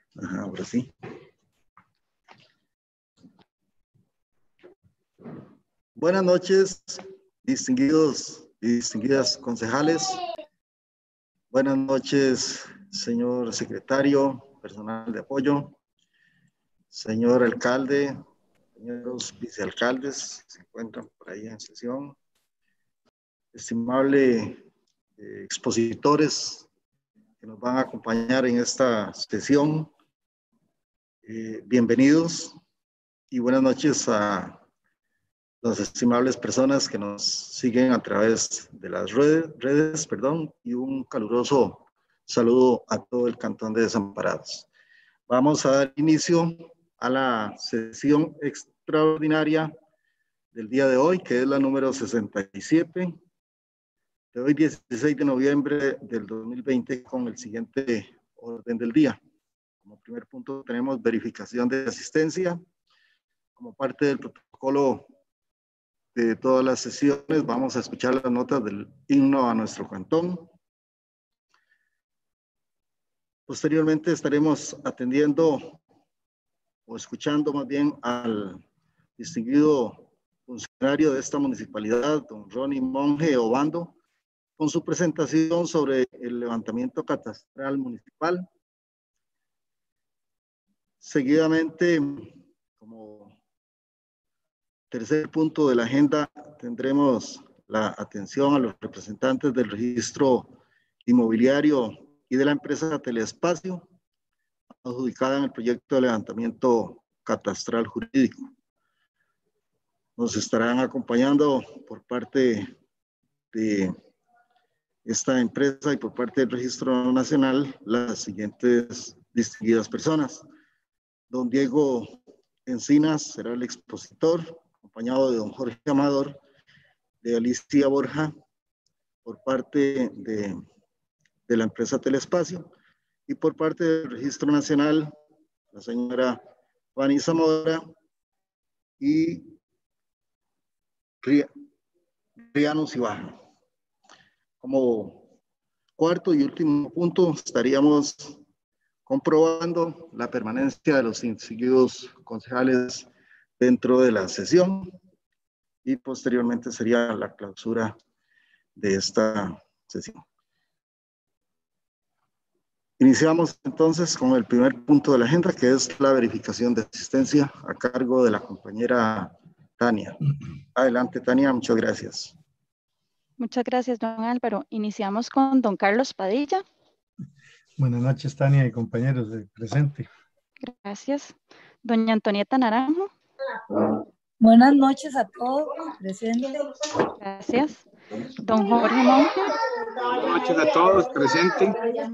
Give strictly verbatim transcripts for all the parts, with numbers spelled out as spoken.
Ajá, ahora sí. Buenas noches, distinguidos y distinguidas concejales. Buenas noches, señor secretario, personal de apoyo, señor alcalde, señores vicealcaldes que se encuentran por ahí en sesión, estimable eh, expositores que nos van a acompañar en esta sesión. Eh, bienvenidos y buenas noches a las estimables personas que nos siguen a través de las redes, redes perdón, y un caluroso saludo a todo el Cantón de Desamparados. Vamos a dar inicio a la sesión extraordinaria del día de hoy, que es la número sesenta y siete, de hoy dieciséis de noviembre del dos mil veinte, con el siguiente orden del día. Como primer punto tenemos verificación de asistencia. Como parte del protocolo de todas las sesiones, vamos a escuchar las notas del himno a nuestro cantón. Posteriormente estaremos atendiendo o escuchando más bien al distinguido funcionario de esta municipalidad, don Ronnie Monge Obando, con su presentación sobre el levantamiento catastral municipal. Seguidamente, como tercer punto de la agenda, tendremos la atención a los representantes del registro inmobiliario y de la empresa Telespacio, adjudicada en el proyecto de levantamiento catastral jurídico. Nos estarán acompañando por parte de esta empresa y por parte del Registro Nacional las siguientes distinguidas personas. Don Diego Encinas será el expositor, acompañado de don Jorge Amador, de Alicia Borja, por parte de, de la empresa Telespacio, y por parte del Registro Nacional, la señora Fanny Zamora y Riano Cibaja. Como cuarto y último punto, estaríamos comprobando la permanencia de los distinguidos concejales dentro de la sesión y posteriormente sería la clausura de esta sesión. Iniciamos entonces con el primer punto de la agenda, que es la verificación de asistencia a cargo de la compañera Tania. Adelante, Tania, muchas gracias. Muchas gracias, don Álvaro. Iniciamos con don Carlos Padilla. Buenas noches, Tania y compañeros de presente. Gracias. Doña Antonieta Naranjo. Buenas noches a todos, presente. Gracias. Don Jorge Monge. Buenas noches a todos, presente.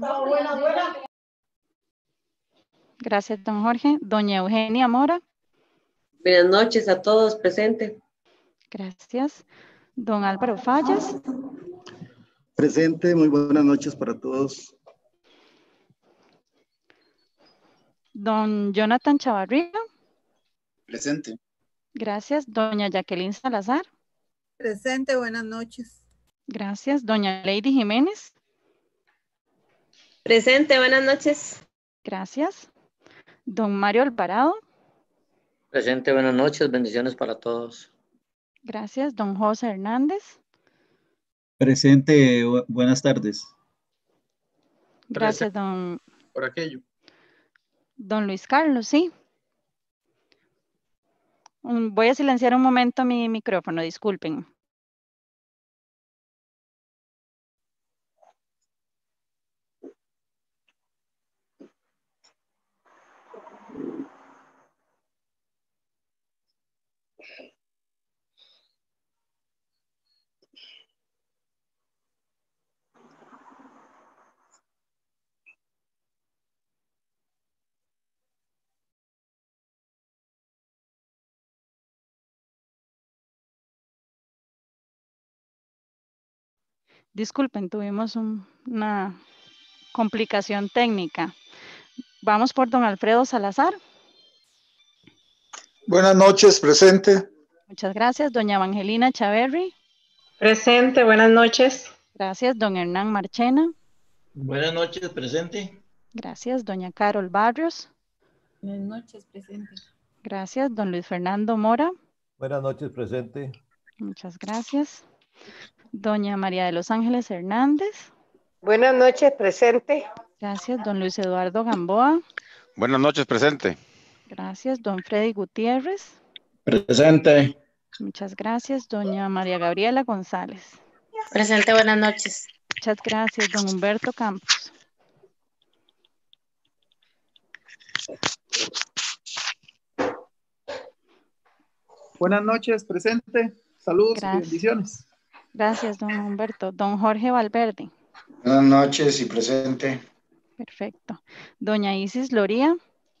Gracias, don Jorge. Doña Eugenia Mora. Buenas noches a todos, presente. Gracias. Don Álvaro Fallas. Presente, muy buenas noches para todos. Don Jonathan Chavarría. Presente. Gracias. Doña Jacqueline Salazar. Presente, buenas noches. Gracias. Doña Lady Jiménez. Presente, buenas noches. Gracias. Don Mario Alvarado. Presente, buenas noches, bendiciones para todos. Gracias. Don José Hernández. Presente, bu buenas tardes. Gracias, don. Por aquello. Don Luis Carlos, sí. Voy a silenciar un momento mi micrófono, disculpen. Disculpen, tuvimos un, una complicación técnica. Vamos por don Alfredo Salazar. Buenas noches, presente. Muchas gracias. Doña Evangelina Chaverri. Presente, buenas noches. Gracias. Don Hernán Marchena. Buenas noches, presente. Gracias. Doña Carol Barrios. Buenas noches, presente. Gracias. Don Luis Fernando Mora. Buenas noches, presente. Muchas gracias. Doña María de los Ángeles Hernández. Buenas noches, presente. Gracias. Don Luis Eduardo Gamboa. Buenas noches, presente. Gracias. Don Freddy Gutiérrez. Presente. Muchas gracias. Doña María Gabriela González. Presente, buenas noches. Muchas gracias. Don Humberto Campos. Buenas noches, presente. Saludos Gracias. y bendiciones. Gracias, don Humberto. Don Jorge Valverde. Buenas noches y presente. Perfecto. Doña Isis Loría.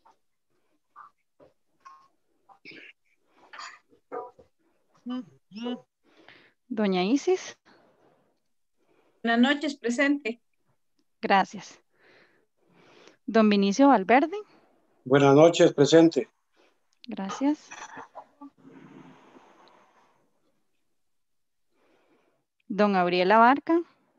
Doña Isis. Buenas noches, presente. Gracias. Don Vinicio Valverde. Buenas noches, presente. Gracias. Don Gabriel Abarca.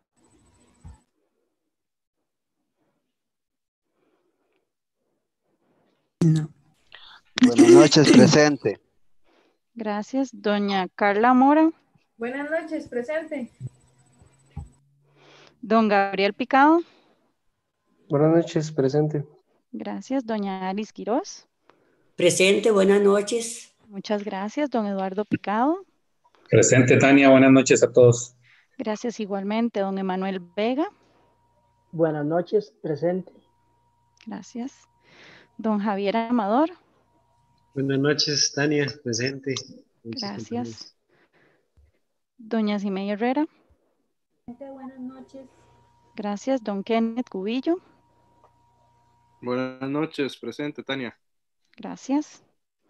No. Buenas noches, presente. Gracias. Doña Carla Mora. Buenas noches, presente. Don Gabriel Picado. Buenas noches, presente. Gracias. Doña Alice Quiroz. Presente, buenas noches. Muchas gracias. Don Eduardo Picado. Presente, Tania. Buenas noches a todos. Gracias igualmente. Don Emanuel Vega. Buenas noches, presente. Gracias. Don Javier Amador. Buenas noches, Tania, presente. Gracias. Doña Simei Herrera. Buenas noches. Gracias. Don Kenneth Cubillo. Buenas noches, presente, Tania. Gracias.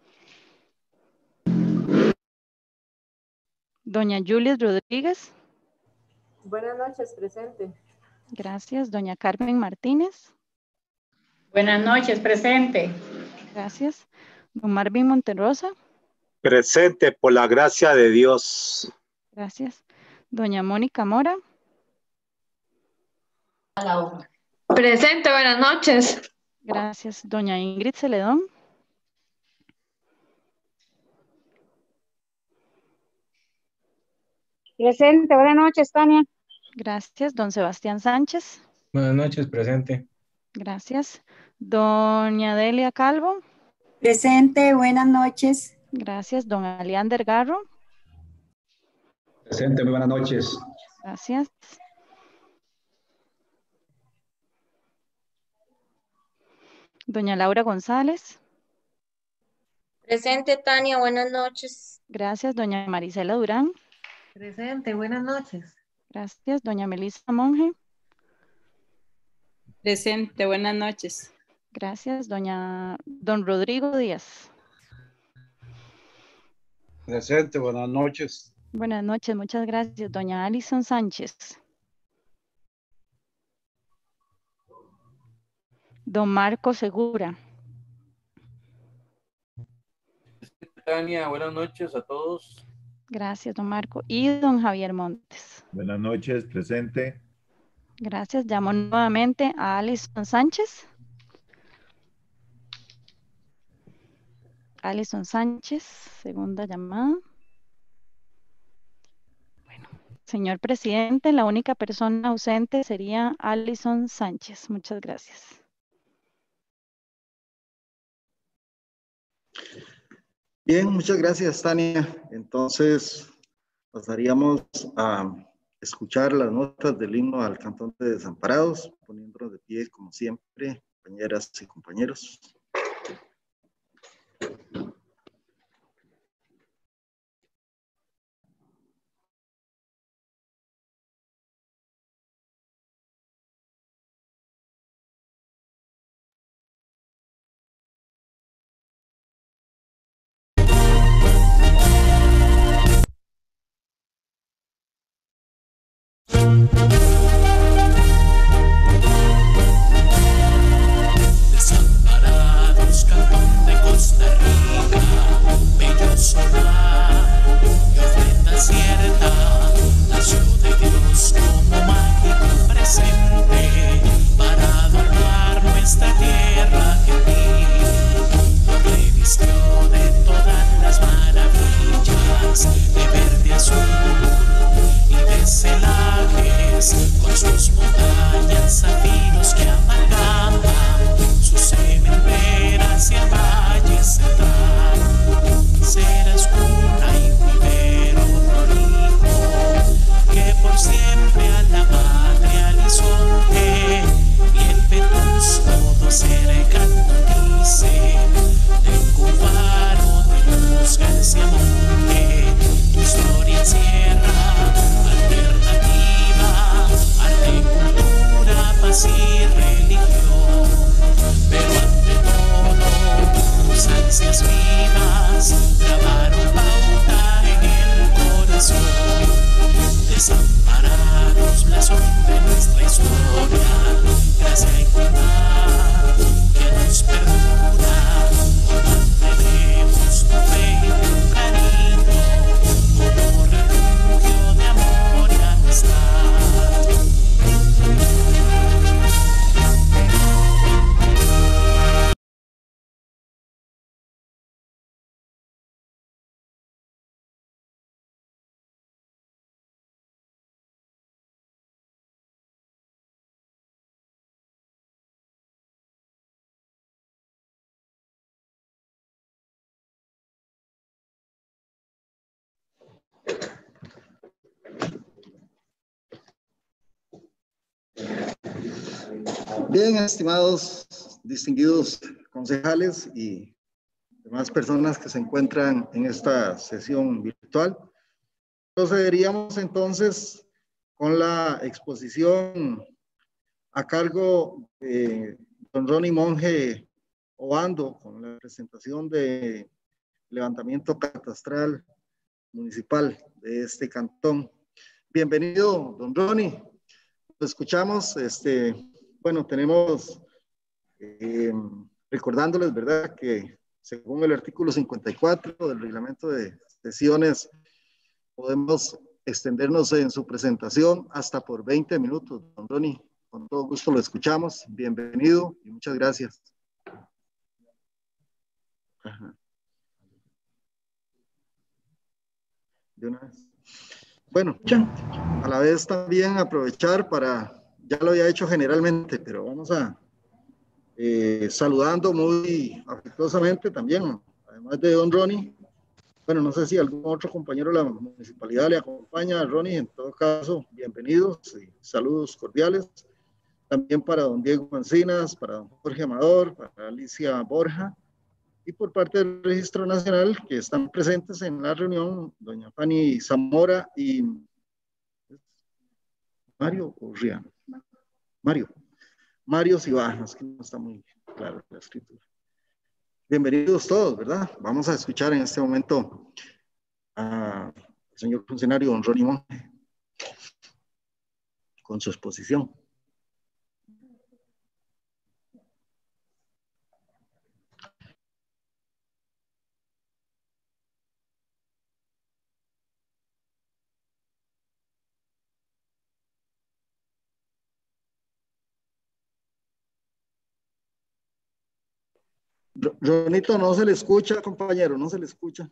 Doña Juliet Rodríguez. Buenas noches, presente. Gracias. Doña Carmen Martínez. Buenas noches, presente. Gracias. Don Marvin Monterrosa. Presente por la gracia de Dios. Gracias. Doña Mónica Mora. Presente, buenas noches. Gracias. Doña Ingrid Celedón. Presente, buenas noches, Tania. Gracias. Don Sebastián Sánchez. Buenas noches, presente. Gracias. Doña Delia Calvo. Presente, buenas noches. Gracias. Don Aliander Garro. Presente, muy buenas noches. Gracias. Doña Laura González. Presente, Tania, buenas noches. Gracias. Doña Marisela Durán. Presente, buenas noches. Gracias. Doña Melissa Monge. Presente, buenas noches. Gracias. Doña Don Rodrigo Díaz. Presente, buenas noches. Buenas noches, muchas gracias. Doña Alison Sánchez. Don Marco Segura. Tania, buenas noches a todos. Gracias, don Marco. Y don Javier Montes. Buenas noches, presente. Gracias. Llamo nuevamente a Alison Sánchez. Alison Sánchez, segunda llamada. Bueno, señor presidente, la única persona ausente sería Alison Sánchez. Muchas gracias. Bien, muchas gracias, Tania. Entonces, pasaríamos a escuchar las notas del himno al Cantón de Desamparados, poniéndonos de pie, como siempre, compañeras y compañeros. Desamparados. Bien, estimados, distinguidos concejales y demás personas que se encuentran en esta sesión virtual, procederíamos entonces con la exposición a cargo de don Ronnie Monge Obando, con la presentación de levantamiento catastral municipal de este cantón. Bienvenido, don Ronnie. Lo escuchamos, este, bueno, tenemos, eh, recordándoles, ¿verdad?, que según el artículo cincuenta y cuatro del reglamento de sesiones, podemos extendernos en su presentación hasta por veinte minutos. Don Ronnie, con todo gusto lo escuchamos. Bienvenido y muchas gracias. Ajá. De una vez. Bueno, a la vez también aprovechar para, ya lo había hecho generalmente, pero vamos a eh, saludando muy afectuosamente también, además de don Ronnie. Bueno, no sé si algún otro compañero de la municipalidad le acompaña a Ronnie. En todo caso, bienvenidos y saludos cordiales. También para don Diego Encinas, para don Jorge Amador, para Alicia Borja. Y por parte del Registro Nacional, que están presentes en la reunión, doña Fanny Zamora y Mario Urriano. Mario. Mario Cibajas, que no está muy claro la escritura. Bienvenidos todos, ¿verdad? Vamos a escuchar en este momento al señor funcionario don Ronnie Monge con su exposición. Ronito, no se le escucha, compañero, no se le escucha.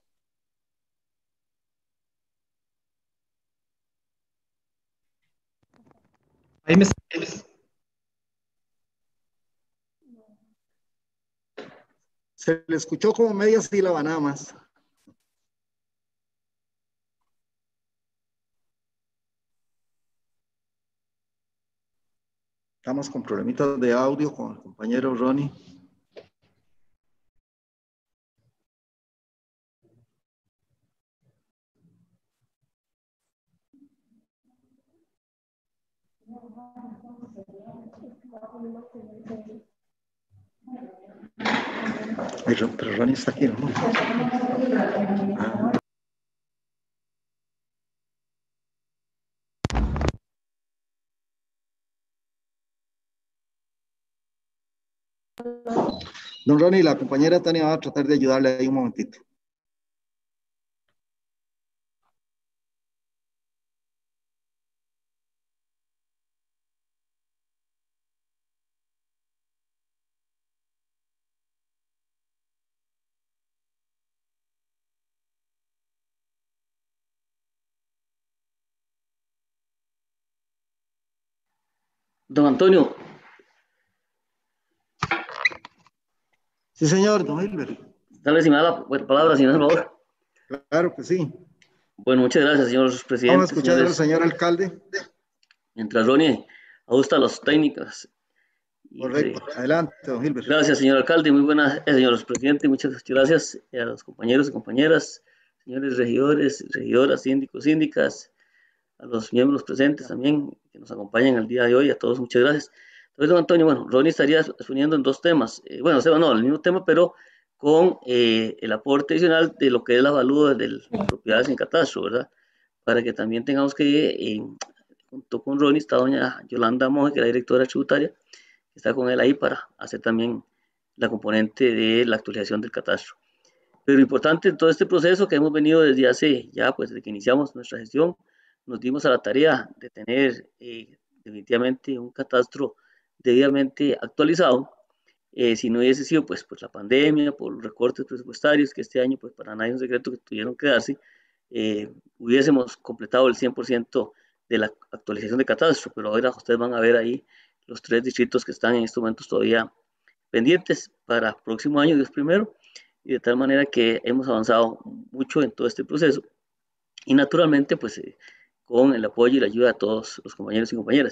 Ahí me... Se le escuchó como media sílaba nada más. Estamos con problemitas de audio con el compañero Ronnie. Ay, pero Ronnie está aquí, ¿no? Ah. Don Ronnie, la compañera Tania va a tratar de ayudarle ahí un momentito. Don Antonio. Sí, señor, don Hilbert. Tal vez si me da la palabra, si no es por favor. Claro que sí. Bueno, muchas gracias, señor presidente. Vamos a escuchar señores, al señor alcalde. Mientras Ronnie ajusta las técnicas. Correcto. Y, adelante, don Hilbert. Gracias, señor alcalde. Muy buenas, eh, señor presidente. Muchas gracias a los compañeros y compañeras, señores regidores, regidoras, síndicos, síndicas, a los miembros presentes también que nos acompañan el día de hoy. A todos, muchas gracias. Entonces, don Antonio, bueno, Ronnie estaría exponiendo en dos temas. Eh, bueno, no, el mismo tema, pero con eh, el aporte adicional de lo que es la avalúo de las propiedades en catastro, ¿verdad? Para que también tengamos que, eh, junto con Ronnie, está doña Yolanda Monge, que es la directora tributaria, que está con él ahí para hacer también la componente de la actualización del catastro. Pero importante en todo este proceso que hemos venido desde hace, ya pues desde que iniciamos nuestra gestión, nos dimos a la tarea de tener eh, definitivamente un catastro debidamente actualizado. Eh, si no hubiese sido pues por la pandemia, por los recortes presupuestarios que este año pues para nadie es un secreto que tuvieron que darse, eh, hubiésemos completado el cien por ciento de la actualización de catastro, pero ahora ustedes van a ver ahí los tres distritos que están en estos momentos todavía pendientes para el próximo año, Dios primero, y de tal manera que hemos avanzado mucho en todo este proceso y naturalmente pues eh, con el apoyo y la ayuda de todos los compañeros y compañeras.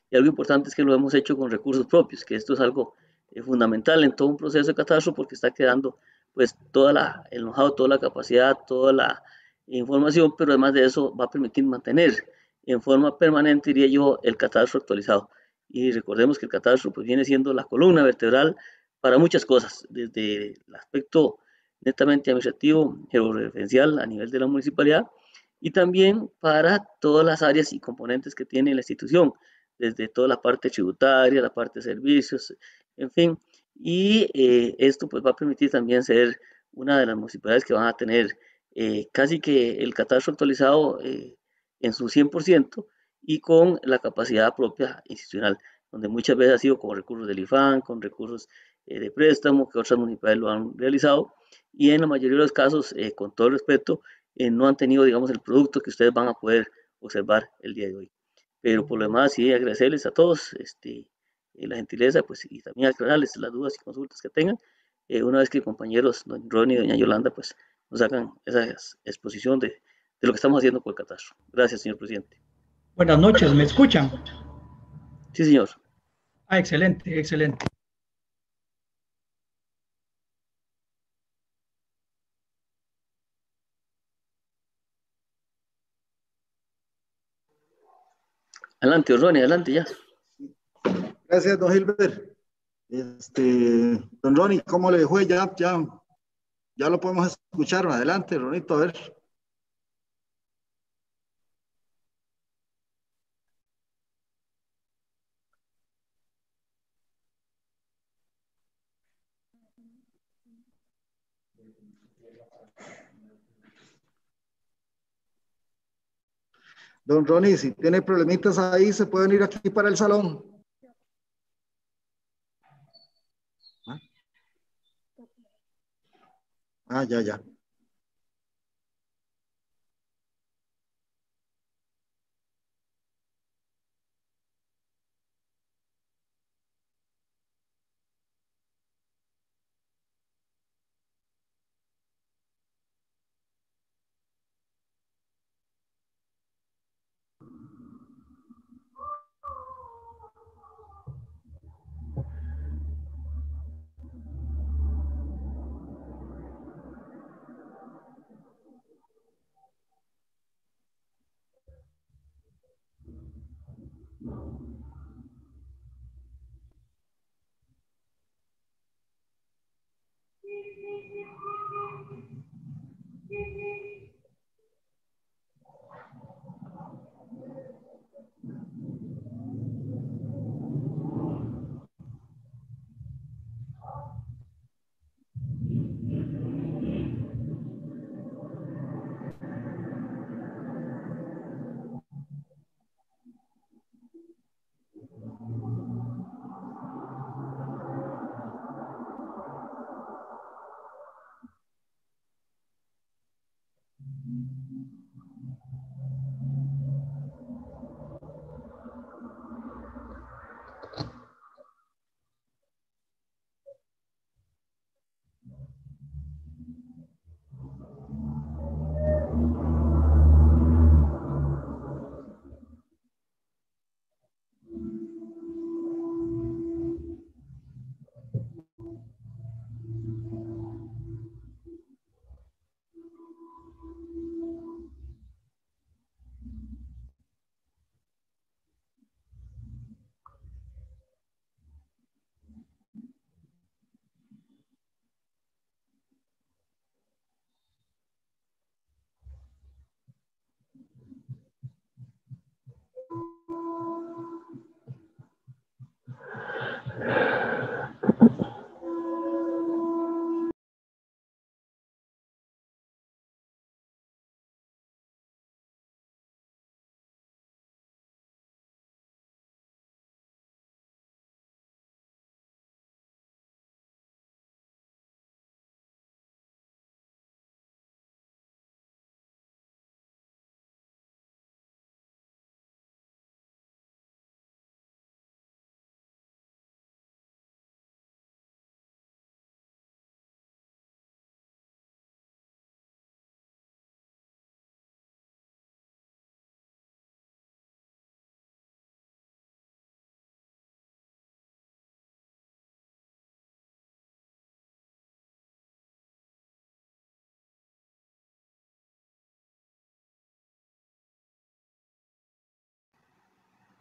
Y algo importante es que lo hemos hecho con recursos propios, que esto es algo eh, fundamental en todo un proceso de catastro porque está quedando pues toda la, el know-how, toda la capacidad, toda la información, pero además de eso va a permitir mantener en forma permanente, diría yo, el catastro actualizado. Y recordemos que el catastro pues viene siendo la columna vertebral para muchas cosas, desde el aspecto netamente administrativo, georreferencial a nivel de la municipalidad, y también para todas las áreas y componentes que tiene la institución, desde toda la parte tributaria, la parte de servicios, en fin, y eh, esto pues va a permitir también ser una de las municipalidades que van a tener eh, casi que el catastro actualizado eh, en su cien por ciento y con la capacidad propia institucional, donde muchas veces ha sido con recursos del IFAN, con recursos eh, de préstamo, que otras municipalidades lo han realizado, y en la mayoría de los casos, eh, con todo respeto, eh, no han tenido, digamos, el producto que ustedes van a poder observar el día de hoy. Pero por lo demás, sí, agradecerles a todos este, eh, la gentileza, pues, y también aclararles las dudas y consultas que tengan, eh, una vez que compañeros, don Ronnie y doña Yolanda, pues, nos hagan esa exposición de, de lo que estamos haciendo con el catastro. Gracias, señor presidente. Buenas noches, ¿me escuchan? Sí, señor. Ah, excelente, excelente. Adelante, don Ronnie, adelante ya. Gracias, don Gilbert. Este, don Ronnie, ¿cómo le fue? Ya, ya, ya lo podemos escuchar. Adelante, Ronito, a ver. Don Ronnie, si tiene problemitas ahí, se pueden ir aquí para el salón. Ah, ah ya, ya.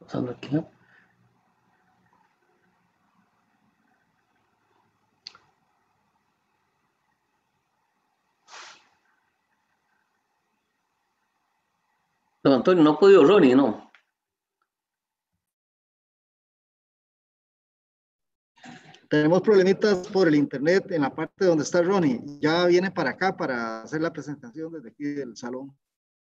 Pasando aquí, ¿no? Don Antonio, no ha podido Ronnie, ¿no? Tenemos problemitas por el internet en la parte donde está Ronnie. Ya viene para acá para hacer la presentación desde aquí del salón.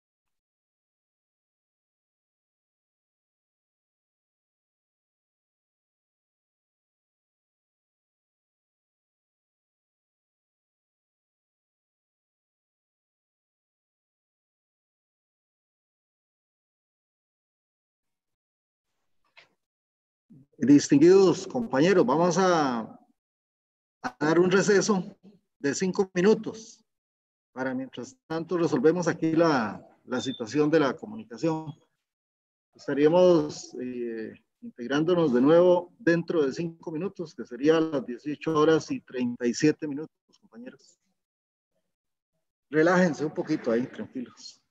Distinguidos compañeros, vamos a, a dar un receso de cinco minutos para mientras tanto resolvemos aquí la, la situación de la comunicación. Estaríamos eh, integrándonos de nuevo dentro de cinco minutos, que sería las dieciocho horas y treinta y siete minutos, compañeros. Relájense un poquito ahí, tranquilos.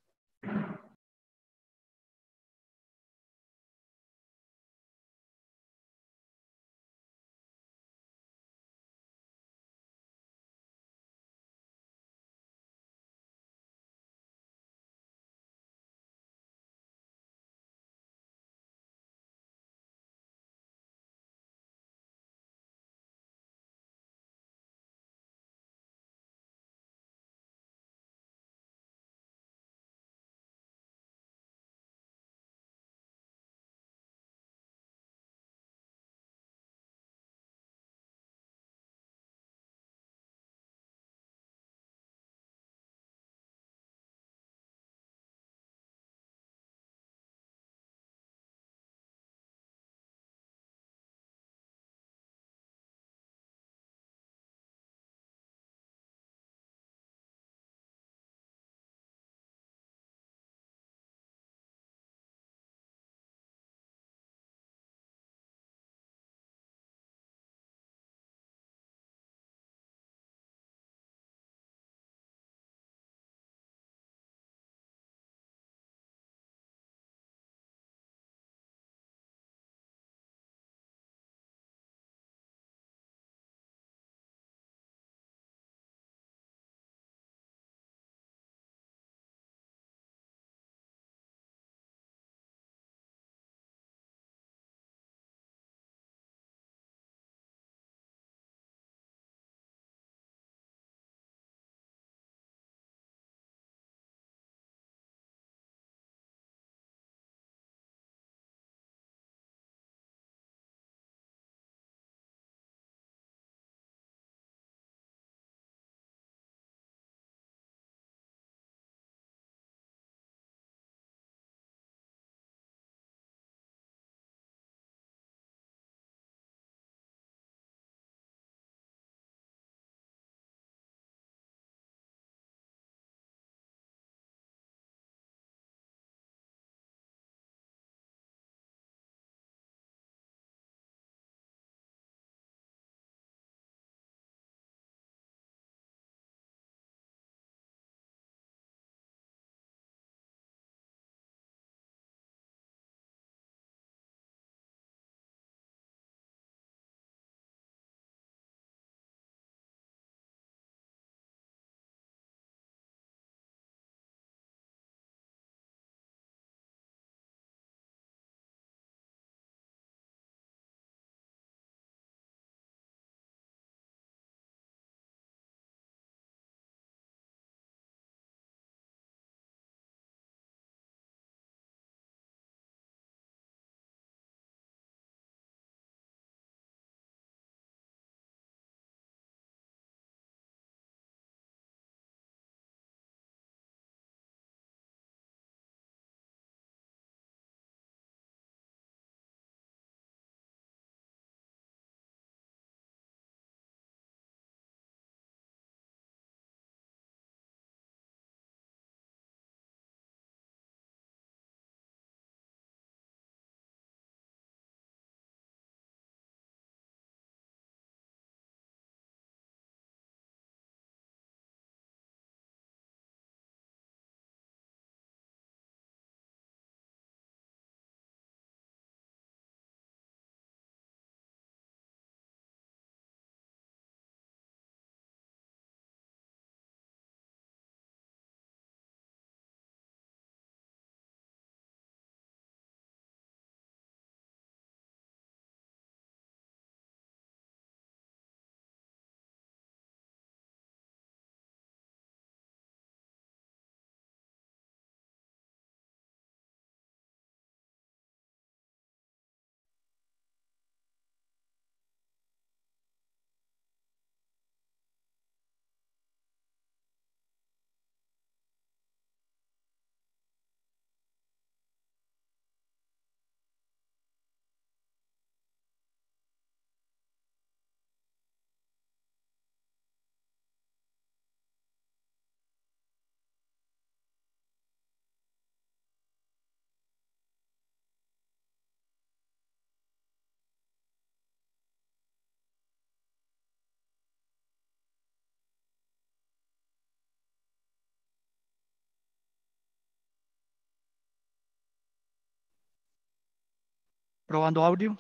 Probando audio.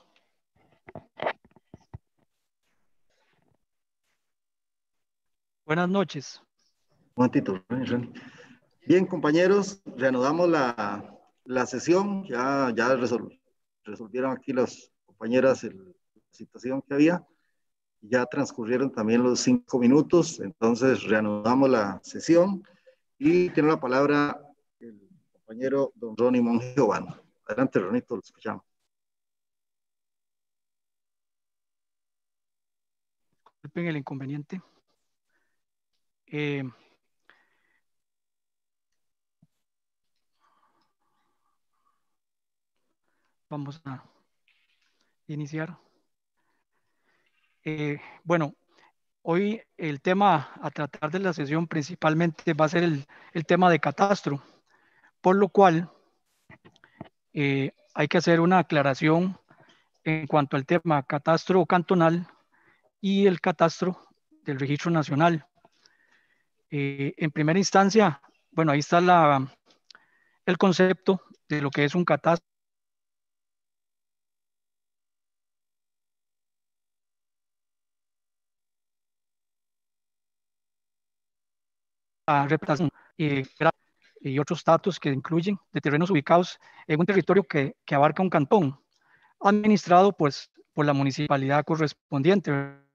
Buenas noches. Un momentito. Bien, compañeros, reanudamos la, la sesión. Ya, ya resol, resolvieron aquí las compañeras el, la situación que había. Ya transcurrieron también los cinco minutos, entonces reanudamos la sesión y tiene la palabra el compañero don Ronnie Monge Obando. Adelante, Ronito, lo escuchamos. Disculpen el inconveniente. Eh, vamos a iniciar. Eh, bueno, hoy el tema a tratar de la sesión principalmente va a ser el, el tema de catastro, por lo cual eh, hay que hacer una aclaración en cuanto al tema catastro cantonal y el catastro del registro nacional. Eh, en primera instancia, bueno, ahí está la, el concepto de lo que es un catastro. La representación eh, y otros datos que incluyen de terrenos ubicados en un territorio que, que abarca un cantón, administrado pues, por la municipalidad correspondiente.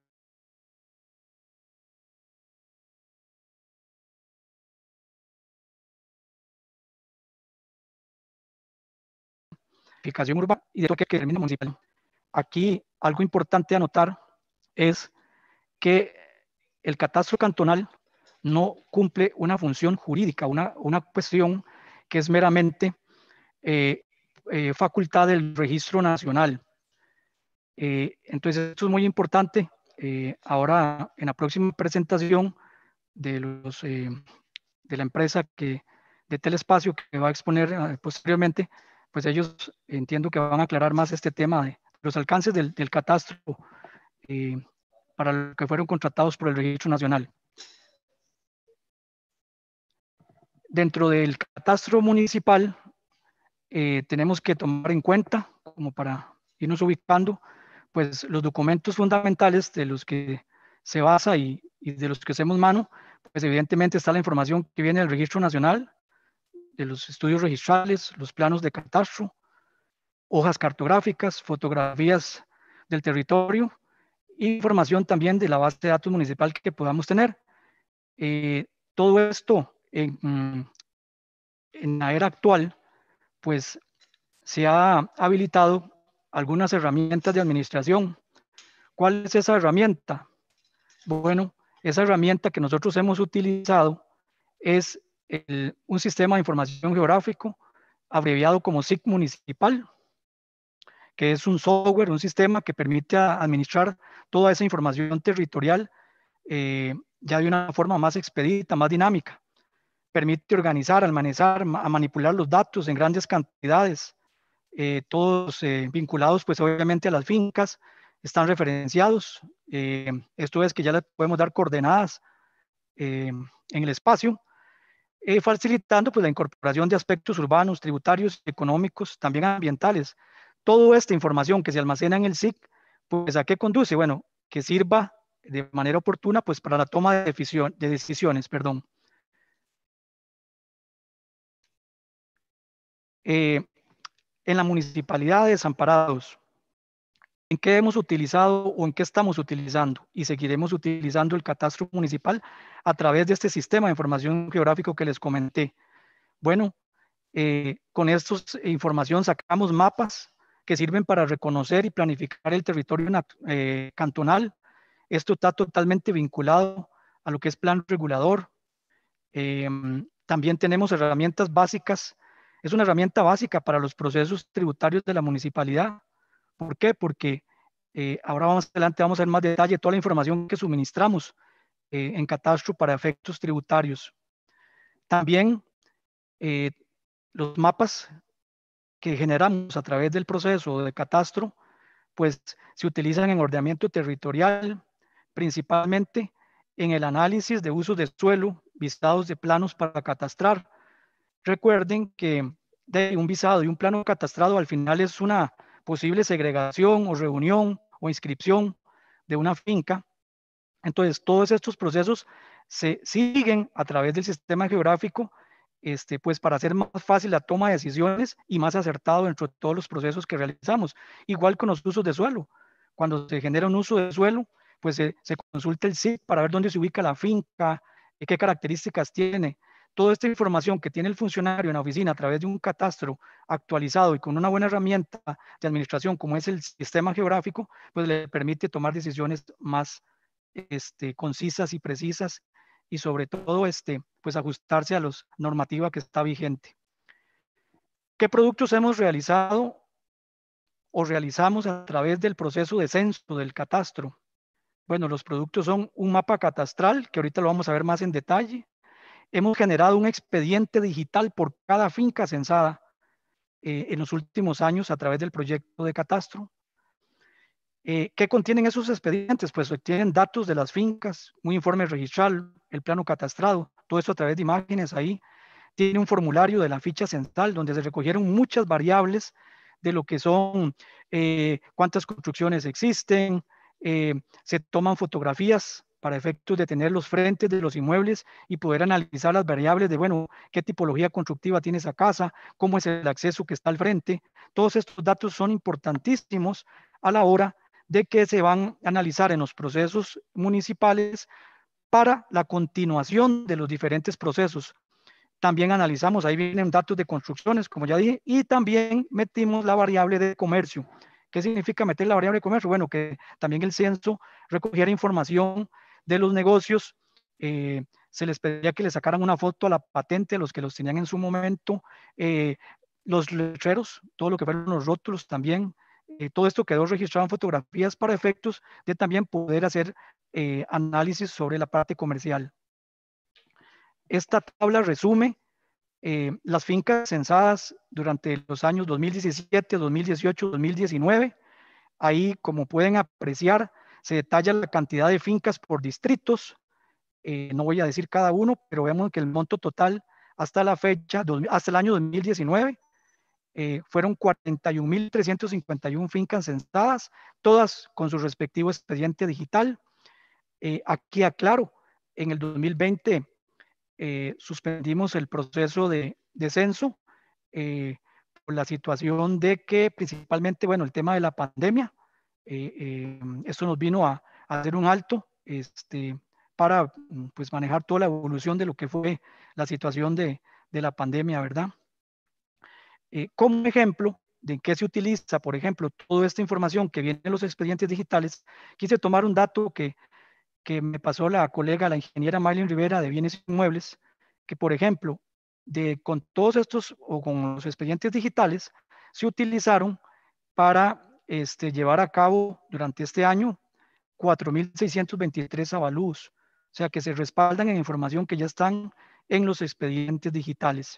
Urbana y de lo que termina municipal. Aquí algo importante a notar es que el catastro cantonal no cumple una función jurídica, una, una cuestión que es meramente eh, eh, facultad del registro nacional. Eh, entonces esto es muy importante. Eh, ahora en la próxima presentación de, los, eh, de la empresa que, de Telespacio que va a exponer eh, posteriormente, pues ellos entiendo que van a aclarar más este tema de los alcances del, del catastro eh, para los que fueron contratados por el Registro Nacional. Dentro del catastro municipal eh, tenemos que tomar en cuenta, como para irnos ubicando, pues los documentos fundamentales de los que se basa y, y de los que hacemos mano, pues evidentemente está la información que viene del Registro Nacional, de los estudios registrales, los planos de catastro, hojas cartográficas, fotografías del territorio, e información también de la base de datos municipal que podamos tener. Eh, todo esto en, en la era actual, pues se ha habilitado algunas herramientas de administración. ¿Cuál es esa herramienta? Bueno, esa herramienta que nosotros hemos utilizado es el, un sistema de información geográfico abreviado como S I C municipal, que es un software, un sistema que permite administrar toda esa información territorial eh, ya de una forma más expedita, más dinámica. Permite organizar, almacenar, a manipular los datos en grandes cantidades, eh, todos eh, vinculados pues obviamente a las fincas, están referenciados. Eh, esto es que ya le podemos dar coordenadas eh, en el espacio, eh, facilitando pues la incorporación de aspectos urbanos, tributarios, económicos, también ambientales. Toda esta información que se almacena en el S I C, pues ¿a qué conduce? Bueno, que sirva de manera oportuna pues para la toma de, decisión, de decisiones. Perdón. Eh, en la municipalidad de Desamparados, ¿en qué hemos utilizado o en qué estamos utilizando? Y seguiremos utilizando el catastro municipal a través de este sistema de información geográfico que les comenté. Bueno, eh, con esta información sacamos mapas que sirven para reconocer y planificar el territorio eh, cantonal. Esto está totalmente vinculado a lo que es plan regulador. Eh, también tenemos herramientas básicas. Es una herramienta básica para los procesos tributarios de la municipalidad. ¿Por qué? Porque eh, ahora más adelante vamos a ver más detalle toda la información que suministramos eh, en catastro para efectos tributarios. También eh, los mapas que generamos a través del proceso de catastro, pues se utilizan en ordenamiento territorial, principalmente en el análisis de usos de suelo, visados de planos para catastrar. Recuerden que de un visado y un plano catastrado al final es una posible segregación o reunión o inscripción de una finca. Entonces, todos estos procesos se siguen a través del sistema geográfico, este, pues para hacer más fácil la toma de decisiones y más acertado dentro de todos los procesos que realizamos. Igual con los usos de suelo. Cuando se genera un uso de suelo, pues se, se consulta el S I C para ver dónde se ubica la finca, qué características tiene. Toda esta información que tiene el funcionario en la oficina a través de un catastro actualizado y con una buena herramienta de administración como es el sistema geográfico, pues le permite tomar decisiones más este, concisas y precisas y sobre todo este, pues ajustarse a la normativa que está vigente. ¿Qué productos hemos realizado o realizamos a través del proceso de censo del catastro? Bueno, los productos son un mapa catastral, que ahorita lo vamos a ver más en detalle. Hemos generado un expediente digital por cada finca censada eh, en los últimos años a través del proyecto de catastro. Eh, ¿Qué contienen esos expedientes? Pues tienen datos de las fincas, un informe registral, el plano catastrado, todo eso a través de imágenes ahí. Tiene un formulario de la ficha censal donde se recogieron muchas variables de lo que son eh, cuántas construcciones existen, eh, se toman fotografías para efectos de tener los frentes de los inmuebles y poder analizar las variables de, bueno, qué tipología constructiva tiene esa casa, cómo es el acceso que está al frente. Todos estos datos son importantísimos a la hora de que se van a analizar en los procesos municipales para la continuación de los diferentes procesos. También analizamos, ahí vienen datos de construcciones, como ya dije, y también metimos la variable de comercio. ¿Qué significa meter la variable de comercio? Bueno, que también el censo recogiera información de los negocios, eh, se les pedía que le sacaran una foto a la patente, los que los tenían en su momento, eh, los letreros, todo lo que fueron los rótulos también, eh, todo esto quedó registrado en fotografías para efectos de también poder hacer eh, análisis sobre la parte comercial. Esta tabla resume eh, las fincas censadas durante los años dos mil diecisiete, dos mil dieciocho, dos mil diecinueve. Ahí, como pueden apreciar, se detalla la cantidad de fincas por distritos. Eh, no voy a decir cada uno, pero vemos que el monto total hasta la fecha, hasta el año dos mil diecinueve, eh, fueron cuarenta y un mil trescientas cincuenta y una fincas censadas, todas con su respectivo expediente digital. Eh, aquí aclaro, en el dos mil veinte eh, suspendimos el proceso de, de censo eh, por la situación de que principalmente, bueno, el tema de la pandemia, eh, eh, esto nos vino a, a hacer un alto este, para pues, manejar toda la evolución de lo que fue la situación de, de la pandemia, ¿verdad? Eh, como ejemplo de en qué se utiliza, por ejemplo, toda esta información que viene en los expedientes digitales, quise tomar un dato que que me pasó la colega, la ingeniera Marlene Rivera de Bienes Inmuebles, que por ejemplo, de, con todos estos o con los expedientes digitales, se utilizaron para este, llevar a cabo durante este año cuatro mil seiscientos veintitrés avalúos, o sea que se respaldan en información que ya están en los expedientes digitales.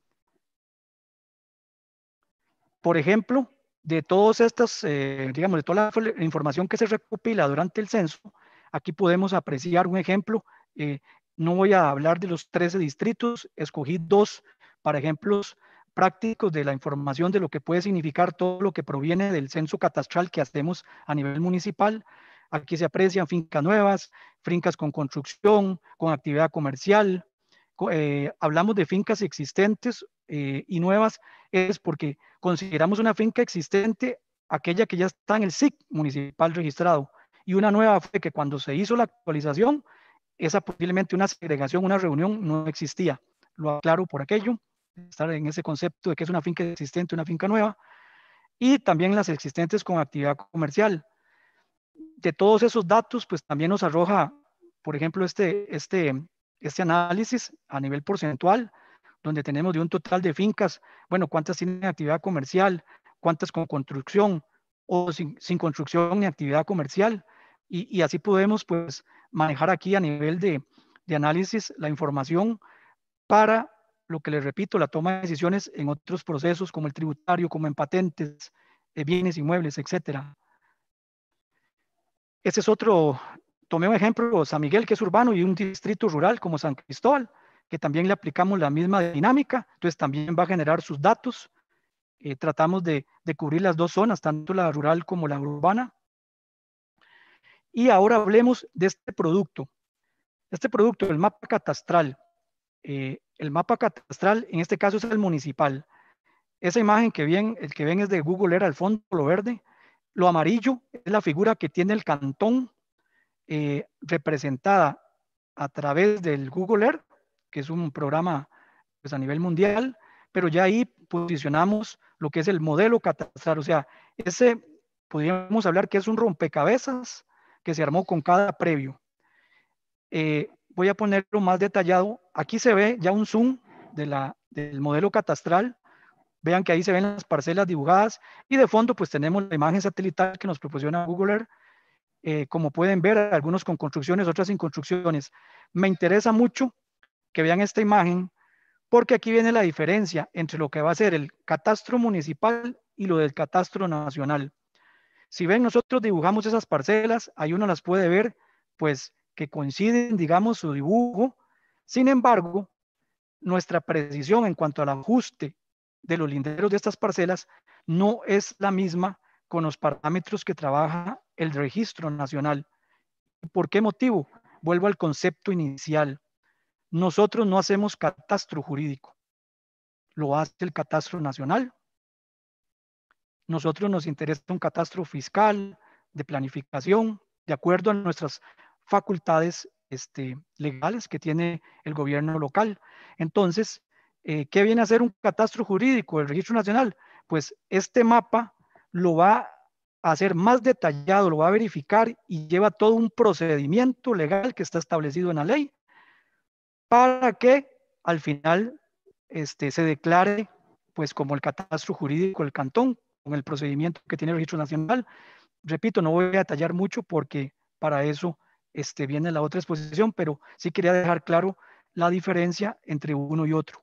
Por ejemplo, de todas estas, eh, digamos, de toda la información que se recopila durante el censo, aquí podemos apreciar un ejemplo. Eh, no voy a hablar de los trece distritos, escogí dos para ejemplos prácticos de la información de lo que puede significar todo lo que proviene del censo catastral que hacemos a nivel municipal. Aquí se aprecian fincas nuevas, fincas con construcción, con actividad comercial. Eh, hablamos de fincas existentes eh, y nuevas, es porque consideramos una finca existente aquella que ya está en el S I C municipal registrado. Y una nueva fue que cuando se hizo la actualización, esa posiblemente una segregación, una reunión no existía. Lo aclaro por aquello, estar en ese concepto de que es una finca existente, una finca nueva. Y también las existentes con actividad comercial. De todos esos datos, pues también nos arroja, por ejemplo, este, este, este análisis a nivel porcentual, donde tenemos de un total de fincas, bueno, cuántas tienen actividad comercial, cuántas con construcción o sin, sin construcción ni actividad comercial. Y, y así podemos pues manejar aquí a nivel de, de análisis la información para lo que les repito, la toma de decisiones en otros procesos como el tributario, como en patentes, eh, bienes inmuebles, etcétera. Este es otro, tomé un ejemplo, San Miguel, que es urbano, y un distrito rural como San Cristóbal, que también le aplicamos la misma dinámica, entonces también va a generar sus datos. eh, tratamos de, de cubrir las dos zonas, tanto la rural como la urbana. Y ahora hablemos de este producto. Este producto, el mapa catastral. Eh, el mapa catastral, en este caso es el municipal. Esa imagen que ven, el que ven es de Google Earth al fondo, lo verde. Lo amarillo es la figura que tiene el cantón eh, representada a través del Google Earth, que es un programa pues, a nivel mundial, pero ya ahí posicionamos lo que es el modelo catastral. O sea, ese podríamos hablar que es un rompecabezas que se armó con cada previo. Eh, voy a ponerlo más detallado. Aquí se ve ya un zoom de la, del modelo catastral. Vean que ahí se ven las parcelas dibujadas y de fondo pues tenemos la imagen satelital que nos proporciona Google Earth. Eh, como pueden ver, algunos con construcciones, otras sin construcciones. Me interesa mucho que vean esta imagen porque aquí viene la diferencia entre lo que va a ser el catastro municipal y lo del catastro nacional. Si ven, nosotros dibujamos esas parcelas, ahí uno las puede ver, pues que coinciden, digamos, su dibujo. Sin embargo, nuestra precisión en cuanto al ajuste de los linderos de estas parcelas no es la misma con los parámetros que trabaja el registro nacional. ¿Por qué motivo? Vuelvo al concepto inicial. Nosotros no hacemos catastro jurídico, lo hace el catastro nacional. Nosotros nos interesa un catastro fiscal, de planificación, de acuerdo a nuestras facultades este, legales que tiene el gobierno local. Entonces, eh, ¿qué viene a ser un catastro jurídico, el registro nacional? Pues este mapa lo va a hacer más detallado, lo va a verificar y lleva todo un procedimiento legal que está establecido en la ley para que al final este, se declare pues como el catastro jurídico del cantón con el procedimiento que tiene el registro nacional. Repito, no voy a detallar mucho porque para eso este, viene la otra exposición, pero sí quería dejar claro la diferencia entre uno y otro.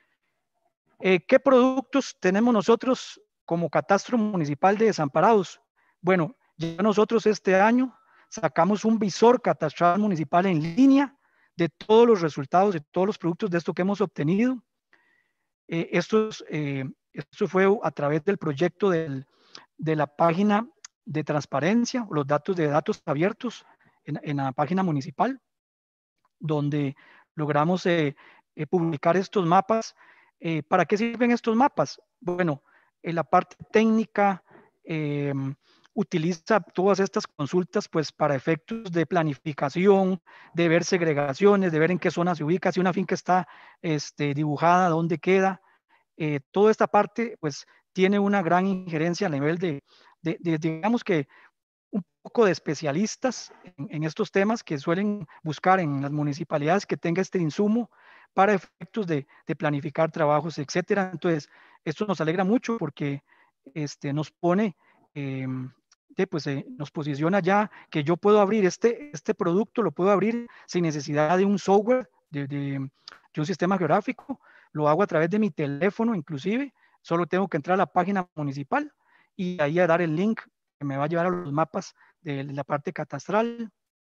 Eh, ¿Qué productos tenemos nosotros como catastro municipal de desamparados? Bueno, ya nosotros este año sacamos un visor catastral municipal en línea de todos los resultados, de todos los productos de esto que hemos obtenido. Eh, esto, es, eh, esto fue a través del proyecto del, de la página de transparencia, los datos de datos abiertos en, en la página municipal, donde logramos eh, eh, publicar estos mapas. Eh, ¿Para qué sirven estos mapas? Bueno, en la parte técnica eh, utiliza todas estas consultas pues para efectos de planificación, de ver segregaciones, de ver en qué zona se ubica, si una finca está este, dibujada, dónde queda. Eh, toda esta parte pues tiene una gran injerencia a nivel de, de, de digamos que un poco de especialistas en, en estos temas que suelen buscar en las municipalidades que tenga este insumo para efectos de, de planificar trabajos, etcétera. Entonces, esto nos alegra mucho porque este, nos pone, eh, de, pues, eh, nos posiciona ya que yo puedo abrir este, este producto, lo puedo abrir sin necesidad de un software, de, de, de un sistema geográfico, lo hago a través de mi teléfono inclusive, solo tengo que entrar a la página municipal y ahí a dar el link que me va a llevar a los mapas de la parte catastral.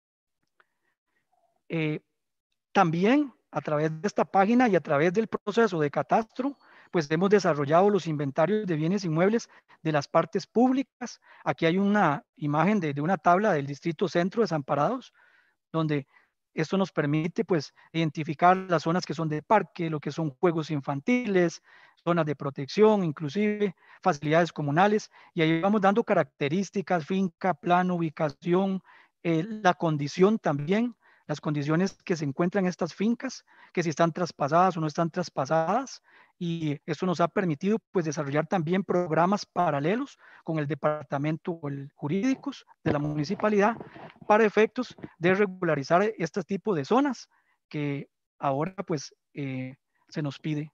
Eh, también a través de esta página y a través del proceso de catastro, pues hemos desarrollado los inventarios de bienes inmuebles de las partes públicas. Aquí hay una imagen de, de una tabla del Distrito Centro de Desamparados, donde esto nos permite pues identificar las zonas que son de parque, lo que son juegos infantiles, zonas de protección, inclusive facilidades comunales, y ahí vamos dando características, finca, plano, ubicación, eh, la condición también, las condiciones que se encuentran en estas fincas, que si están traspasadas o no están traspasadas, y esto nos ha permitido pues desarrollar también programas paralelos con el departamento jurídicos de la municipalidad para efectos de regularizar este tipo de zonas que ahora pues eh, se nos pide.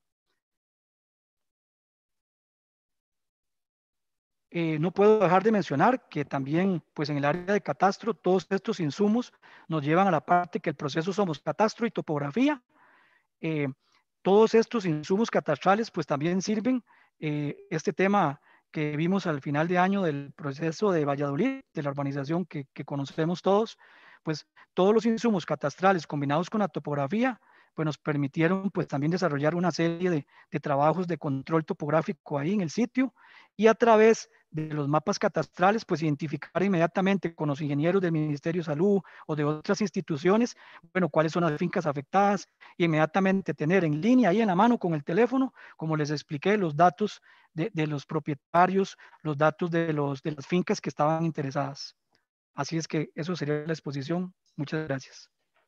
Eh, no puedo dejar de mencionar que también pues en el área de catastro todos estos insumos nos llevan a la parte que el proceso somos catastro y topografía. Eh, todos estos insumos catastrales pues también sirven eh, este tema que vimos al final de año del proceso de Valladolid, de la urbanización que, que conocemos todos, pues todos los insumos catastrales combinados con la topografía pues nos permitieron pues también desarrollar una serie de, de trabajos de control topográfico ahí en el sitio, y a través de los mapas catastrales pues identificar inmediatamente con los ingenieros del Ministerio de Salud o de otras instituciones, bueno, cuáles son las fincas afectadas, y inmediatamente tener en línea ahí en la mano con el teléfono, como les expliqué, los datos de, de los propietarios, los datos de, los, de las fincas que estaban interesadas. Así es que eso sería la exposición. Muchas gracias.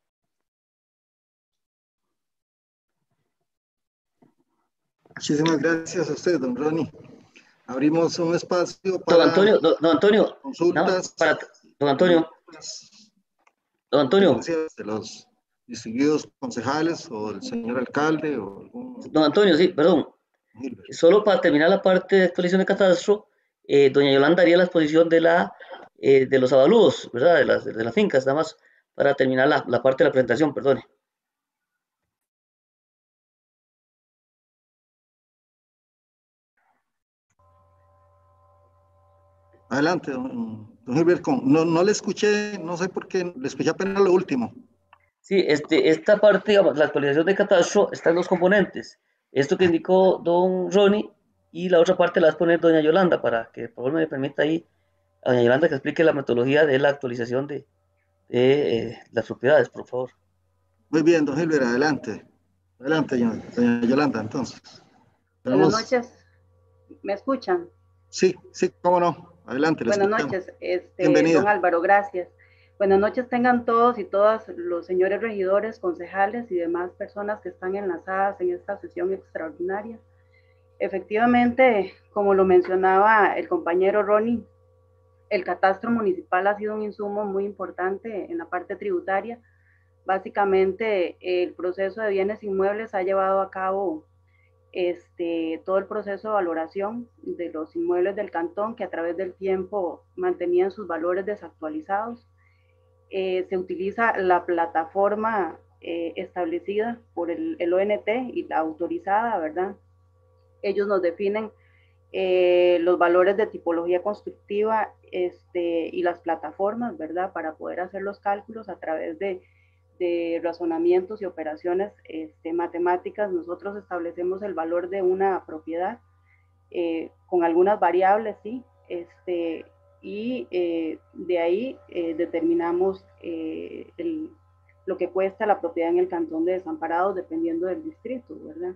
Muchísimas gracias a usted, don Ronnie. Abrimos un espacio para don Antonio, don, don Antonio, consultas. No, para, don Antonio, don Antonio. De los distinguidos concejales o del señor alcalde o algún... Don Antonio, sí, perdón. Solo para terminar la parte de actualización de catastro, eh, doña Yolanda haría la exposición de, la, eh, de los avalúos, ¿verdad? De las, de las fincas, nada más para terminar la, la parte de la presentación, perdone. Adelante, don, don Gilbert. No, no le escuché, no sé por qué, le escuché apenas lo último. Sí, este, esta parte, digamos, la actualización de catastro está en dos componentes. Esto que indicó don Ronnie, y la otra parte la va a poner doña Yolanda, para que por favor me permita ahí a doña Yolanda que explique la metodología de la actualización de, de eh, las propiedades, por favor. Muy bien, don Gilbert, adelante. Adelante, doña Yolanda, entonces. Tenemos... Buenas noches. ¿Me escuchan? Sí, sí, cómo no. Adelante. Buenas noches, este, don Álvaro, gracias. Buenas noches tengan todos y todas los señores regidores, concejales y demás personas que están enlazadas en esta sesión extraordinaria. Efectivamente, como lo mencionaba el compañero Ronnie, el catastro municipal ha sido un insumo muy importante en la parte tributaria. Básicamente, el proceso de bienes inmuebles ha llevado a cabo Este, todo el proceso de valoración de los inmuebles del cantón, que a través del tiempo mantenían sus valores desactualizados. Eh, se utiliza la plataforma eh, establecida por el, el O N T y la autorizada, ¿verdad? Ellos nos definen eh, los valores de tipología constructiva este, y las plataformas, ¿verdad? Para poder hacer los cálculos a través de de razonamientos y operaciones este, matemáticas. Nosotros establecemos el valor de una propiedad eh, con algunas variables, ¿sí? Este, y eh, de ahí eh, determinamos eh, el, lo que cuesta la propiedad en el cantón de Desamparados, dependiendo del distrito, ¿verdad?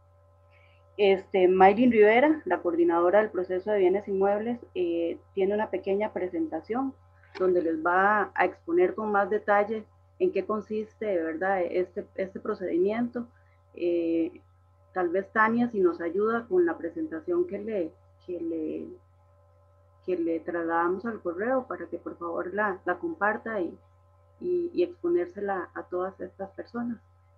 Este, Maylin Rivera, la coordinadora del proceso de bienes inmuebles, eh, tiene una pequeña presentación donde les va a exponer con más detalle en qué consiste, ¿verdad?, este, este procedimiento. Eh, tal vez Tania, si nos ayuda con la presentación que le, que le, que le trasladamos al correo, para que por favor la, la comparta y, y, y exponérsela a todas estas personas.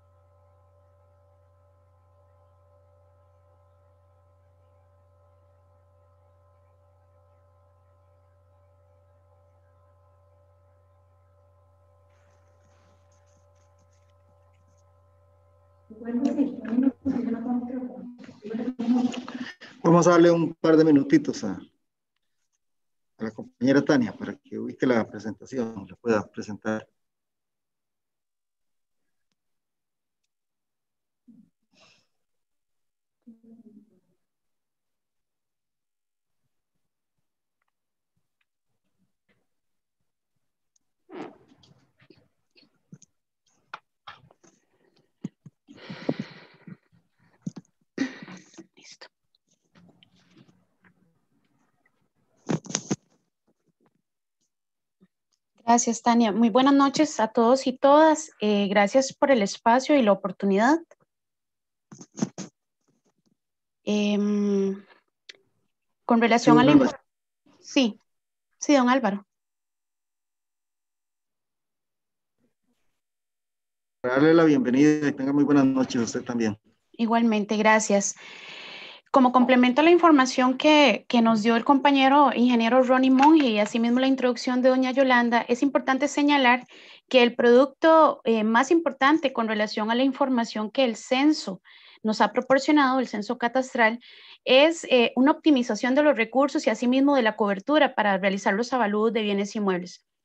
Vamos a darle un par de minutitos a, a la compañera Tania para que ubique la presentación, la pueda presentar. Gracias, Tania. Muy buenas noches a todos y todas. Eh, gracias por el espacio y la oportunidad. Eh, con relación sí, a la... Álvaro. Sí, sí, don Álvaro. Darle la bienvenida y tenga muy buenas noches a usted también. Igualmente, gracias. Como complemento a la información que, que nos dio el compañero ingeniero Ronnie Monge y asimismo la introducción de doña Yolanda, es importante señalar que el producto eh, más importante con relación a la información que el censo nos ha proporcionado, el censo catastral, es eh, una optimización de los recursos y asimismo de la cobertura para realizar los avalúos de bienes inmuebles.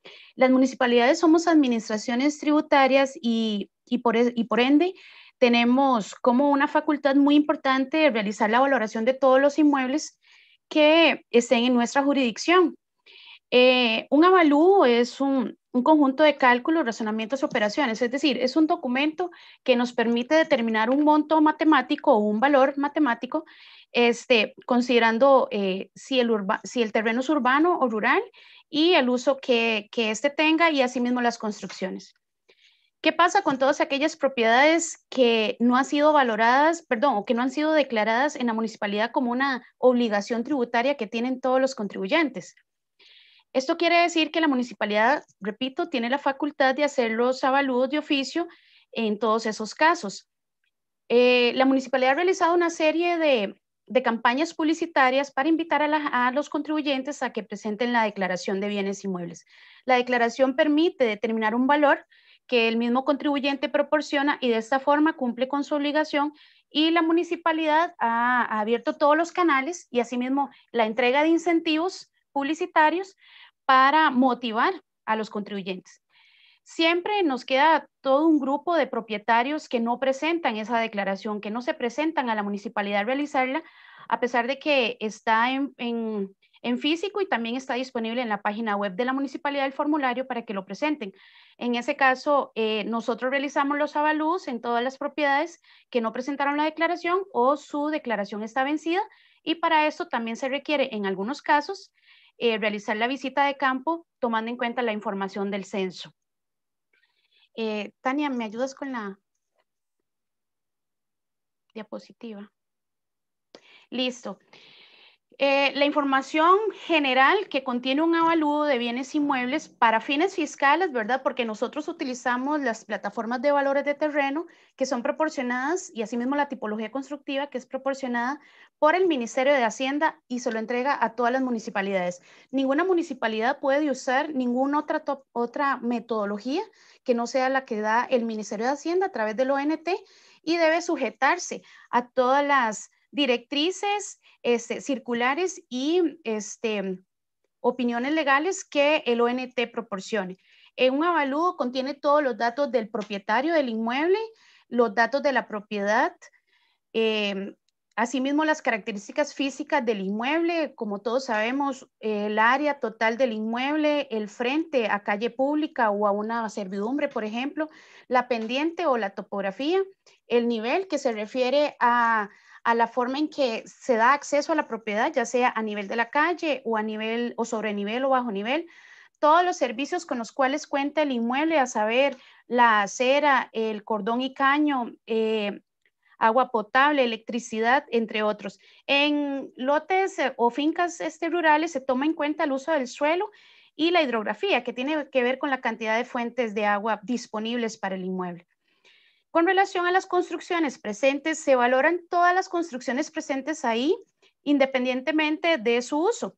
Las municipalidades somos administraciones tributarias y, y, por, y por ende tenemos como una facultad muy importante realizar la valoración de todos los inmuebles que estén en nuestra jurisdicción. Eh, un avalúo es un, un conjunto de cálculos, razonamientos, operaciones, es decir, es un documento que nos permite determinar un monto matemático o un valor matemático, este, considerando eh, si, el urba, si el terreno es urbano o rural y el uso que, que éste tenga y asimismo las construcciones. ¿Qué pasa con todas aquellas propiedades que no han sido valoradas, perdón, o que no han sido declaradas en la municipalidad como una obligación tributaria que tienen todos los contribuyentes? Esto quiere decir que la municipalidad, repito, tiene la facultad de hacer los avalúos de oficio en todos esos casos. Eh, la municipalidad ha realizado una serie de, de campañas publicitarias para invitar a, la, a los contribuyentes a que presenten la declaración de bienes inmuebles. La declaración permite determinar un valor que el mismo contribuyente proporciona y de esta forma cumple con su obligación, y la municipalidad ha, ha abierto todos los canales y asimismo la entrega de incentivos publicitarios para motivar a los contribuyentes. Siempre nos queda todo un grupo de propietarios que no presentan esa declaración, que no se presentan a la municipalidad a realizarla, a pesar de que está en, en, en físico y también está disponible en la página web de la municipalidad el formulario para que lo presenten. En ese caso, eh, nosotros realizamos los avalúos en todas las propiedades que no presentaron la declaración o su declaración está vencida, y para esto también se requiere en algunos casos Eh, realizar la visita de campo tomando en cuenta la información del censo. Eh, Tania, ¿me ayudas con la diapositiva? Listo. Eh, la información general que contiene un avalúo de bienes inmuebles para fines fiscales, ¿verdad? Porque nosotros utilizamos las plataformas de valores de terreno que son proporcionadas, y asimismo la tipología constructiva que es proporcionada por el Ministerio de Hacienda y se lo entrega a todas las municipalidades. Ninguna municipalidad puede usar ninguna otra, otra metodología que no sea la que da el Ministerio de Hacienda a través del O N T, y debe sujetarse a todas las directrices, este, circulares y este, opiniones legales que el O N T proporcione. En un avalúo contiene todos los datos del propietario del inmueble, los datos de la propiedad, eh, asimismo las características físicas del inmueble, como todos sabemos, el área total del inmueble, el frente a calle pública o a una servidumbre, por ejemplo, la pendiente o la topografía, el nivel que se refiere a a la forma en que se da acceso a la propiedad, ya sea a nivel de la calle o a nivel o sobre nivel o bajo nivel, todos los servicios con los cuales cuenta el inmueble, a saber, la acera, el cordón y caño, eh, agua potable, electricidad, entre otros. En lotes eh, o fincas este, rurales se toma en cuenta el uso del suelo y la hidrografía, que tiene que ver con la cantidad de fuentes de agua disponibles para el inmueble. Con relación a las construcciones presentes, se valoran todas las construcciones presentes ahí, independientemente de su uso.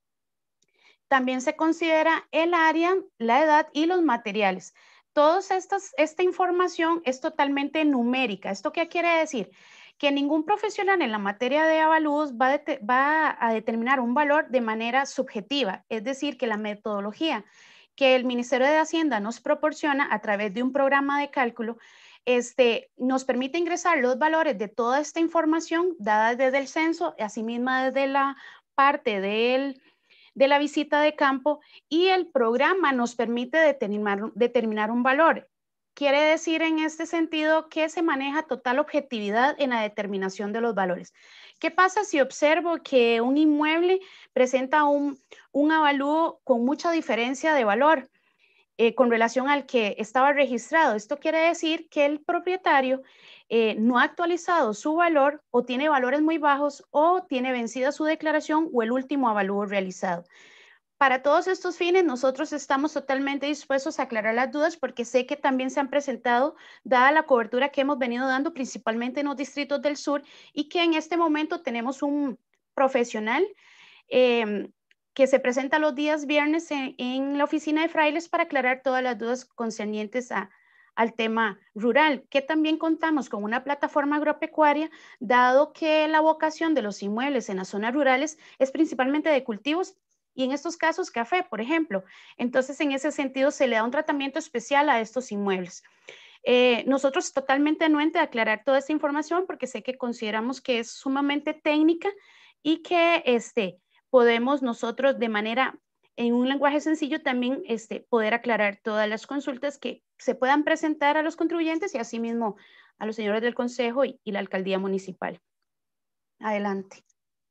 También se considera el área, la edad y los materiales. Toda esta información es totalmente numérica. ¿Esto qué quiere decir? Que ningún profesional en la materia de avalúos va, de, va a determinar un valor de manera subjetiva. Es decir, que la metodología que el Ministerio de Hacienda nos proporciona a través de un programa de cálculo Este, nos permite ingresar los valores de toda esta información dada desde el censo, asimismo desde la parte del, de la visita de campo, y el programa nos permite determinar, determinar un valor. Quiere decir en este sentido que se maneja total objetividad en la determinación de los valores. ¿Qué pasa si observo que un inmueble presenta un, un avalúo con mucha diferencia de valor Eh, con relación al que estaba registrado? Esto quiere decir que el propietario eh, no ha actualizado su valor, o tiene valores muy bajos, o tiene vencida su declaración o el último avalúo realizado. Para todos estos fines, nosotros estamos totalmente dispuestos a aclarar las dudas, porque sé que también se han presentado, dada la cobertura que hemos venido dando principalmente en los distritos del sur, y que en este momento tenemos un profesional eh, que se presenta los días viernes en, en la oficina de Frailes para aclarar todas las dudas concernientes a, al tema rural, que también contamos con una plataforma agropecuaria, dado que la vocación de los inmuebles en las zonas rurales es principalmente de cultivos y en estos casos café, por ejemplo. Entonces, en ese sentido, se le da un tratamiento especial a estos inmuebles. Eh, nosotros totalmente anuente de aclarar toda esta información porque sé que consideramos que es sumamente técnica y que este, podemos nosotros de manera, en un lenguaje sencillo también este, poder aclarar todas las consultas que se puedan presentar a los contribuyentes y asimismo a los señores del Consejo y, y la Alcaldía Municipal. Adelante.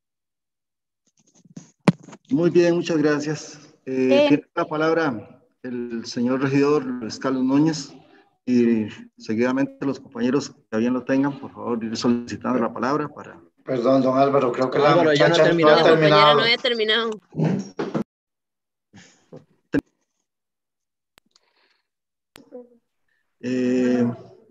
Muy bien, muchas gracias. Eh, Eh, tiene la palabra el señor regidor Luis Carlos Núñez y seguidamente los compañeros que bien lo tengan, por favor, ir solicitando la palabra para... Perdón, don Álvaro, creo que la Álvaro, ya no ha muchacha terminado. no ha La terminado. no había terminado. Eh,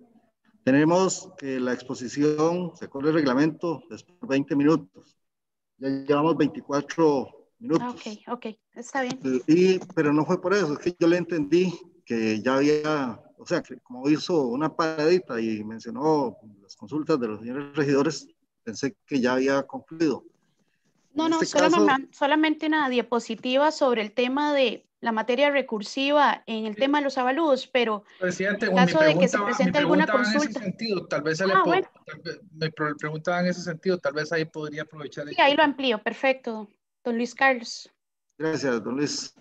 tenemos que la exposición, se corre el reglamento, después de veinte minutos. Ya llevamos veinticuatro minutos. Ok, ok, está bien. Y, pero no fue por eso, es que yo le entendí que ya había, o sea, que como hizo una paradita y mencionó las consultas de los señores regidores, pensé que ya había concluido. No, En no, este solamente, caso, solamente una diapositiva sobre el tema de la materia recursiva en el tema de los avalúos, pero Presidente, en mi caso de que se pregunta, va, mi presente alguna pregunta va en ese consulta. sentido, tal vez se le Ah, puedo, bueno. tal vez, mi pro- pregunta va en ese sentido, tal vez ahí podría aprovechar. Sí, ahí lo amplío, perfecto, don Luis Carlos. gracias, don Luis.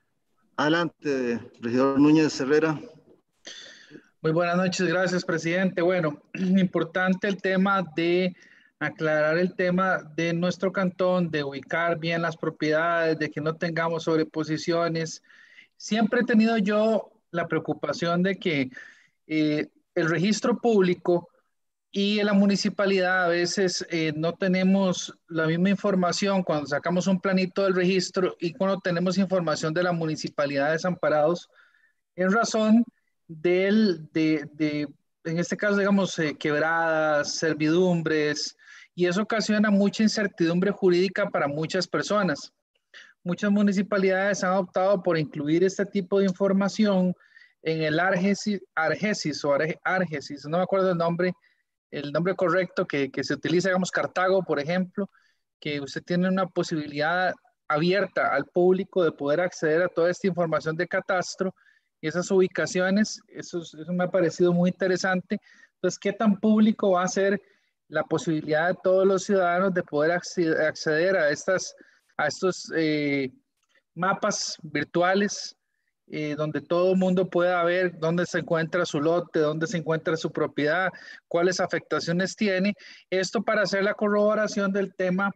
Adelante, regidor Núñez Herrera. Muy buenas noches, gracias, presidente. Bueno, importante el tema de aclarar el tema de nuestro cantón, de ubicar bien las propiedades, de que no tengamos sobreposiciones. Siempre he tenido yo la preocupación de que eh, el registro público y en la municipalidad a veces eh, no tenemos la misma información cuando sacamos un planito del registro y cuando tenemos información de la municipalidad de Desamparados, en razón del, de, de, en este caso, digamos, eh, quebradas, servidumbres, y eso ocasiona mucha incertidumbre jurídica para muchas personas. Muchas municipalidades han optado por incluir este tipo de información en el Argesis, Argesis o Argesis, no me acuerdo el nombre, el nombre correcto que, que se utiliza, digamos, Cartago, por ejemplo, que usted tiene una posibilidad abierta al público de poder acceder a toda esta información de catastro y esas ubicaciones. Eso, eso me ha parecido muy interesante. Entonces, ¿qué tan público va a ser la posibilidad de todos los ciudadanos de poder acceder, acceder a, estas, a estos eh, mapas virtuales eh, donde todo el mundo pueda ver dónde se encuentra su lote, dónde se encuentra su propiedad, cuáles afectaciones tiene? Esto para hacer la corroboración del tema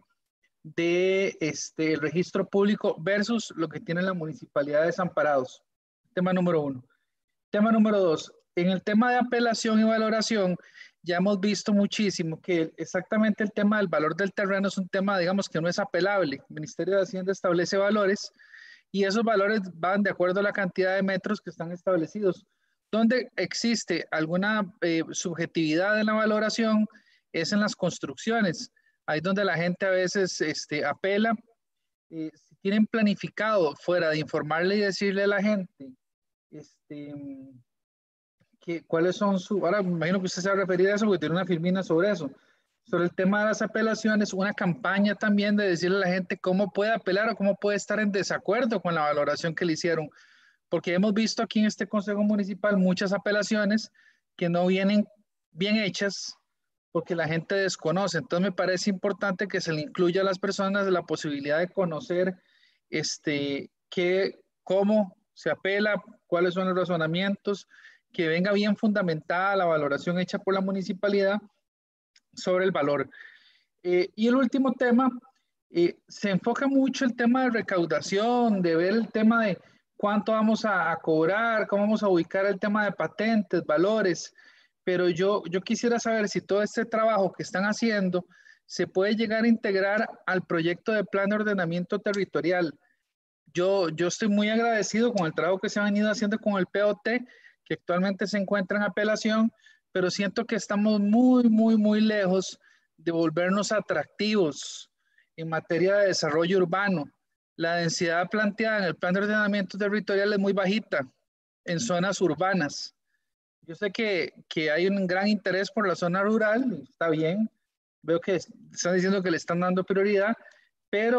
de este, el registro público versus lo que tiene la municipalidad de Desamparados. Tema número uno. Tema número dos. En el tema de apelación y valoración, ya hemos visto muchísimo que exactamente el tema del valor del terreno es un tema, digamos, que no es apelable. El Ministerio de Hacienda establece valores y esos valores van de acuerdo a la cantidad de metros que están establecidos. Donde existe alguna eh, subjetividad en la valoración es en las construcciones. Ahí donde la gente a veces este, apela. Eh, si tienen planificado fuera de informarle y decirle a la gente este, que, cuáles son sus... Ahora me imagino que usted se va a referir a eso porque tiene una firmina sobre eso. Sobre el tema de las apelaciones, una campaña también de decirle a la gente cómo puede apelar o cómo puede estar en desacuerdo con la valoración que le hicieron. Porque hemos visto aquí en este Consejo Municipal muchas apelaciones que no vienen bien hechas porque la gente desconoce. Entonces me parece importante que se le incluya a las personas la posibilidad de conocer este, qué, cómo se apela, cuáles son los razonamientos, que venga bien fundamentada la valoración hecha por la municipalidad sobre el valor. Eh, y el último tema, eh, se enfoca mucho el tema de recaudación, de ver el tema de cuánto vamos a, a cobrar, cómo vamos a ubicar el tema de patentes, valores, pero yo, yo quisiera saber si todo este trabajo que están haciendo se puede llegar a integrar al proyecto de plan de ordenamiento territorial. Yo, yo estoy muy agradecido con el trabajo que se ha venido haciendo con el P O T, que actualmente se encuentra en apelación, pero siento que estamos muy, muy, muy lejos de volvernos atractivos en materia de desarrollo urbano. La densidad planteada en el plan de ordenamiento territorial es muy bajita en zonas urbanas. Yo sé que, que hay un gran interés por la zona rural, está bien, veo que están diciendo que le están dando prioridad, pero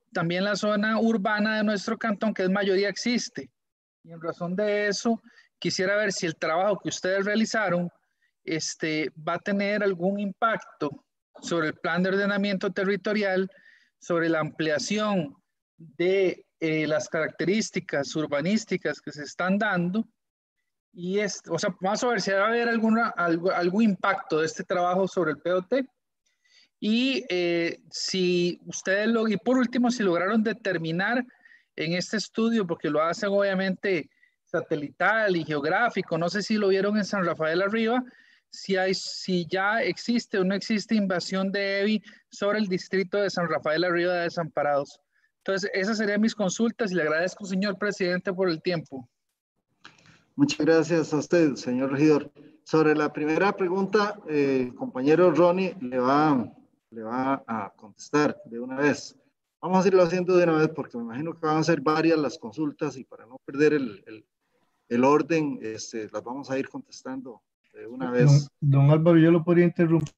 también la zona urbana de nuestro cantón, que es mayoría, existe. Y en razón de eso, quisiera ver si el trabajo que ustedes realizaron este, va a tener algún impacto sobre el plan de ordenamiento territorial, sobre la ampliación de eh, las características urbanísticas que se están dando. Y es, o sea, vamos a ver si va a haber alguna, algo, algún impacto de este trabajo sobre el P O T. Y eh, si ustedes, lo, y por último, si lograron determinar en este estudio, porque lo hacen obviamente satelital y geográfico, no sé si lo vieron en San Rafael Arriba, si, hay, si ya existe o no existe invasión de E B I sobre el distrito de San Rafael Arriba de Desamparados. Entonces, esas serían mis consultas y le agradezco, señor presidente, por el tiempo. Muchas gracias a usted, señor regidor. Sobre la primera pregunta, eh, el compañero Ronnie le va, le va a contestar de una vez. Vamos a irlo haciendo de una vez porque me imagino que van a ser varias las consultas y para no perder el, el, el orden, este, las vamos a ir contestando de una vez. Don, don Álvaro, yo lo podría interrumpir.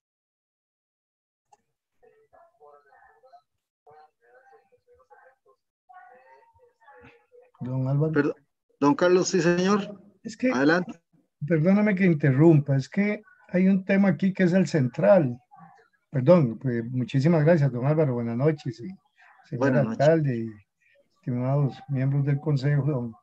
Don Álvaro. Perdón, don Carlos, sí, señor. Es que, adelante. Perdóname que interrumpa, es que hay un tema aquí que es el central. Perdón, pues, muchísimas gracias, don Álvaro. Buenas noches, y señor Buenas alcalde y estimados miembros del consejo, don,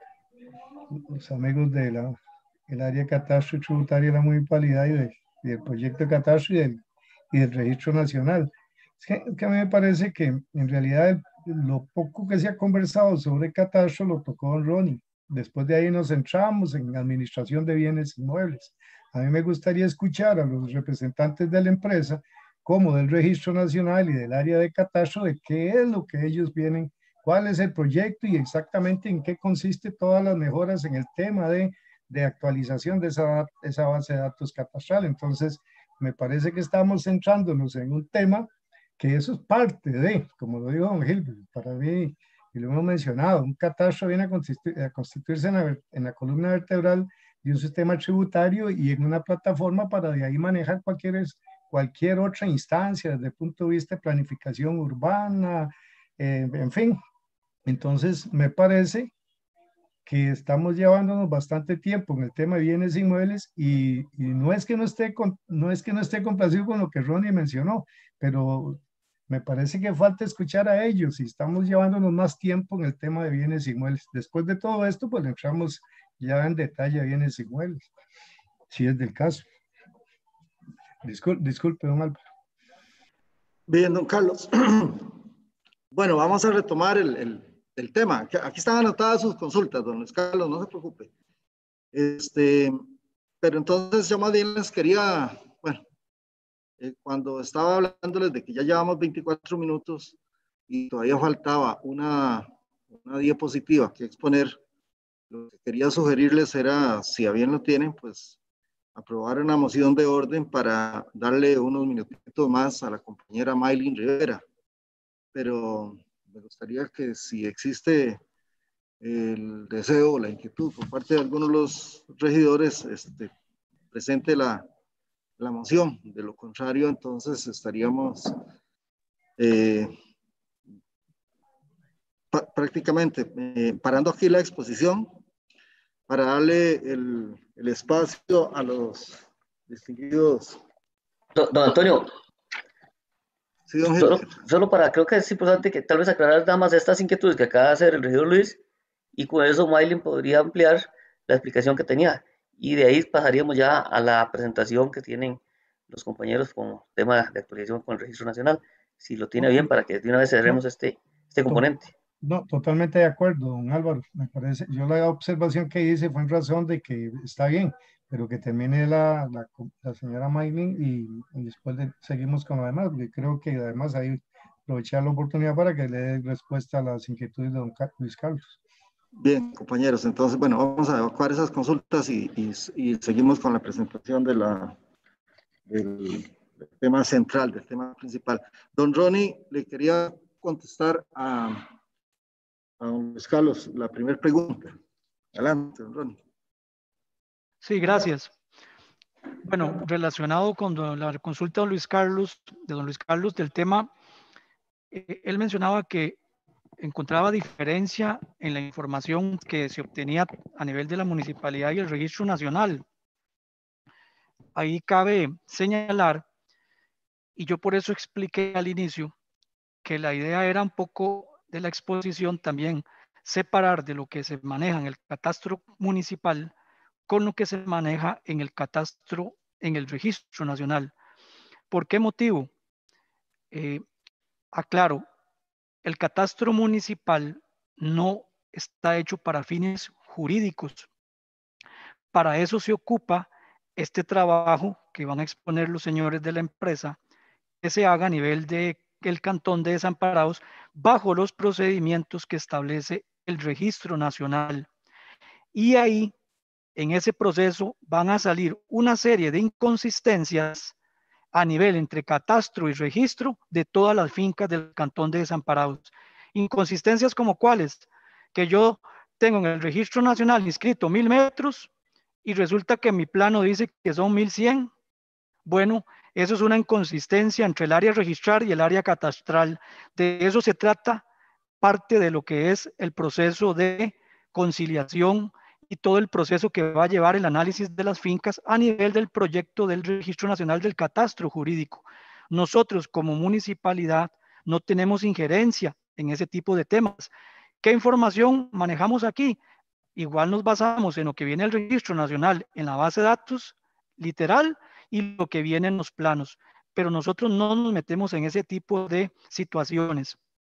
los amigos de la el área de catastro tributario de la municipalidad y, de, y del proyecto de catastro y del, y del registro nacional. Es que, es que a mí me parece que en realidad lo poco que se ha conversado sobre catastro lo tocó don Ronnie. Después de ahí nos centramos en administración de bienes inmuebles. A mí me gustaría escuchar a los representantes de la empresa, como del registro nacional y del área de catastro, de qué es lo que ellos vienen, cuál es el proyecto y exactamente en qué consiste todas las mejoras en el tema de de actualización de esa, esa base de datos catastral. Entonces, me parece que estamos centrándonos en un tema que eso es parte de, como lo dijo don Gil, para mí, y lo hemos mencionado, un catastro viene a, constitu a constituirse en la, en la columna vertebral de un sistema tributario y en una plataforma para de ahí manejar cualquier, cualquier otra instancia desde el punto de vista de planificación urbana, eh, en fin. Entonces, me parece que estamos llevándonos bastante tiempo en el tema de bienes inmuebles y, y no es que no esté con, no es que no esté complacido con lo que Ronnie mencionó, pero me parece que falta escuchar a ellos y estamos llevándonos más tiempo en el tema de bienes inmuebles. Después de todo esto, pues entramos ya en detalle a bienes inmuebles, si es del caso. Disculpe, disculpe don Álvaro. Bien, don Carlos. Bueno, vamos a retomar el, el el tema. Aquí están anotadas sus consultas, don Luis Carlos, no se preocupe. Este, pero entonces yo más bien les quería, bueno, eh, cuando estaba hablándoles de que ya llevamos veinticuatro minutos y todavía faltaba una, una diapositiva que exponer, lo que quería sugerirles era, si a bien lo tienen, pues aprobar una moción de orden para darle unos minutitos más a la compañera Maylin Rivera. Pero me gustaría que si existe el deseo o la inquietud por parte de algunos de los regidores, este, presente la, la moción. De lo contrario, entonces estaríamos eh, prácticamente eh, parando aquí la exposición para darle el, el espacio a los distinguidos. Don, don Antonio. Sí, don solo, solo para, creo que es importante que tal vez aclarar nada más estas inquietudes que acaba de hacer el regidor Luis, y con eso Maylin podría ampliar la explicación que tenía, y de ahí pasaríamos ya a la presentación que tienen los compañeros como tema de actualización con el Registro Nacional, si lo tiene bien, para que de una vez cerremos este, este componente. No, totalmente de acuerdo, don Álvaro, me parece, yo la observación que hice fue en razón de que está bien, pero que termine la, la, la señora Maylin y, y después de, seguimos con lo demás, porque creo que además ahí aprovechar la oportunidad para que le dé respuesta a las inquietudes de don Luis Carlos. Bien, compañeros, entonces, bueno, vamos a evacuar esas consultas y, y, y seguimos con la presentación de la, del, del tema central, del tema principal. Don Ronnie, le quería contestar a, a don Luis Carlos la primera pregunta. Adelante, don Ronnie. Sí, gracias. Bueno, relacionado con la consulta de don Luis Carlos, de don Luis Carlos, del tema, eh, él mencionaba que encontraba diferencia en la información que se obtenía a nivel de la municipalidad y el registro nacional. Ahí cabe señalar, y yo por eso expliqué al inicio, que la idea era un poco de la exposición también separar de lo que se maneja en el catastro municipal con lo que se maneja en el catastro, en el registro nacional. ¿Por qué motivo? Eh, aclaro, el catastro municipal no está hecho para fines jurídicos. Para eso se ocupa este trabajo que van a exponer los señores de la empresa, que se haga a nivel del Cantón de Desamparados bajo los procedimientos que establece el Registro Nacional. Y ahí, en ese proceso, van a salir una serie de inconsistencias a nivel entre catastro y registro de todas las fincas del Cantón de Desamparados. Inconsistencias como cuáles, que yo tengo en el Registro Nacional inscrito mil metros y resulta que mi plano dice que son mil cien. Bueno, eso es una inconsistencia entre el área registral y el área catastral. De eso se trata parte de lo que es el proceso de conciliación y todo el proceso que va a llevar el análisis de las fincas a nivel del proyecto del Registro Nacional del Catastro Jurídico. Nosotros como municipalidad no tenemos injerencia en ese tipo de temas. ¿Qué información manejamos aquí? Igual nos basamos en lo que viene el Registro Nacional en la base de datos literal y lo que viene en los planos, pero nosotros no nos metemos en ese tipo de situaciones.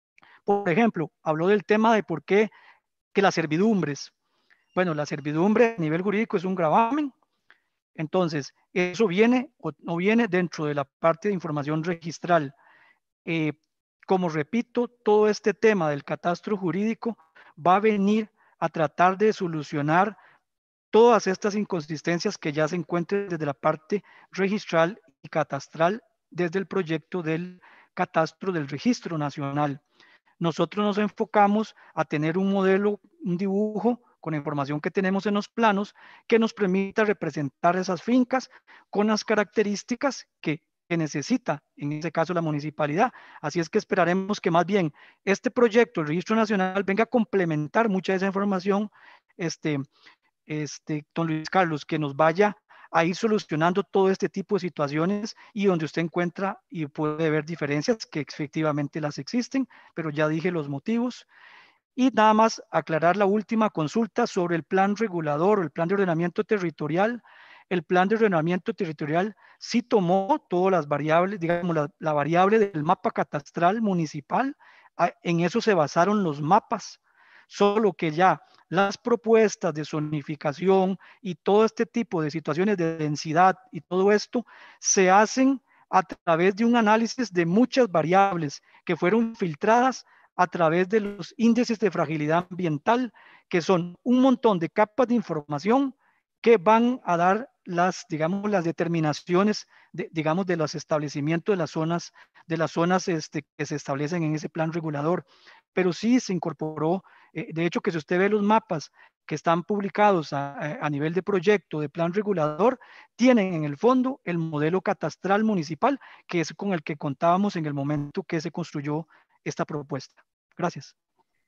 Por ejemplo, habló del tema de por qué que las servidumbres. Bueno, la servidumbre a nivel jurídico es un gravamen, entonces eso viene o no viene dentro de la parte de información registral. Eh, como repito, todo este tema del catastro jurídico va a venir a tratar de solucionar todas estas inconsistencias que ya se encuentran desde la parte registral y catastral desde el proyecto del catastro del Registro Nacional. Nosotros nos enfocamos a tener un modelo, un dibujo con la información que tenemos en los planos que nos permita representar esas fincas con las características que, que necesita, en este caso, la municipalidad. Así es que esperaremos que más bien este proyecto, el Registro Nacional, venga a complementar mucha de esa información, este, este, don Luis Carlos, que nos vaya a ir solucionando todo este tipo de situaciones y donde usted encuentra y puede ver diferencias que efectivamente las existen, pero ya dije los motivos. Y nada más aclarar la última consulta sobre el plan regulador o el plan de ordenamiento territorial. El plan de ordenamiento territorial sí tomó todas las variables, digamos la, la variable del mapa catastral municipal, en eso se basaron los mapas, solo que ya las propuestas de zonificación y todo este tipo de situaciones de densidad y todo esto se hacen a través de un análisis de muchas variables que fueron filtradas a través de los índices de fragilidad ambiental, que son un montón de capas de información que van a dar las, digamos, las determinaciones, de, digamos, de los establecimientos de las zonas, de las zonas este, que se establecen en ese plan regulador. Pero sí se incorporó, eh, de hecho que si usted ve los mapas que están publicados a, a nivel de proyecto, de plan regulador, tienen en el fondo el modelo catastral municipal, que es con el que contábamos en el momento que se construyó esta propuesta. Gracias.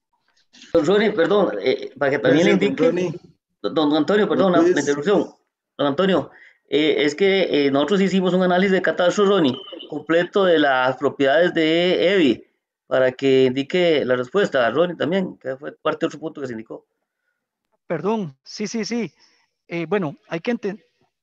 Don Ronnie, perdón, eh, para que también le indique, don, don Antonio, perdón, la, la interrupción. Don Antonio, eh, es que eh, nosotros hicimos un análisis de catastro, Ronnie, completo de las propiedades de Evi, para que indique la respuesta a Ronnie también, que fue parte de otro punto que se indicó. Perdón, sí, sí, sí. Eh, bueno, hay que entender,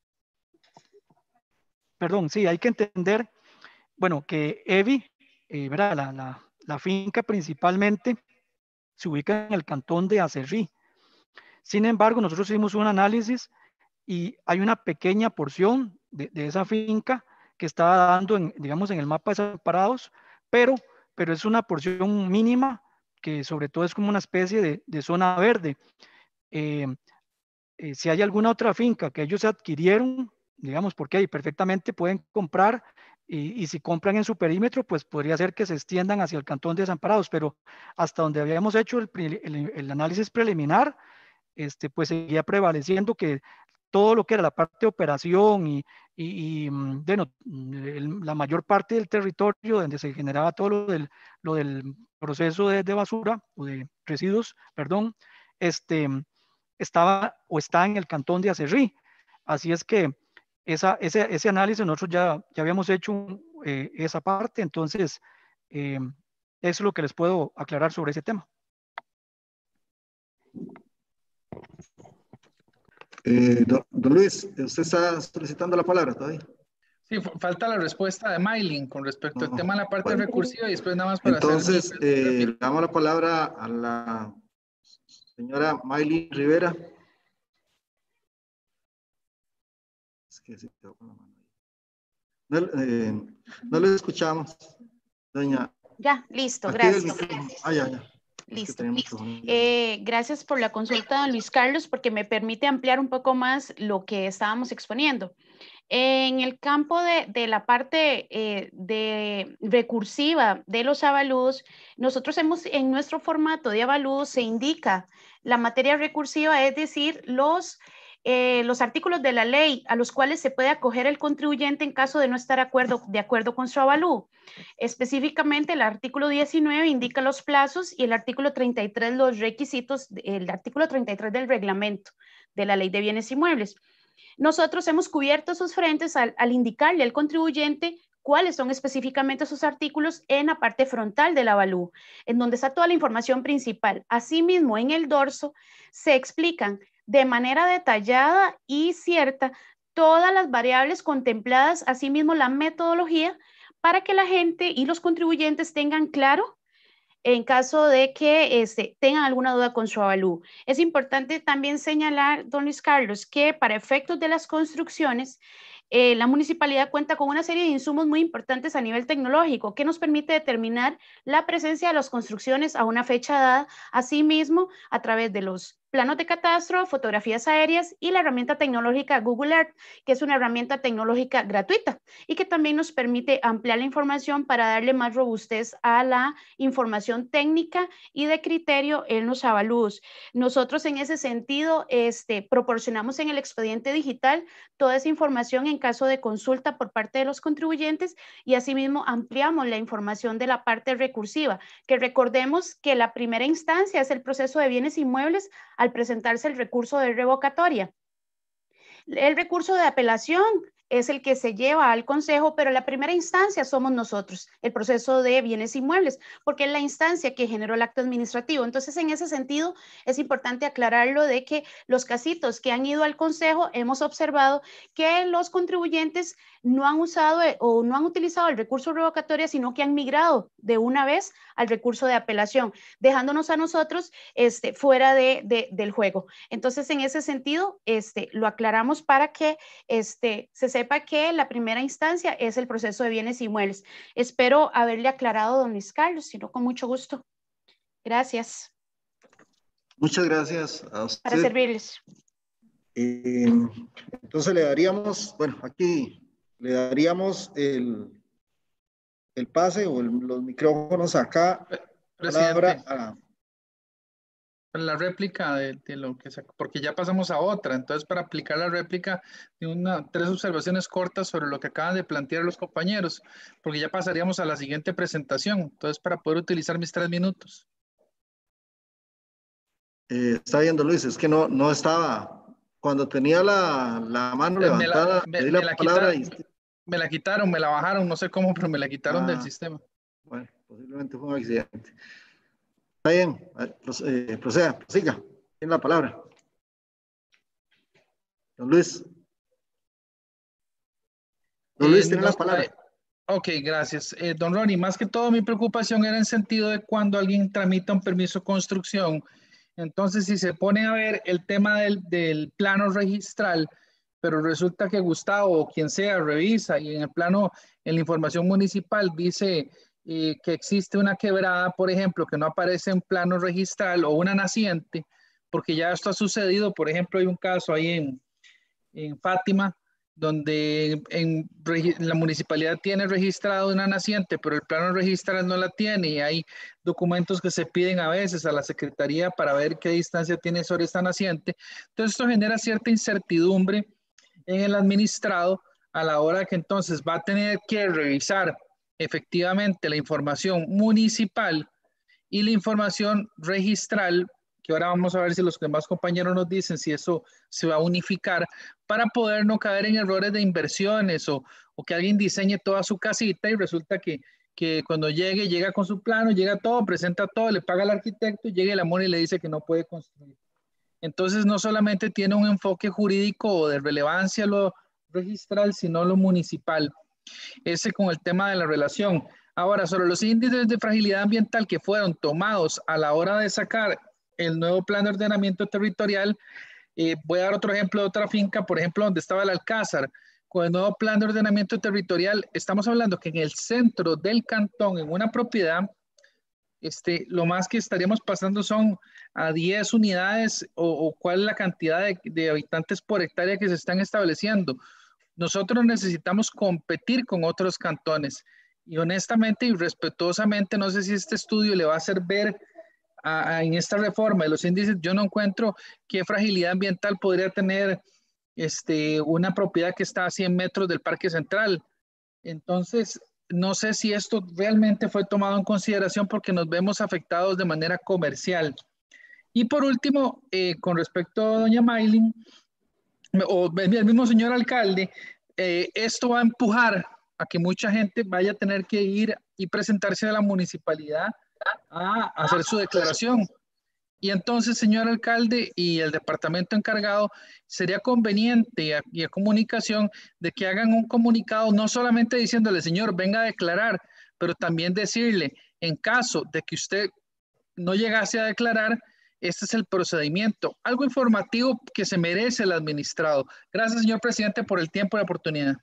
perdón, sí, hay que entender, bueno, que Evi, eh, ¿verdad? La, la, la finca principalmente se ubica en el cantón de Acerrí. Sin embargo, nosotros hicimos un análisis y hay una pequeña porción de, de esa finca que está dando, en, digamos, en el mapa de Desamparados, pero, pero es una porción mínima que sobre todo es como una especie de, de zona verde. Eh, eh, si hay alguna otra finca que ellos adquirieron, digamos, porque ahí perfectamente pueden comprar y, y si compran en su perímetro, pues podría ser que se extiendan hacia el cantón de Desamparados, pero hasta donde habíamos hecho el, el, el análisis preliminar, este, pues seguía prevaleciendo que todo lo que era la parte de operación y, y, y bueno, el, la mayor parte del territorio donde se generaba todo lo del, lo del proceso de, de basura o de residuos, perdón, este, estaba o está en el cantón de Acerrí. Así es que esa, ese, ese análisis nosotros ya, ya habíamos hecho eh, esa parte, entonces eh, eso es lo que les puedo aclarar sobre ese tema. Eh, don, don Luis, ¿usted está solicitando la palabra todavía? Sí, falta la respuesta de Maylin con respecto no, al tema de la parte bueno. recursiva y después nada más para Entonces, hacer... Entonces, eh, le damos la palabra a la señora Maylin Rivera. Es que se quedó con la mano ahí. No, eh, no le escuchamos, doña. Ya, listo, gracias. Ah, ya, ya. Listo. Es que eh, gracias por la consulta, don Luis Carlos, porque me permite ampliar un poco más lo que estábamos exponiendo. En el campo de, de la parte eh, de recursiva de los avalúos, nosotros hemos, en nuestro formato de avalúos se indica la materia recursiva, es decir, los, eh, los artículos de la ley a los cuales se puede acoger el contribuyente en caso de no estar de acuerdo, de acuerdo con su avalúo. Específicamente, el artículo diecinueve indica los plazos y el artículo treinta y tres los requisitos, el artículo treinta y tres del reglamento de la ley de bienes inmuebles. Nosotros hemos cubierto esos frentes al, al indicarle al contribuyente cuáles son específicamente esos artículos en la parte frontal del avalúo, en donde está toda la información principal. Asimismo, en el dorso se explican de manera detallada y cierta todas las variables contempladas, asimismo la metodología, para que la gente y los contribuyentes tengan claro en caso de que este, tengan alguna duda con su avalúo. Es importante también señalar, don Luis Carlos, que para efectos de las construcciones, eh, la municipalidad cuenta con una serie de insumos muy importantes a nivel tecnológico que nos permite determinar la presencia de las construcciones a una fecha dada, asimismo a través de los planos de catastro, fotografías aéreas y la herramienta tecnológica Google Earth, que es una herramienta tecnológica gratuita y que también nos permite ampliar la información para darle más robustez a la información técnica y de criterio en los avalúos. Nosotros en ese sentido este, proporcionamos en el expediente digital toda esa información en caso de consulta por parte de los contribuyentes y asimismo ampliamos la información de la parte recursiva, que recordemos que la primera instancia es el proceso de bienes inmuebles al presentarse el recurso de revocatoria. El recurso de apelación es el que se lleva al consejo, pero la primera instancia somos nosotros, el proceso de bienes inmuebles, porque es la instancia que generó el acto administrativo. Entonces, en ese sentido, es importante aclararlo de que los casitos que han ido al consejo, hemos observado que los contribuyentes no han usado o no han utilizado el recurso revocatoria, sino que han migrado de una vez al recurso de apelación, dejándonos a nosotros este, fuera de, de, del juego. Entonces, en ese sentido, este, lo aclaramos para que este, se sepa que la primera instancia es el proceso de bienes inmuebles. Espero haberle aclarado, don Luis Carlos, si no, con mucho gusto. Gracias. Muchas gracias a usted. Para servirles. Eh, entonces le daríamos, bueno, aquí le daríamos el, el pase o el, los micrófonos acá. Palabra a, la réplica de, de lo que se, porque ya pasamos a otra, entonces para aplicar la réplica de una, tres observaciones cortas sobre lo que acaban de plantear los compañeros, porque ya pasaríamos a la siguiente presentación, entonces para poder utilizar mis tres minutos. Eh, está viendo Luis, es que no, no estaba, cuando tenía la, la mano me levantada, la, me, me, me la la palabra quitaron, y... me la quitaron, me la bajaron, no sé cómo, pero me la quitaron ah, del sistema. Bueno, posiblemente fue un accidente. Está bien, eh, proceda, siga, tiene la palabra. Don Luis. Don Luis, eh, tiene no, la palabra. Eh, ok, gracias. Eh, don Ronnie, más que todo mi preocupación era en sentido de cuando alguien tramita un permiso de construcción. Entonces, si se pone a ver el tema del, del plano registral, pero resulta que Gustavo o quien sea revisa y en el plano, en la información municipal dice... Eh, que existe una quebrada, por ejemplo, que no aparece en plano registral o una naciente, porque ya esto ha sucedido. Por ejemplo, hay un caso ahí en, en Fátima, donde en, en la municipalidad tiene registrado una naciente, pero el plano registral no la tiene y hay documentos que se piden a veces a la Secretaría para ver qué distancia tiene sobre esta naciente. Entonces esto genera cierta incertidumbre en el administrado a la hora que entonces va a tener que revisar efectivamente la información municipal y la información registral, que ahora vamos a ver si los demás compañeros nos dicen si eso se va a unificar, para poder no caer en errores de inversiones o, o que alguien diseñe toda su casita y resulta que, que cuando llegue, llega con su plano, llega todo, presenta todo, le paga al arquitecto, llega el amor y le dice que no puede construir. Entonces no solamente tiene un enfoque jurídico o de relevancia lo registral, sino lo municipal. Ese con el tema de la relación. Ahora, sobre los índices de fragilidad ambiental que fueron tomados a la hora de sacar el nuevo plan de ordenamiento territorial, eh, voy a dar otro ejemplo de otra finca, por ejemplo, donde estaba el Alcázar. Con el nuevo plan de ordenamiento territorial, estamos hablando que en el centro del cantón, en una propiedad, este, lo más que estaríamos pasando son a diez unidades o, o cuál es la cantidad de, de habitantes por hectárea que se están estableciendo. Nosotros necesitamos competir con otros cantones y honestamente y respetuosamente, no sé si este estudio le va a hacer ver a, a, en esta reforma de los índices, yo no encuentro qué fragilidad ambiental podría tener este, una propiedad que está a cien metros del Parque Central. Entonces, no sé si esto realmente fue tomado en consideración porque nos vemos afectados de manera comercial. Y por último, eh, con respecto a doña Maylin, o el mismo señor alcalde, eh, esto va a empujar a que mucha gente vaya a tener que ir y presentarse a la municipalidad a hacer su declaración. Y entonces, señor alcalde y el departamento encargado, sería conveniente y a, a comunicación de que hagan un comunicado, no solamente diciéndole, señor, venga a declarar, pero también decirle, en caso de que usted no llegase a declarar, este es el procedimiento. Algo informativo que se merece el administrado. Gracias, señor presidente, por el tiempo y la oportunidad.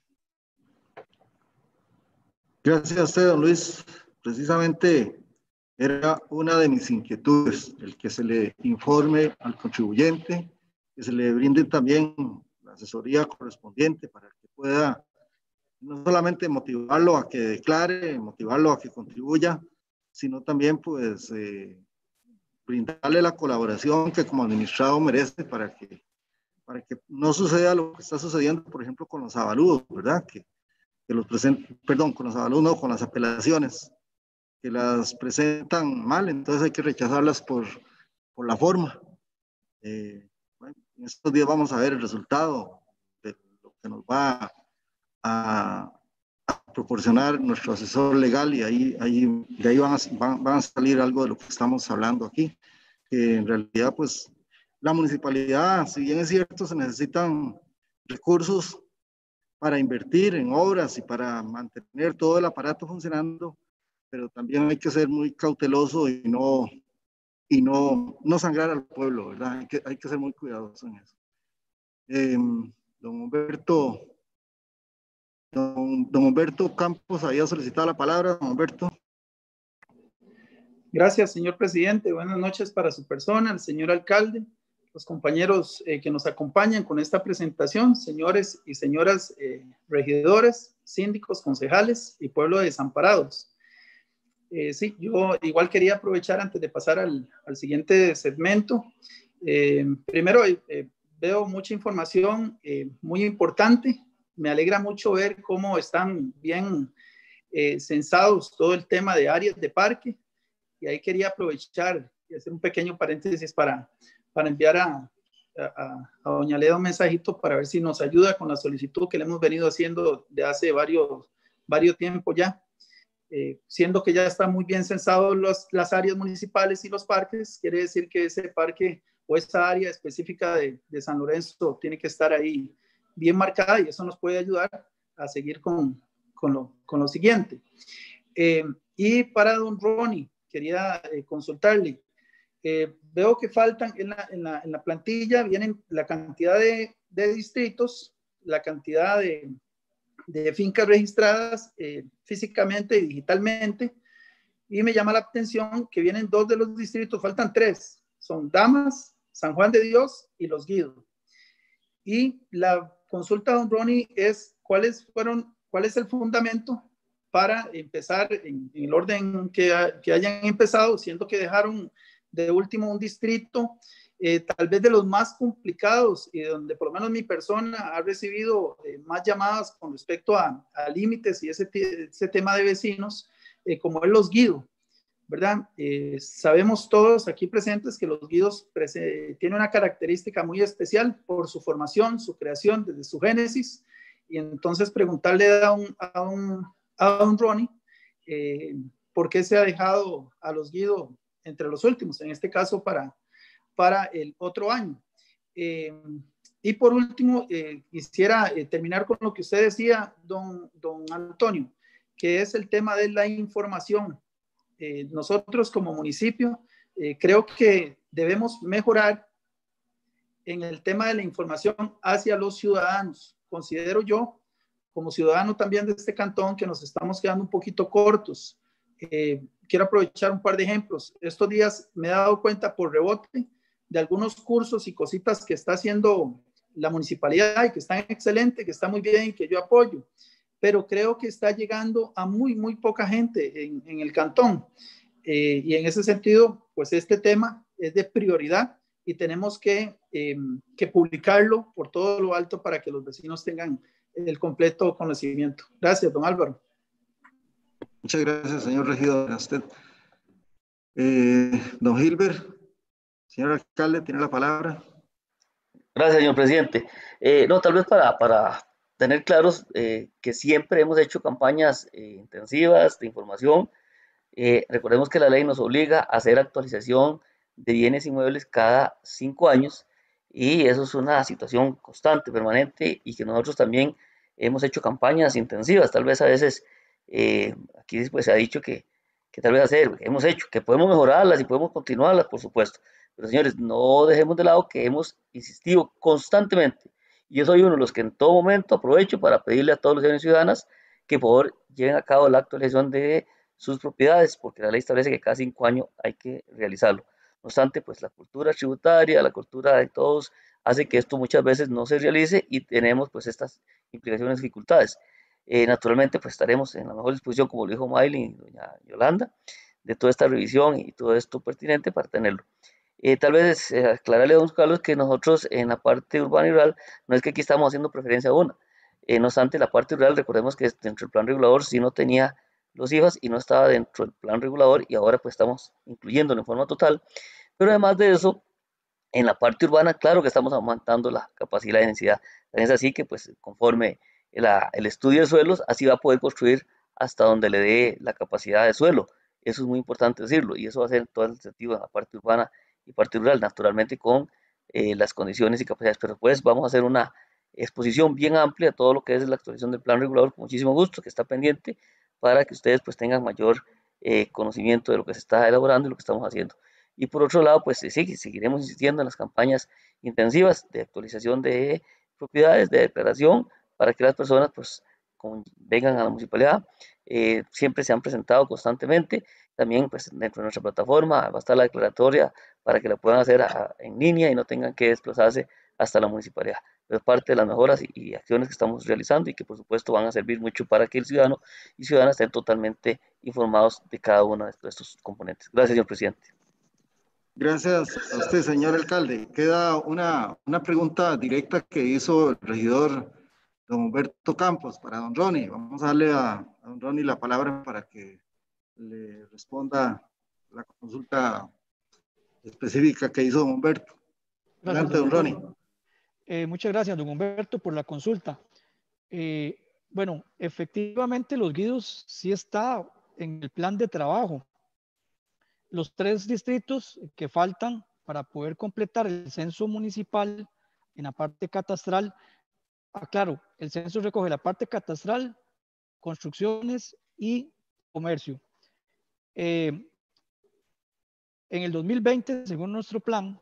Gracias a usted, don Luis. Precisamente era una de mis inquietudes, el que se le informe al contribuyente, que se le brinde también la asesoría correspondiente para que pueda no solamente motivarlo a que declare, motivarlo a que contribuya, sino también pues eh, brindarle la colaboración que como administrado merece para que, para que no suceda lo que está sucediendo, por ejemplo, con los avaludos, ¿verdad? Que, que los presenten, perdón, con los avaludos, no, con las apelaciones, que las presentan mal, entonces hay que rechazarlas por, por la forma. Eh, bueno, en estos días vamos a ver el resultado de lo que nos va a, a proporcionar nuestro asesor legal y ahí, ahí, de ahí van a, van, van a salir algo de lo que estamos hablando aquí, que en realidad pues la municipalidad, si bien es cierto, se necesitan recursos para invertir en obras y para mantener todo el aparato funcionando, pero también hay que ser muy cauteloso y no, y no, no sangrar al pueblo, ¿verdad? Hay que, hay que ser muy cuidadoso en eso. Eh, don Humberto, don, don Humberto Campos había solicitado la palabra. Don Humberto. Gracias, señor presidente. Buenas noches para su persona, el señor alcalde, los compañeros eh, que nos acompañan con esta presentación, señores y señoras eh, regidores, síndicos, concejales y pueblo de desamparados. Eh, sí, yo igual quería aprovechar antes de pasar al, al siguiente segmento. Eh, primero, eh, veo mucha información eh, muy importante. Me alegra mucho ver cómo están bien eh, censados todo el tema de áreas de parque. Y ahí quería aprovechar y hacer un pequeño paréntesis para, para enviar a, a, a doña Leda un mensajito para ver si nos ayuda con la solicitud que le hemos venido haciendo de hace varios, varios tiempos ya. Eh, siendo que ya están muy bien censados los, las áreas municipales y los parques, quiere decir que ese parque o esa área específica de, de San Lorenzo tiene que estar ahí bien marcada y eso nos puede ayudar a seguir con, con, lo, con lo siguiente. Eh, y para don Ronnie, quería eh, consultarle, eh, veo que faltan en la, en, la, en la plantilla, vienen la cantidad de, de distritos, la cantidad de de fincas registradas eh, físicamente y digitalmente, y me llama la atención que vienen dos de los distritos, faltan tres, son Damas, San Juan de Dios y Los Guidos. Y la consulta, don Ronnie, es cuáles fueron, cuál es el fundamento para empezar en, en el orden que, que hayan empezado, siendo que dejaron de último un distrito, eh, tal vez de los más complicados y donde por lo menos mi persona ha recibido eh, más llamadas con respecto a, a límites y ese, ese tema de vecinos, eh, como es Los Guido, ¿verdad? Eh, sabemos todos aquí presentes que Los Guidos tienen una característica muy especial por su formación, su creación desde su génesis, y entonces preguntarle a un, a un, a don Ronnie eh, por qué se ha dejado a Los Guido entre los últimos, en este caso para, para el otro año. Eh, y por último, eh, quisiera eh, terminar con lo que usted decía, don, don Antonio, que es el tema de la información. Eh, nosotros como municipio eh, creo que debemos mejorar en el tema de la información hacia los ciudadanos. Considero yo, como ciudadano también de este cantón, que nos estamos quedando un poquito cortos. Eh, quiero aprovechar un par de ejemplos. Estos días me he dado cuenta por rebote de algunos cursos y cositas que está haciendo la municipalidad y que están excelentes, que está muy bien y que yo apoyo, pero creo que está llegando a muy, muy poca gente en, en el cantón. Eh, y en ese sentido, pues este tema es de prioridad y tenemos que, eh, que publicarlo por todo lo alto para que los vecinos tengan el completo conocimiento. Gracias, don Álvaro. Muchas gracias, señor regidor. A usted. Eh, don Gilbert, señor alcalde, tiene la palabra. Gracias, señor presidente. Eh, no, tal vez para, para tener claros eh, que siempre hemos hecho campañas eh, intensivas de información. Eh, recordemos que la ley nos obliga a hacer actualización de bienes inmuebles cada cinco años y eso es una situación constante, permanente, y que nosotros también hemos hecho campañas intensivas. Tal vez a veces eh, aquí pues, se ha dicho que, que tal vez hacer, hemos hecho, que podemos mejorarlas y podemos continuarlas, por supuesto. Pero señores, no dejemos de lado que hemos insistido constantemente. Y yo soy uno de los que en todo momento aprovecho para pedirle a todos los ciudadanos y ciudadanas que por favor lleven a cabo la actualización de sus propiedades, porque la ley establece que cada cinco años hay que realizarlo. No obstante, pues la cultura tributaria, la cultura de todos, hace que esto muchas veces no se realice y tenemos pues estas implicaciones, dificultades. Eh, naturalmente, pues estaremos en la mejor disposición, como lo dijo Miley y doña Yolanda, de toda esta revisión y todo esto pertinente para tenerlo. Eh, tal vez eh, aclararle a don Carlos que nosotros en la parte urbana y rural, no es que aquí estamos haciendo preferencia a una, eh, no obstante la parte rural, recordemos que dentro del plan regulador sí no tenía los I V As y no estaba dentro del plan regulador y ahora pues estamos incluyéndolo en forma total, pero además de eso, en la parte urbana, claro que estamos aumentando la capacidad de densidad, es así que pues conforme la, el estudio de suelos, así va a poder construir hasta donde le dé la capacidad de suelo, eso es muy importante decirlo, y eso va a ser todo el sentido en la parte urbana y parte rural, naturalmente con eh, las condiciones y capacidades, pero pues vamos a hacer una exposición bien amplia de todo lo que es la actualización del plan regulador, con muchísimo gusto, que está pendiente, para que ustedes pues tengan mayor eh, conocimiento de lo que se está elaborando y lo que estamos haciendo. Y por otro lado, pues sí, seguiremos insistiendo en las campañas intensivas de actualización de propiedades, de declaración, para que las personas pues con, vengan a la municipalidad. Eh, siempre se han presentado constantemente. También pues dentro de nuestra plataforma va a estar la declaratoria para que la puedan hacer a, en línea y no tengan que desplazarse hasta la municipalidad. Pero es parte de las mejoras y, y acciones que estamos realizando y que por supuesto van a servir mucho para que el ciudadano y ciudadana estén totalmente informados de cada uno de estos componentes. Gracias, señor presidente. Gracias a usted, señor alcalde. Queda una, una pregunta directa que hizo el regidor don Humberto Campos para don Ronnie. Vamos a darle a, a don Ronnie la palabra para que le responda la consulta específica que hizo don Humberto. Adelante, don Ronnie. Eh, muchas gracias, don Humberto, por la consulta. Eh, bueno, efectivamente los guidos sí está en el plan de trabajo. Los tres distritos que faltan para poder completar el censo municipal en la parte catastral, aclaro, el censo recoge la parte catastral, construcciones y comercio. Eh, en el dos mil veinte, según nuestro plan,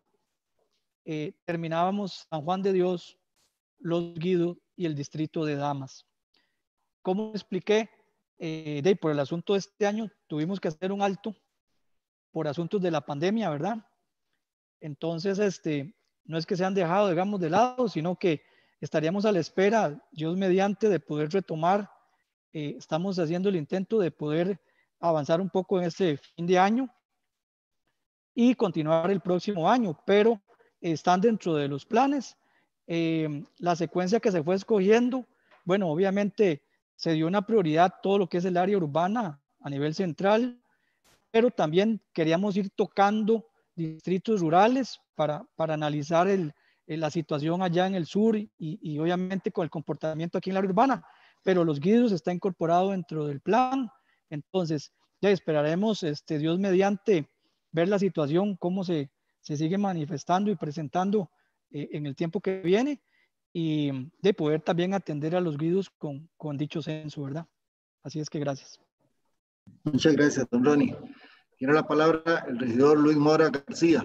eh, terminábamos San Juan de Dios, Los Guidos y el distrito de Damas. Como expliqué, eh, de, por el asunto de este año tuvimos que hacer un alto por asuntos de la pandemia, ¿verdad? Entonces, este, no es que se han dejado, digamos, de lado, sino que estaríamos a la espera, Dios mediante, de poder retomar. Eh, estamos haciendo el intento de poder avanzar un poco en este fin de año y continuar el próximo año, pero están dentro de los planes. Eh, la secuencia que se fue escogiendo, bueno, obviamente se dio una prioridad todo lo que es el área urbana a nivel central, pero también queríamos ir tocando distritos rurales para, para analizar el, la situación allá en el sur y, y obviamente con el comportamiento aquí en la área urbana, pero los guidos está incorporado dentro del plan. Entonces ya esperaremos, este, Dios mediante, ver la situación, cómo se, se sigue manifestando y presentando eh, en el tiempo que viene, y de poder también atender a los guidos con, con dicho censo, ¿verdad? Así es que gracias. Muchas gracias, don Ronnie. Tiene la palabra el regidor Luis Mora García.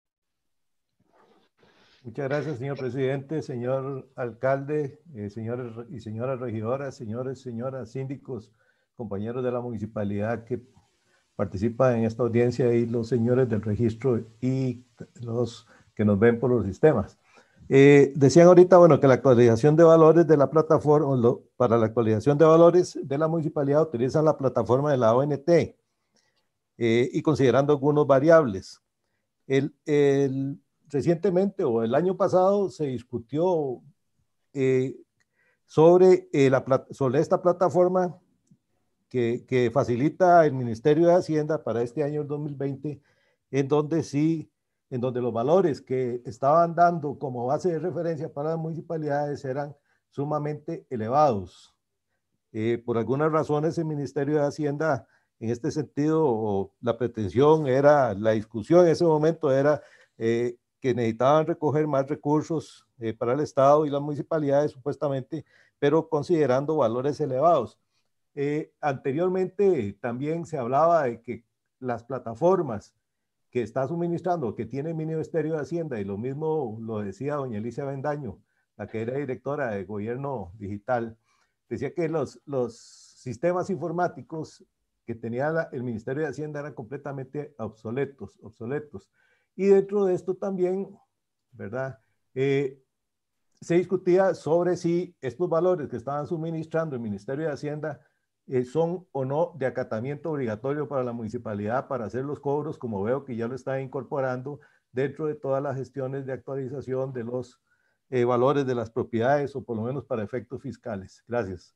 Muchas gracias, señor presidente, señor alcalde, eh, señores y señoras regidoras, señores, señoras síndicos, compañeros de la municipalidad que participan en esta audiencia y los señores del registro y los que nos ven por los sistemas. Eh, decían ahorita, bueno, que la actualización de valores de la plataforma, lo, para la actualización de valores de la municipalidad utilizan la plataforma de la O N T eh, y considerando algunos variables. El, el, recientemente o el año pasado se discutió eh, sobre, eh, la, sobre esta plataforma que, que facilita el Ministerio de Hacienda para este año dos mil veinte, en donde sí, en donde los valores que estaban dando como base de referencia para las municipalidades eran sumamente elevados. Eh, por algunas razones el Ministerio de Hacienda, en este sentido, la pretensión era, la discusión en ese momento era eh, que necesitaban recoger más recursos eh, para el Estado y las municipalidades supuestamente, pero considerando valores elevados. Eh, anteriormente también se hablaba de que las plataformas que está suministrando, que tiene el Ministerio de Hacienda, y lo mismo lo decía doña Alicia Bendaño, la que era directora de Gobierno Digital, decía que los, los sistemas informáticos que tenía la, el Ministerio de Hacienda eran completamente obsoletos, obsoletos. Y dentro de esto también, ¿verdad? Eh, se discutía sobre si estos valores que estaban suministrando el Ministerio de Hacienda Eh, son o no de acatamiento obligatorio para la municipalidad para hacer los cobros, como veo que ya lo está incorporando dentro de todas las gestiones de actualización de los eh, valores de las propiedades, o por lo menos para efectos fiscales. Gracias.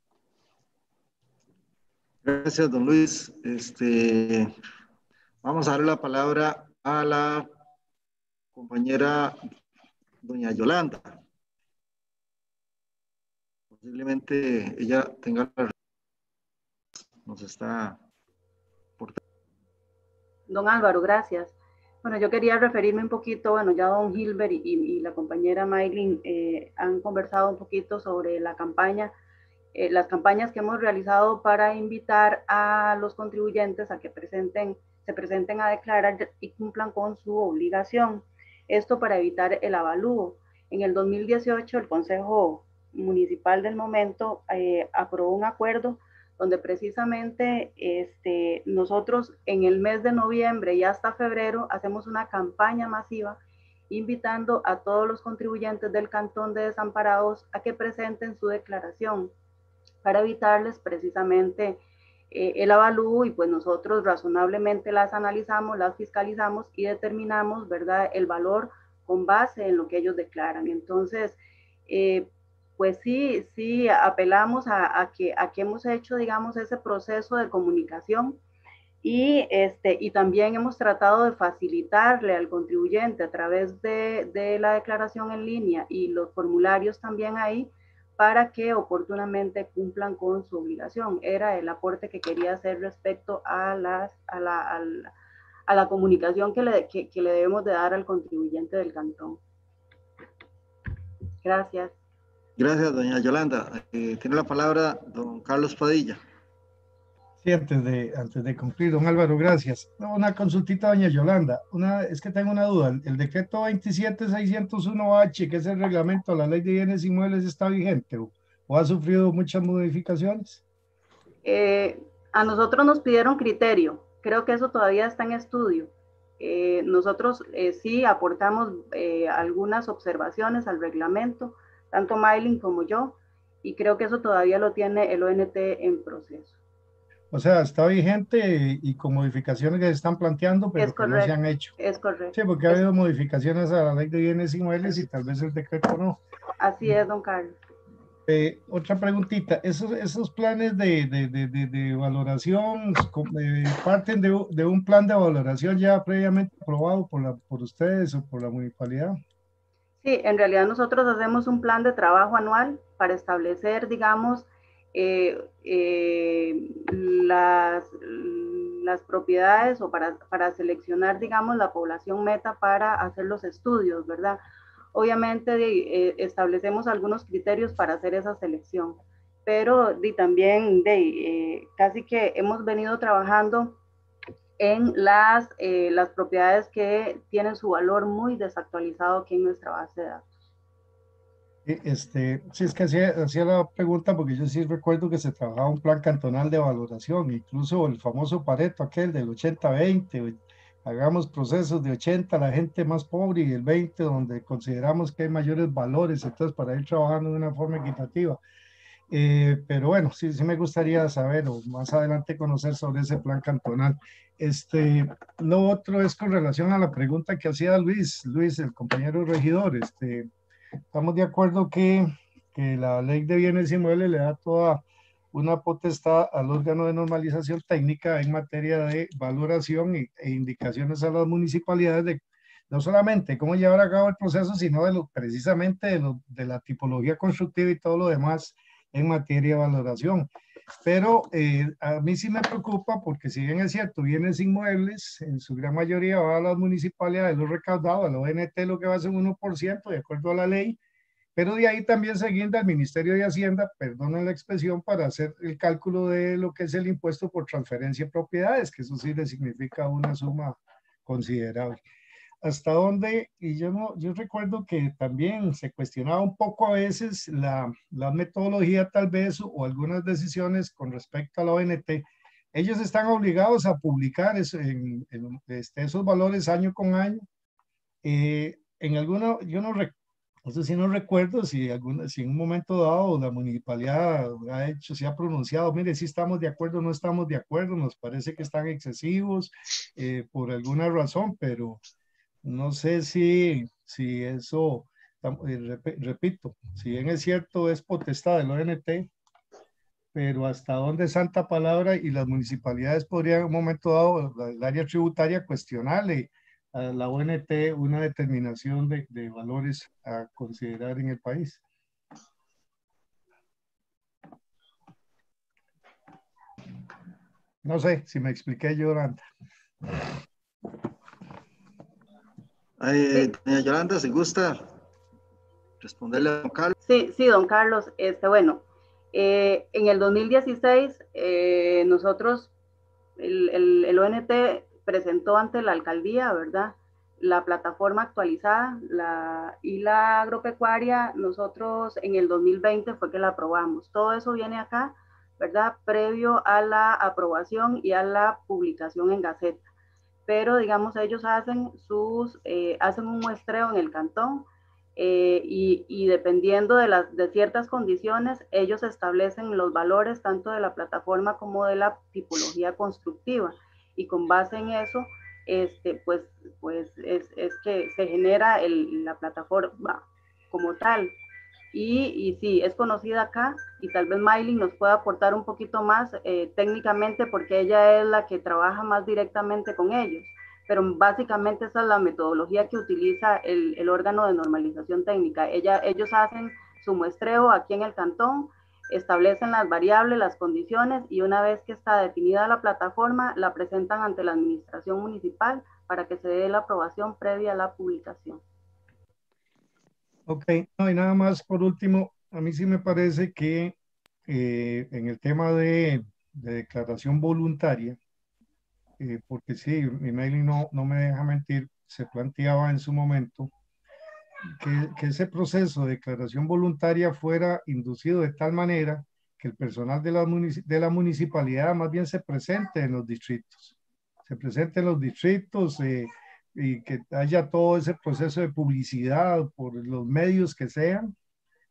Gracias, don Luis. Este, vamos a darle la palabra a la compañera doña Yolanda. Posiblemente ella tenga la nos está portando. Don Álvaro, gracias. Bueno, yo quería referirme un poquito, bueno, ya don Gilbert y, y la compañera Maylin eh, han conversado un poquito sobre la campaña, eh, las campañas que hemos realizado para invitar a los contribuyentes a que presenten, se presenten a declarar y cumplan con su obligación. Esto para evitar el avalúo. En el dos mil dieciocho, el Consejo Municipal del momento eh, aprobó un acuerdo donde precisamente este, nosotros en el mes de noviembre y hasta febrero hacemos una campaña masiva invitando a todos los contribuyentes del Cantón de Desamparados a que presenten su declaración para evitarles precisamente eh, el avalúo, y pues nosotros razonablemente las analizamos, las fiscalizamos y determinamos, ¿verdad?, el valor con base en lo que ellos declaran. Entonces, eh, pues sí, sí, apelamos a, a, que, a que hemos hecho, digamos, ese proceso de comunicación y, este, y también hemos tratado de facilitarle al contribuyente a través de, de la declaración en línea y los formularios también ahí para que oportunamente cumplan con su obligación. Era el aporte que quería hacer respecto a, las, a, la, a, la, a la comunicación que le, que, que le debemos de dar al contribuyente del cantón. Gracias. Gracias, doña Yolanda. Eh, tiene la palabra don Carlos Padilla. Sí, antes de, antes de concluir, don Álvaro, gracias. Una consultita, doña Yolanda. Una, es que tengo una duda. El, el decreto veintisiete seiscientos uno H, que es el reglamento de la ley de bienes inmuebles, ¿está vigente o, o ha sufrido muchas modificaciones? Eh, a nosotros nos pidieron criterio. Creo que eso todavía está en estudio. Eh, nosotros eh, sí aportamos eh, algunas observaciones al reglamento, tanto Maylin como yo, y creo que eso todavía lo tiene el O N T en proceso. O sea, está vigente y con modificaciones que se están planteando, pero Es que no se han correcto, hecho. es correcto. Sí, porque ha Es- habido modificaciones a la ley de bienes inmuebles y tal vez el decreto no. Así es, don Carlos. Eh, otra preguntita, esos, esos planes de, de, de, de, de valoración eh, parten de, de un plan de valoración ya previamente aprobado por, la, por ustedes o por la municipalidad. Sí, en realidad nosotros hacemos un plan de trabajo anual para establecer, digamos, eh, eh, las, las propiedades o para, para seleccionar, digamos, la población meta para hacer los estudios, ¿verdad? Obviamente de, eh, establecemos algunos criterios para hacer esa selección, pero de, también de, eh, casi que hemos venido trabajando en las, eh, las propiedades que tienen su valor muy desactualizado aquí en nuestra base de datos. Este, sí, es que hacía, hacía la pregunta porque yo sí recuerdo que se trabajaba un plan cantonal de valoración, incluso el famoso Pareto aquel del ochenta veinte, hagamos procesos de ochenta a la gente más pobre y el veinte donde consideramos que hay mayores valores, entonces para ir trabajando de una forma equitativa. Eh, pero bueno, sí, sí me gustaría saber o más adelante conocer sobre ese plan cantonal. Este, lo otro es con relación a la pregunta que hacía Luis, Luis, el compañero regidor. Este, estamos de acuerdo que, que la ley de bienes inmuebles le da toda una potestad al órgano de normalización técnica en materia de valoración e, e indicaciones a las municipalidades de no solamente cómo llevar a cabo el proceso, sino de lo, precisamente de, lo, de la tipología constructiva y todo lo demás en materia de valoración. Pero eh, a mí sí me preocupa porque si bien es cierto, bienes inmuebles en su gran mayoría va a las municipalidades, lo recaudado, a la O N T lo que va a ser un uno por ciento de acuerdo a la ley, pero de ahí también se guinda al Ministerio de Hacienda, perdonen la expresión, para hacer el cálculo de lo que es el impuesto por transferencia de propiedades, que eso sí le significa una suma considerable. Hasta dónde, y yo no, yo recuerdo que también se cuestionaba un poco a veces la, la metodología tal vez o algunas decisiones con respecto a la O N T. Ellos están obligados a publicar eso, en, en, este, esos valores año con año. Eh, en alguno, yo no recuerdo, no sé si no recuerdo si, alguna, si en un momento dado la municipalidad ha hecho, se ha pronunciado, mire, si estamos de acuerdo o no estamos de acuerdo, nos parece que están excesivos eh, por alguna razón, pero no sé si, si eso, eh, repito, si bien es cierto, es potestad del O N T, pero hasta dónde santa palabra y las municipalidades podrían en un momento dado, el área tributaria, cuestionarle a la O N T una determinación de, de valores a considerar en el país. No sé si me expliqué, Yolanda. Eh, doña Yolanda, si gusta responderle a don Carlos. Sí, sí, don Carlos. Este, bueno, eh, en el dos mil dieciséis eh, nosotros, el, el, el O N T presentó ante la alcaldía, ¿verdad?, la plataforma actualizada la, y la agropecuaria, nosotros en el dos mil veinte fue que la aprobamos. Todo eso viene acá, ¿verdad?, previo a la aprobación y a la publicación en Gaceta. Pero digamos ellos hacen sus eh, hacen un muestreo en el cantón eh, y, y dependiendo de las de ciertas condiciones ellos establecen los valores tanto de la plataforma como de la tipología constructiva, y con base en eso este pues pues es, es que se genera el, la plataforma como tal. Y, y sí, es conocida acá, y tal vez Maylin nos pueda aportar un poquito más eh, técnicamente, porque ella es la que trabaja más directamente con ellos, pero básicamente esa es la metodología que utiliza el, el órgano de normalización técnica. Ella, ellos hacen su muestreo aquí en el cantón, establecen las variables, las condiciones, y una vez que está definida la plataforma, la presentan ante la administración municipal para que se dé la aprobación previa a la publicación. Ok, no, y nada más por último, a mí sí me parece que eh, en el tema de, de declaración voluntaria, eh, porque sí, mi mailing no, no me deja mentir, se planteaba en su momento que, que ese proceso de declaración voluntaria fuera inducido de tal manera que el personal de la, de la municipalidad más bien se presente en los distritos, se presente en los distritos, eh, y que haya todo ese proceso de publicidad por los medios que sean,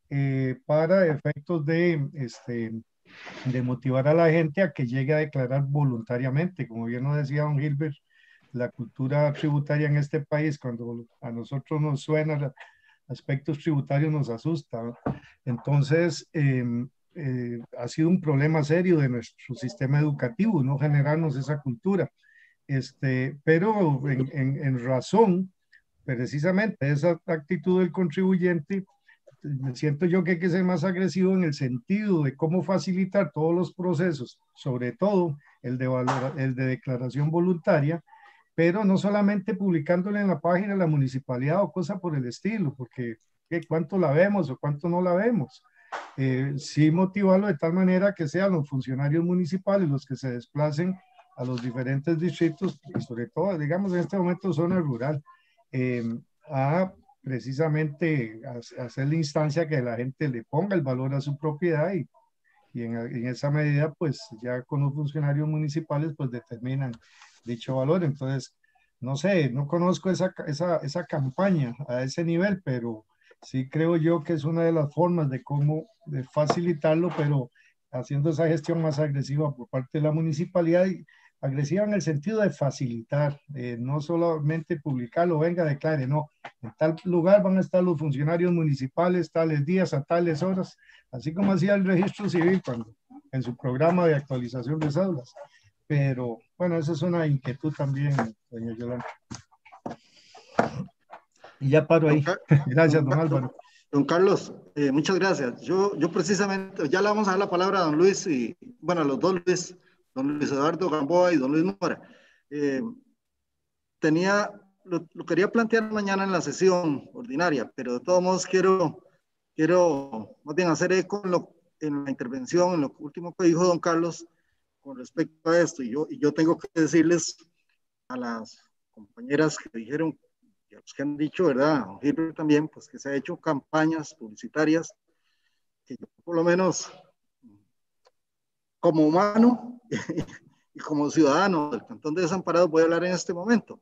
eh, para efectos de, este, de motivar a la gente a que llegue a declarar voluntariamente. Como bien nos decía don Gilbert, la cultura tributaria en este país, cuando a nosotros nos suena aspectos tributarios, nos asusta, ¿no? Entonces, eh, eh, ha sido un problema serio de nuestro sistema educativo, no generarnos esa cultura. Este, pero en, en, en razón, precisamente, esa actitud del contribuyente, siento yo que hay que ser más agresivo en el sentido de cómo facilitar todos los procesos, sobre todo el de, valor, el de declaración voluntaria, pero no solamente publicándole en la página de la municipalidad o cosa por el estilo, porque ¿qué, cuánto la vemos o cuánto no la vemos? Eh, sí motivarlo de tal manera que sean los funcionarios municipales los que se desplacen a los diferentes distritos, y sobre todo, digamos, en este momento zona rural, eh, a precisamente a, a hacer la instancia que la gente le ponga el valor a su propiedad y, y en, en esa medida, pues ya con los funcionarios municipales, pues determinan dicho valor. Entonces, no sé, no conozco esa, esa, esa campaña a ese nivel, pero sí creo yo que es una de las formas de cómo de facilitarlo, pero haciendo esa gestión más agresiva por parte de la municipalidad, y agresiva en el sentido de facilitar, eh, no solamente publicarlo, venga, declare, no, en tal lugar van a estar los funcionarios municipales tales días a tales horas, así como hacía el registro civil cuando, en su programa de actualización de cédulas. Pero bueno, esa es una inquietud también, doña Yolanda. Y ya paro ahí. Gracias, don Álvaro. Don Carlos, eh, muchas gracias. Yo, yo precisamente, ya le vamos a dar la palabra a don Luis y, bueno, a los dos Luis, don Luis Eduardo Gamboa y don Luis Mora. Eh, tenía, lo, lo quería plantear mañana en la sesión ordinaria, pero de todos modos quiero, quiero más bien hacer eco en, lo, en la intervención, en lo último que dijo don Carlos con respecto a esto. Y yo, y yo tengo que decirles a las compañeras que dijeron, y a los que han dicho, ¿verdad? Don Gilbert también, pues que se ha hecho campañas publicitarias que yo por lo menos como humano y como ciudadano del Cantón de Desamparados voy a hablar en este momento.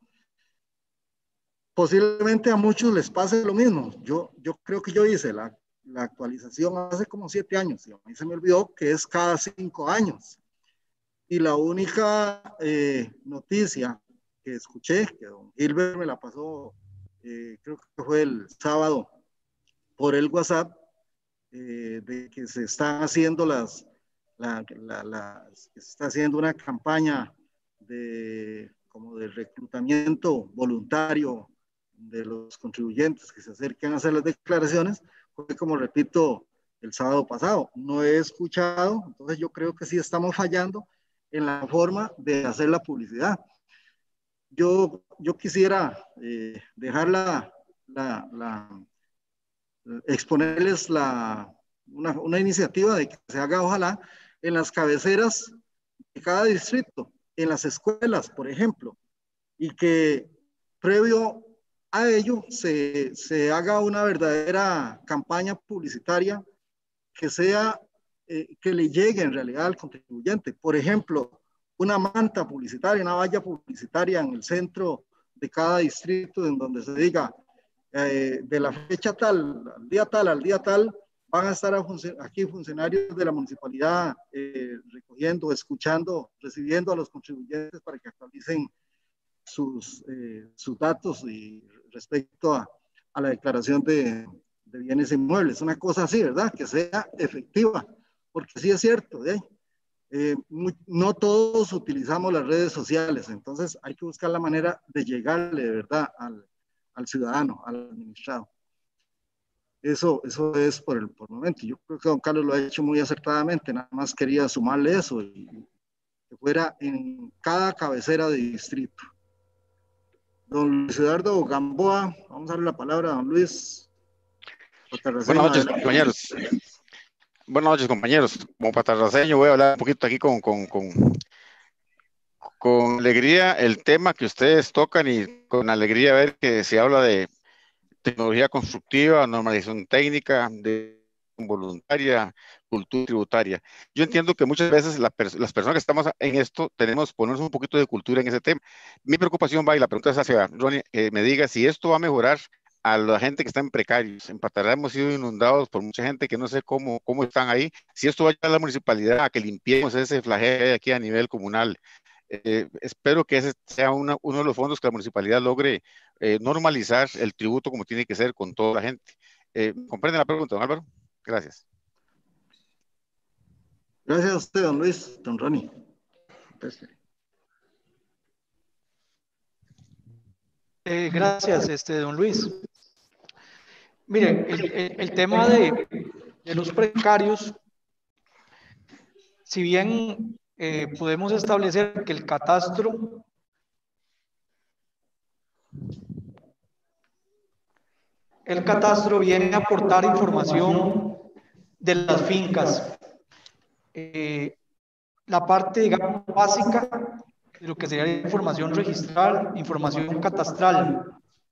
Posiblemente a muchos les pase lo mismo. Yo, yo creo que yo hice la, la actualización hace como siete años y a mí se me olvidó que es cada cinco años. Y la única eh, noticia que escuché, que don Gilbert me la pasó, eh, creo que fue el sábado, por el WhatsApp, eh, de que se están haciendo las, la, la, la, que se está haciendo una campaña de, como de reclutamiento voluntario de los contribuyentes que se acerquen a hacer las declaraciones, fue como repito el sábado pasado. No he escuchado, entonces yo creo que sí estamos fallando en la forma de hacer la publicidad. Yo, yo quisiera eh, dejar la, la, la, exponerles la, una, una iniciativa de que se haga, ojalá, en las cabeceras de cada distrito, en las escuelas, por ejemplo, y que previo a ello se, se haga una verdadera campaña publicitaria que sea, eh, que le llegue en realidad al contribuyente. Por ejemplo, una manta publicitaria, una valla publicitaria en el centro de cada distrito en donde se diga eh, de la fecha tal, al día tal, al día tal, van a estar a func- aquí funcionarios de la municipalidad eh, recogiendo, escuchando, recibiendo a los contribuyentes para que actualicen sus, eh, sus datos y respecto a, a la declaración de, de bienes inmuebles. Una cosa así, ¿verdad? Que sea efectiva, porque sí es cierto, ¿eh? Eh, muy, no todos utilizamos las redes sociales, entonces hay que buscar la manera de llegarle de verdad al, al ciudadano, al administrado. Eso, eso es por el, por el momento. Yo creo que don Carlos lo ha hecho muy acertadamente, nada más quería sumarle eso y que fuera en cada cabecera de distrito. Don Luis Eduardo Gamboa, vamos a darle la palabra a don Luis. Buenas noches, compañeros. Buenas noches, compañeros. Como patarraceño voy a hablar un poquito aquí con, con, con, con alegría el tema que ustedes tocan y con alegría ver que se habla de tecnología constructiva, normalización técnica, de voluntaria, cultura tributaria. Yo entiendo que muchas veces la pers las personas que estamos en esto tenemos que ponernos un poquito de cultura en ese tema. Mi preocupación va, y la pregunta es hacia Ronnie, que me diga si esto va a mejorar a la gente que está en precarios. En Patará hemos sido inundados por mucha gente que no sé cómo, cómo están ahí. Si esto va a llevar a la municipalidad a que limpiemos ese flagelo que hay aquí a nivel comunal, eh, espero que ese sea una, uno de los fondos que la municipalidad logre eh, normalizar el tributo como tiene que ser con toda la gente. Eh, ¿Comprende la pregunta, don Álvaro? Gracias. Gracias a usted, don Luis, don Ronnie. Eh, gracias, este, don Luis. Mire, el, el, el tema de, de los precarios, si bien eh, podemos establecer que el catastro el catastro viene a aportar información de las fincas, eh, la parte, digamos, básica de lo que sería la información registral, información catastral.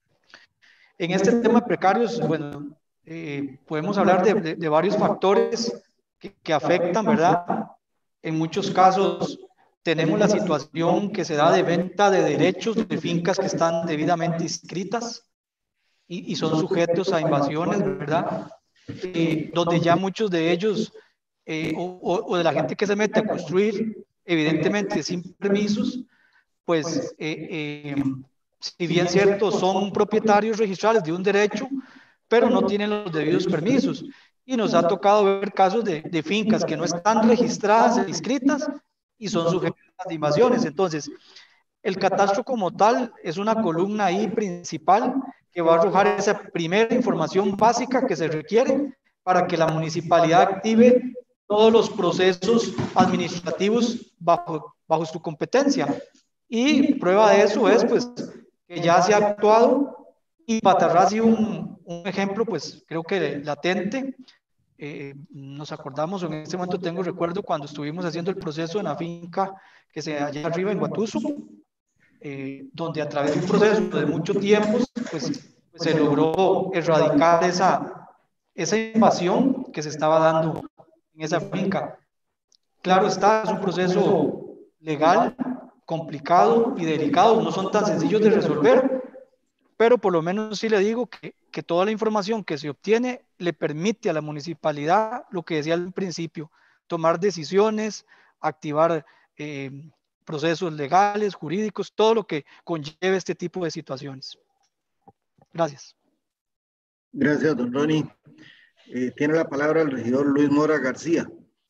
En este tema de precarios, bueno, eh, podemos hablar de, de, de varios factores que, que afectan, ¿verdad? En muchos casos tenemos la situación que se da de venta de derechos de fincas que están debidamente inscritas y, y son sujetos a invasiones, ¿verdad? Eh, donde ya muchos de ellos, eh, o, o, o de la gente que se mete a construir, evidentemente sin permisos, pues, eh, eh, si bien cierto, son propietarios registrales de un derecho, pero no tienen los debidos permisos. Y nos ha tocado ver casos de, de fincas que no están registradas e inscritas y son sujetas a invasiones. Entonces, el catastro como tal es una columna ahí principal que va a arrojar esa primera información básica que se requiere para que la municipalidad active todos los procesos administrativos bajo, bajo su competencia. Y prueba de eso es, pues, que ya se ha actuado, y Patarrá ha sido un, un ejemplo, pues, creo que latente. Eh, nos acordamos, en este momento tengo recuerdo cuando estuvimos haciendo el proceso en la finca que se allá arriba en Guatuso, eh, donde a través de un proceso de mucho tiempo, pues, pues se logró erradicar esa, esa invasión que se estaba dando en esa finca. Claro está, es un proceso legal, complicado y delicado, no son tan sencillos de resolver, pero por lo menos sí le digo que, que toda la información que se obtiene le permite a la municipalidad, lo que decía al principio, tomar decisiones, activar eh, procesos legales, jurídicos, todo lo que conlleve este tipo de situaciones. Gracias. Gracias, don Ronnie. Eh, tiene la palabra el regidor Luis Mora García.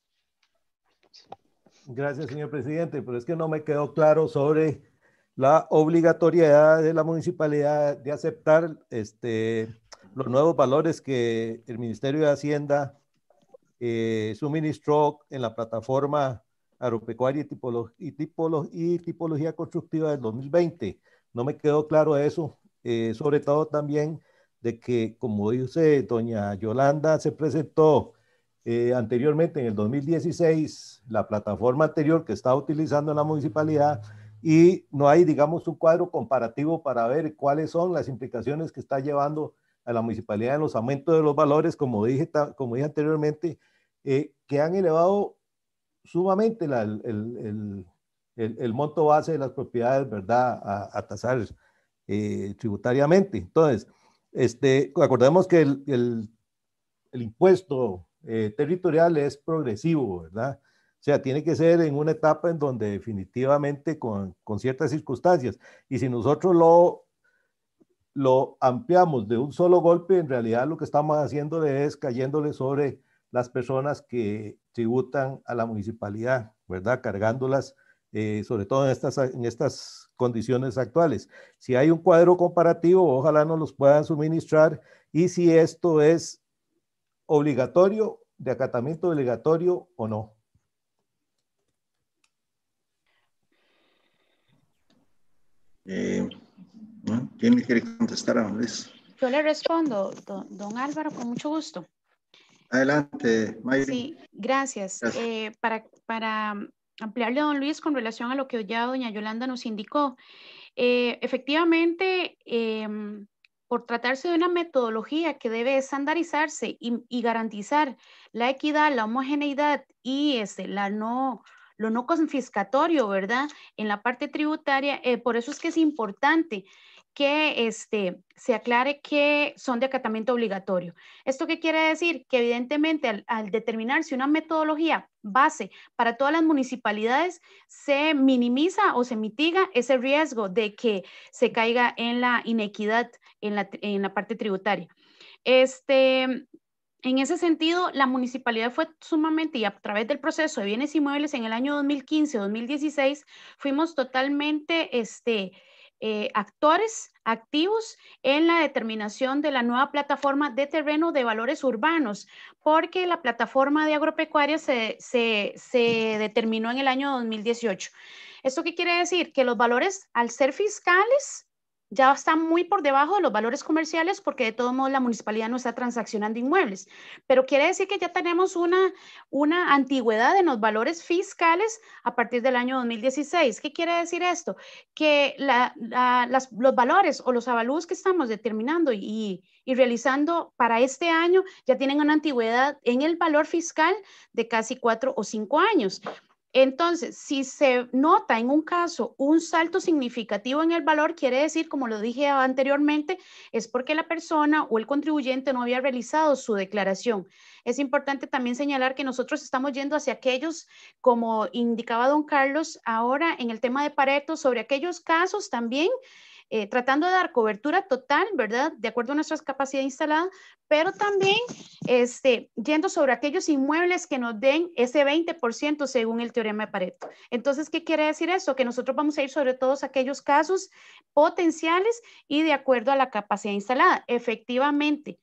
Gracias, señor presidente, pero es que no me quedó claro sobre la obligatoriedad de la municipalidad de aceptar este, los nuevos valores que el Ministerio de Hacienda eh, suministró en la plataforma agropecuaria y, tipolo y, tipolo y tipología constructiva del dos mil veinte. No me quedó claro eso, eh, sobre todo también de que, como dice doña Yolanda, se presentó Eh, anteriormente en el dos mil dieciséis la plataforma anterior que estaba utilizando la municipalidad y no hay, digamos, un cuadro comparativo para ver cuáles son las implicaciones que está llevando a la municipalidad en los aumentos de los valores, como dije, como dije anteriormente, eh, que han elevado sumamente la, el, el, el, el monto base de las propiedades, ¿verdad?, a, a tasar eh, tributariamente. Entonces, este, acordemos que el, el, el impuesto Eh, territorial es progresivo, ¿verdad? O sea, tiene que ser en una etapa en donde definitivamente con, con ciertas circunstancias. Y si nosotros lo, lo ampliamos de un solo golpe, en realidad lo que estamos haciéndole es cayéndole sobre las personas que tributan a la municipalidad, ¿verdad? Cargándolas, eh, sobre todo en estas, en estas condiciones actuales. Si hay un cuadro comparativo, ojalá nos los puedan suministrar, y si esto es obligatorio, de acatamiento obligatorio o no. Eh, ¿Quién le quiere contestar a Luis? Yo le respondo, don, don Álvaro, con mucho gusto. Adelante, Mayri. Sí, gracias. gracias. Eh, para, para ampliarle a don Luis con relación a lo que ya doña Yolanda nos indicó, eh, efectivamente, eh, por tratarse de una metodología que debe estandarizarse y, y garantizar la equidad, la homogeneidad y este, la no, lo no confiscatorio, ¿verdad? En la parte tributaria, eh, por eso es que es importante que este, se aclare que son de acatamiento obligatorio. ¿Esto qué quiere decir? Que evidentemente al, al determinarse una metodología base para todas las municipalidades, se minimiza o se mitiga ese riesgo de que se caiga en la inequidad en la, en la parte tributaria. Este, en ese sentido, la municipalidad fue sumamente, y a través del proceso de bienes inmuebles en el año dos mil quince dos mil dieciséis, fuimos totalmente este, eh, actores activos en la determinación de la nueva plataforma de terreno de valores urbanos, porque la plataforma de agropecuaria se, se, se determinó en el año dos mil dieciocho. ¿Esto qué quiere decir? Que los valores, al ser fiscales, ya están muy por debajo de los valores comerciales, porque de todos modos la municipalidad no está transaccionando inmuebles, pero quiere decir que ya tenemos una, una antigüedad en los valores fiscales a partir del año dos mil dieciséis. ¿Qué quiere decir esto? Que la, la, las, los valores o los avalúos que estamos determinando y, y realizando para este año ya tienen una antigüedad en el valor fiscal de casi cuatro o cinco años. Entonces, si se nota en un caso un salto significativo en el valor, quiere decir, como lo dije anteriormente, es porque la persona o el contribuyente no había realizado su declaración. Es importante también señalar que nosotros estamos yendo hacia aquellos, como indicaba don Carlos, ahora en el tema de Pareto, sobre aquellos casos también, Eh, tratando de dar cobertura total, ¿verdad? De acuerdo a nuestra capacidad instalada, pero también este, yendo sobre aquellos inmuebles que nos den ese veinte por ciento según el teorema de Pareto. Entonces, ¿qué quiere decir eso? Que nosotros vamos a ir sobre todos aquellos casos potenciales y de acuerdo a la capacidad instalada. Efectivamente,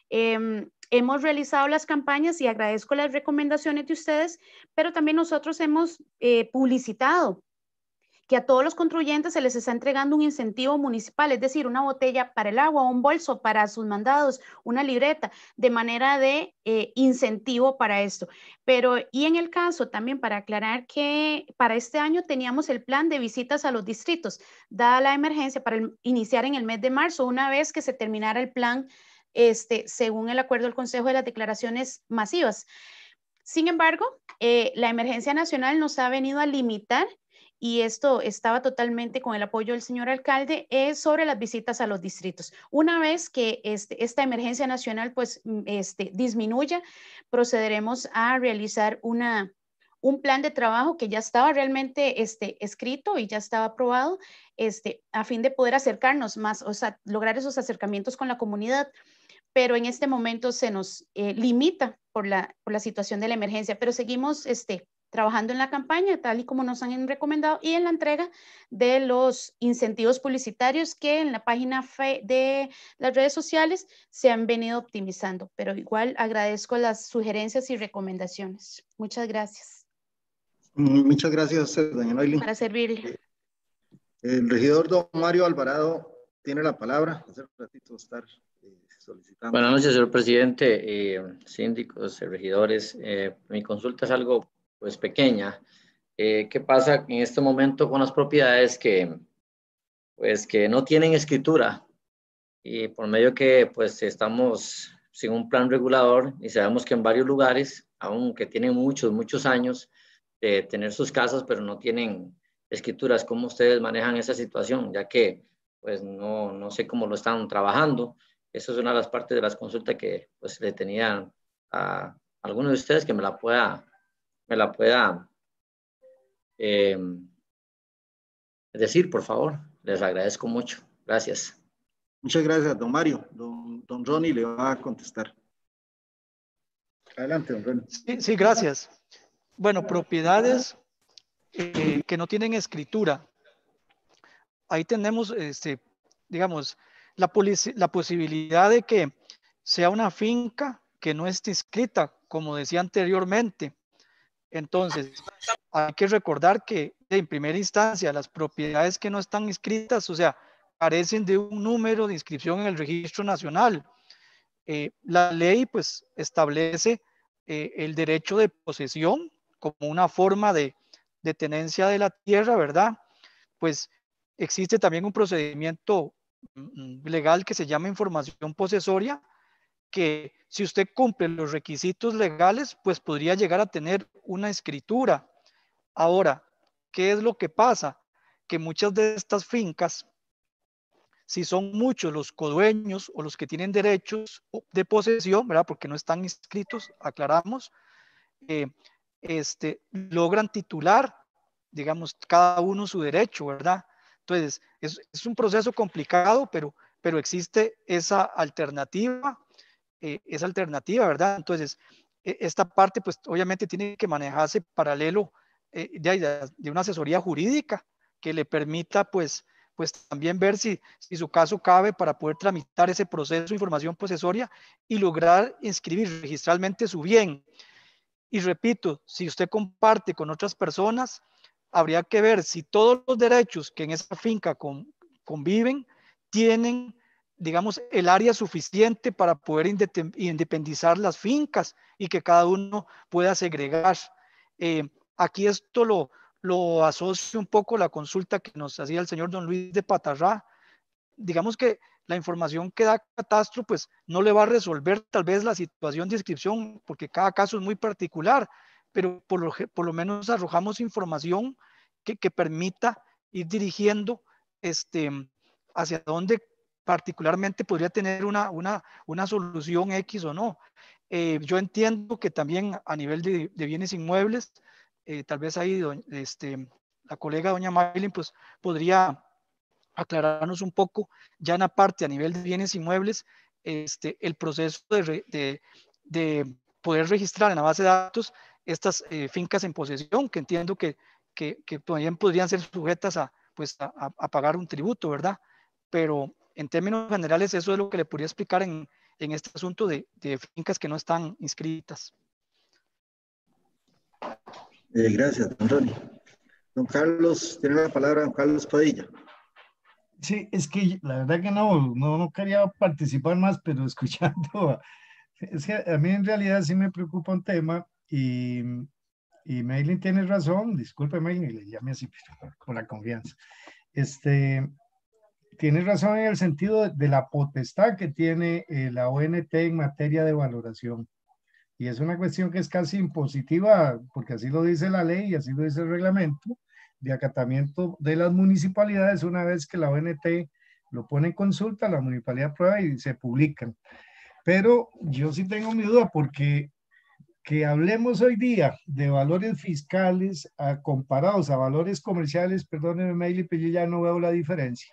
eh, hemos realizado las campañas y agradezco las recomendaciones de ustedes, pero también nosotros hemos eh, publicitado que a todos los contribuyentes se les está entregando un incentivo municipal, es decir, una botella para el agua, un bolso para sus mandados, una libreta, de manera de eh, incentivo para esto. Pero, y en el caso también para aclarar que para este año teníamos el plan de visitas a los distritos, dada la emergencia para el, iniciar en el mes de marzo, una vez que se terminara el plan, este, según el acuerdo del Consejo de las Declaraciones Masivas. Sin embargo, eh, la emergencia nacional nos ha venido a limitar, y esto estaba totalmente con el apoyo del señor alcalde, es sobre las visitas a los distritos. Una vez que este, esta emergencia nacional pues este, disminuya, procederemos a realizar una, un plan de trabajo que ya estaba realmente este, escrito y ya estaba aprobado, este, a fin de poder acercarnos más, o sea, lograr esos acercamientos con la comunidad. Pero en este momento se nos eh, limita por la, por la situación de la emergencia, pero seguimos este, trabajando en la campaña, tal y como nos han recomendado, y en la entrega de los incentivos publicitarios que en la página de las redes sociales se han venido optimizando. Pero igual agradezco las sugerencias y recomendaciones. Muchas gracias. Muchas gracias, doña Noilín. Para servirle. El regidor don Mario Alvarado tiene la palabra. Hace un ratito estar eh, solicitando. Buenas noches, señor presidente, eh, síndicos, regidores. Eh, mi consulta es algo pues pequeña. Eh, ¿Qué pasa en este momento con las propiedades que, pues, que no tienen escritura? Y por medio que pues estamos sin un plan regulador y sabemos que en varios lugares, aunque tienen muchos, muchos años de tener sus casas, pero no tienen escrituras, ¿cómo ustedes manejan esa situación? Ya que pues no, no sé cómo lo están trabajando. Eso es una de las partes de las consultas que pues le tenían a algunos de ustedes que me la pueda me la pueda eh, decir, por favor. Les agradezco mucho. Gracias. Muchas gracias, don Mario. Don, don Ronnie le va a contestar. Adelante, don Ronnie. Sí, sí, gracias. Bueno, propiedades eh, que no tienen escritura. Ahí tenemos, este, digamos, la, la posibilidad de que sea una finca que no esté inscrita, como decía anteriormente. Entonces, hay que recordar que en primera instancia las propiedades que no están inscritas, o sea, carecen de un número de inscripción en el registro nacional. Eh, la ley pues establece eh, el derecho de posesión como una forma de, de tenencia de la tierra, ¿verdad? Pues existe también un procedimiento legal que se llama información posesoria, que si usted cumple los requisitos legales, pues podría llegar a tener una escritura. Ahora, ¿qué es lo que pasa? Que muchas de estas fincas si son muchos los codueños o los que tienen derechos de posesión, ¿verdad? Porque no están inscritos, aclaramos, eh, este, logran titular, digamos, cada uno su derecho, ¿verdad? Entonces, es, es un proceso complicado, pero, pero existe esa alternativa, eh, esa alternativa, ¿verdad? Entonces, eh, esta parte, pues, obviamente tiene que manejarse paralelo eh, de, de una asesoría jurídica que le permita, pues, pues también ver si, si su caso cabe para poder tramitar ese proceso de información posesoria y lograr inscribir registralmente su bien. Y repito, si usted comparte con otras personas, habría que ver si todos los derechos que en esa finca con, conviven tienen, digamos, el área suficiente para poder independizar las fincas y que cada uno pueda segregar. Eh, aquí esto lo, lo asocio un poco a la consulta que nos hacía el señor don Luis de Patarrá. Digamos que la información que da Catastro pues no le va a resolver tal vez la situación de inscripción porque cada caso es muy particular, pero por lo, por lo menos arrojamos información que, que permita ir dirigiendo este, hacia dónde particularmente podría tener una, una, una solución X o no. Eh, yo entiendo que también a nivel de, de bienes inmuebles, eh, tal vez ahí este, la colega doña Maylin pues podría aclararnos un poco ya en la parte a nivel de bienes inmuebles, este, el proceso de, de, de poder registrar en la base de datos estas eh, fincas en posesión, que entiendo que, que, que también podrían ser sujetas a, pues, a, a pagar un tributo, ¿verdad? Pero en términos generales eso es lo que le podría explicar en, en este asunto de, de fincas que no están inscritas. Eh, gracias, don Ronnie. Don Carlos, tiene la palabra don Carlos Padilla. Sí, es que la verdad que no, no, no quería participar más, pero escuchando, es que a mí en realidad sí me preocupa un tema y, y Maylin tiene razón, disculpe Maylin, le llame así con la confianza. Este, tiene razón en el sentido de, de la potestad que tiene eh, la O N T en materia de valoración. Y es una cuestión que es casi impositiva, porque así lo dice la ley y así lo dice el reglamento, de acatamiento de las municipalidades. Una vez que la O N T lo pone en consulta, la municipalidad aprueba y se publican. Pero yo sí tengo mi duda porque que hablemos hoy día de valores fiscales a, comparados a valores comerciales, perdónenme Meili, pero yo ya no veo la diferencia.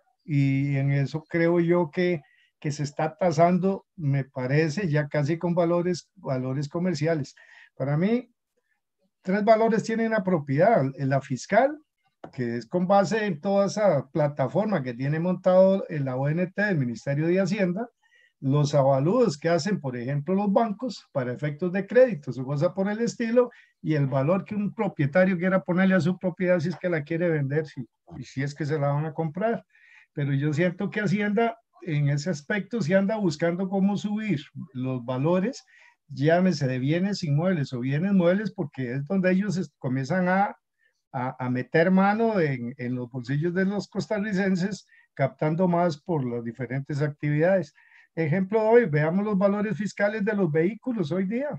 Y en eso creo yo que, que se está tasando, me parece, ya casi con valores, valores comerciales. Para mí, tres valores tienen la propiedad, la fiscal, que es con base en toda esa plataforma que tiene montado en la O N T del Ministerio de Hacienda, los avalúos que hacen, por ejemplo, los bancos para efectos de crédito, su cosa por el estilo, y el valor que un propietario quiera ponerle a su propiedad si es que la quiere vender, si, y si es que se la van a comprar. Pero yo siento que Hacienda en ese aspecto sí anda buscando cómo subir los valores, llámese de bienes inmuebles o bienes muebles, porque es donde ellos comienzan a, a, a meter mano en, en los bolsillos de los costarricenses, captando más por las diferentes actividades. Ejemplo de hoy, veamos los valores fiscales de los vehículos hoy día.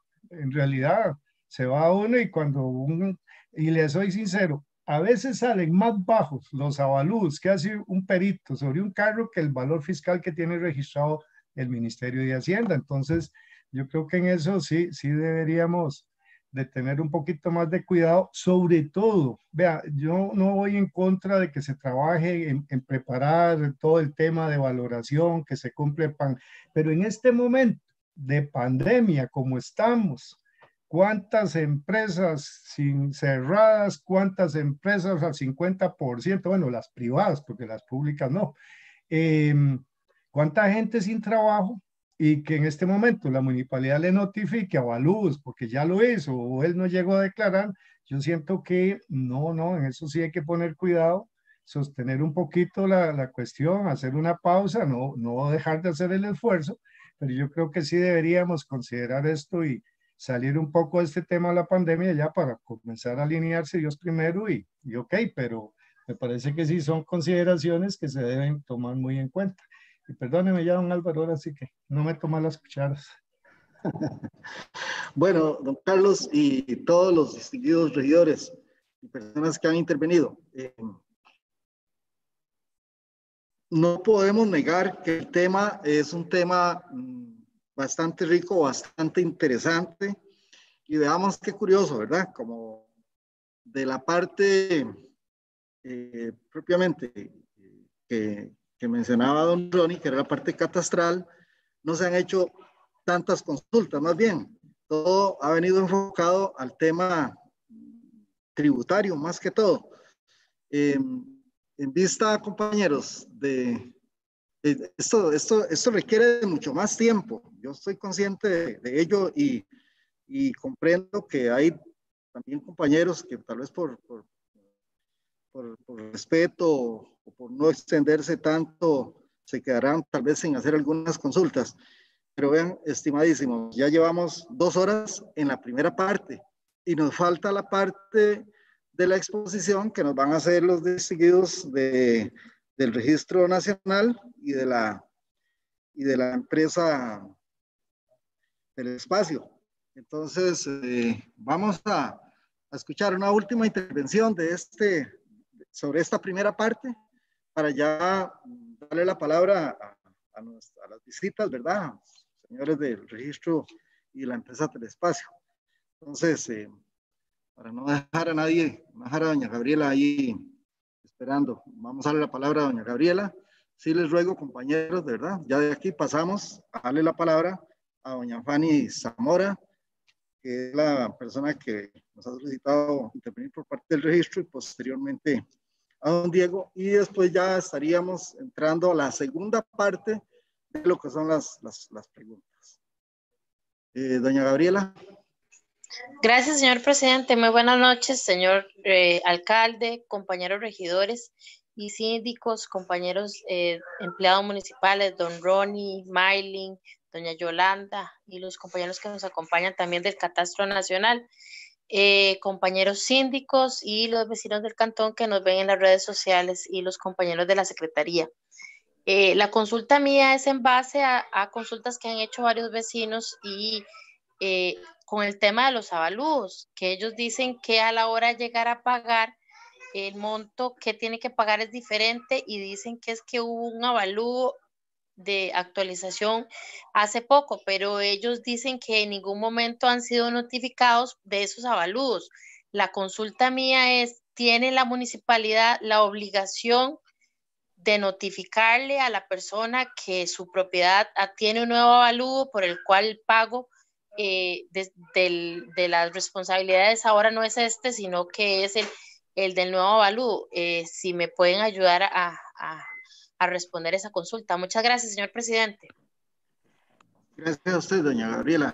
En realidad, se va uno y cuando uno, y le soy sincero, a veces salen más bajos los avalúos que hace un perito sobre un carro que el valor fiscal que tiene registrado el Ministerio de Hacienda. Entonces, yo creo que en eso sí, sí deberíamos de tener un poquito más de cuidado, sobre todo, vea, yo no voy en contra de que se trabaje en, en preparar todo el tema de valoración, que se cumple pan, pero en este momento de pandemia como estamos, ¿cuántas empresas sin cerradas? ¿Cuántas empresas al cincuenta por ciento? Bueno, las privadas, porque las públicas no. Eh, ¿Cuánta gente sin trabajo? Y que en este momento la municipalidad le notifique a avalúos porque ya lo hizo o él no llegó a declarar. Yo siento que no, no, en eso sí hay que poner cuidado, sostener un poquito la, la cuestión, hacer una pausa, no, no dejar de hacer el esfuerzo, pero yo creo que sí deberíamos considerar esto y salir un poco de este tema de la pandemia ya para comenzar a alinearse Dios primero y, y ok, pero me parece que sí son consideraciones que se deben tomar muy en cuenta. Y perdóneme ya, don Álvaro, ahora sí que no me toma las cucharas. Bueno, don Carlos y todos los distinguidos regidores y personas que han intervenido. Eh, no podemos negar que el tema es un tema bastante rico, bastante interesante. Y veamos qué curioso, ¿verdad? Como de la parte eh, propiamente que, que mencionaba don Ronnie, que era la parte catastral, no se han hecho tantas consultas, más bien. Todo ha venido enfocado al tema tributario, más que todo. Eh, en vista, compañeros, de, de esto, esto, esto requiere de mucho más tiempo. Yo estoy consciente de, de ello y, y comprendo que hay también compañeros que tal vez por, por, por, por respeto o por no extenderse tanto se quedarán tal vez sin hacer algunas consultas. Pero vean, estimadísimos, ya llevamos dos horas en la primera parte y nos falta la parte de la exposición que nos van a hacer los distinguidos de, del Registro Nacional y de la, y de la empresa del espacio. Entonces, eh, vamos a, a escuchar una última intervención de este, sobre esta primera parte para ya darle la palabra a, a, nuestra, a las visitas, ¿verdad? Señores del registro y la empresa Telespacio. Entonces, eh, para no dejar a nadie, no dejar a doña Gabriela ahí esperando, vamos a darle la palabra a doña Gabriela. Sí les ruego, compañeros, de verdad, ya de aquí pasamos a darle la palabra a doña Fanny Zamora, que es la persona que nos ha solicitado intervenir por parte del registro, y posteriormente a don Diego, y después ya estaríamos entrando a la segunda parte de lo que son las, las, las preguntas. Eh, doña Gabriela. Gracias, señor presidente. Muy buenas noches, señor eh, alcalde, compañeros regidores y síndicos, compañeros eh, empleados municipales, don Ronnie, Maylin, doña Yolanda y los compañeros que nos acompañan también del Catastro Nacional, eh, compañeros síndicos y los vecinos del cantón que nos ven en las redes sociales y los compañeros de la Secretaría. Eh, la consulta mía es en base a, a consultas que han hecho varios vecinos y eh, con el tema de los avalúos, que ellos dicen que a la hora de llegar a pagar, el monto que tiene que pagar es diferente y dicen que es que hubo un avalúo de actualización hace poco, pero ellos dicen que en ningún momento han sido notificados de esos avalúos. La consulta mía es, ¿tiene la municipalidad la obligación de notificarle a la persona que su propiedad tiene un nuevo avalúo por el cual el pago eh, de, de, de las responsabilidades ahora no es este, sino que es el, el del nuevo avalúo? Eh, si me pueden ayudar a, a, a responder esa consulta. Muchas gracias, señor presidente. Gracias a usted, doña Gabriela.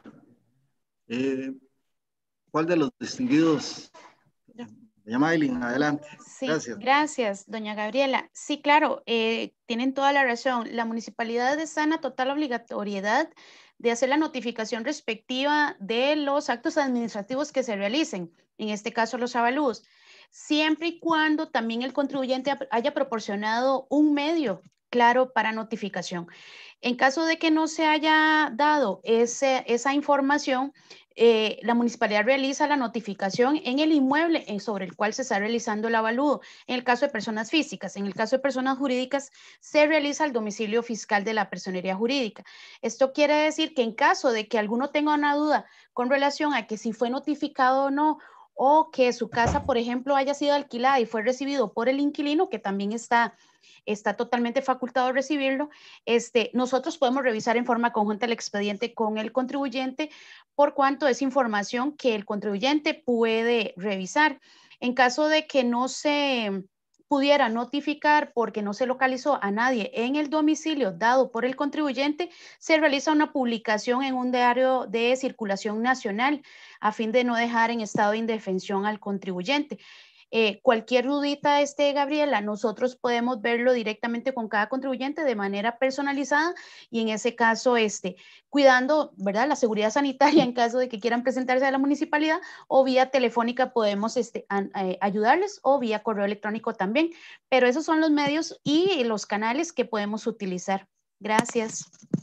Eh, ¿Cuál de los distinguidos? Doña Maylin, adelante. Sí, gracias. Gracias, doña Gabriela. Sí, claro, eh, tienen toda la razón. La municipalidad está en la total obligatoriedad de hacer la notificación respectiva de los actos administrativos que se realicen, en este caso los avalúos, siempre y cuando también el contribuyente haya proporcionado un medio claro para notificación. En caso de que no se haya dado ese, esa información, eh, la municipalidad realiza la notificación en el inmueble sobre el cual se está realizando el avalúo. En el caso de personas físicas, en el caso de personas jurídicas, se realiza el domicilio fiscal de la personería jurídica. Esto quiere decir que en caso de que alguno tenga una duda con relación a que si fue notificado o no, o que su casa, por ejemplo, haya sido alquilada y fue recibido por el inquilino, que también está, está totalmente facultado a recibirlo, este, nosotros podemos revisar en forma conjunta el expediente con el contribuyente, por cuanto es información que el contribuyente puede revisar. En caso de que no se pudiera notificar porque no se localizó a nadie en el domicilio dado por el contribuyente, se realiza una publicación en un diario de circulación nacional a fin de no dejar en estado de indefensión al contribuyente. Eh, cualquier dudita, este, Gabriela, nosotros podemos verlo directamente con cada contribuyente de manera personalizada y en ese caso, este, cuidando, ¿verdad?, la seguridad sanitaria en caso de que quieran presentarse a la municipalidad, o vía telefónica podemos este, a, a, ayudarles, o vía correo electrónico también, pero esos son los medios y los canales que podemos utilizar. Gracias.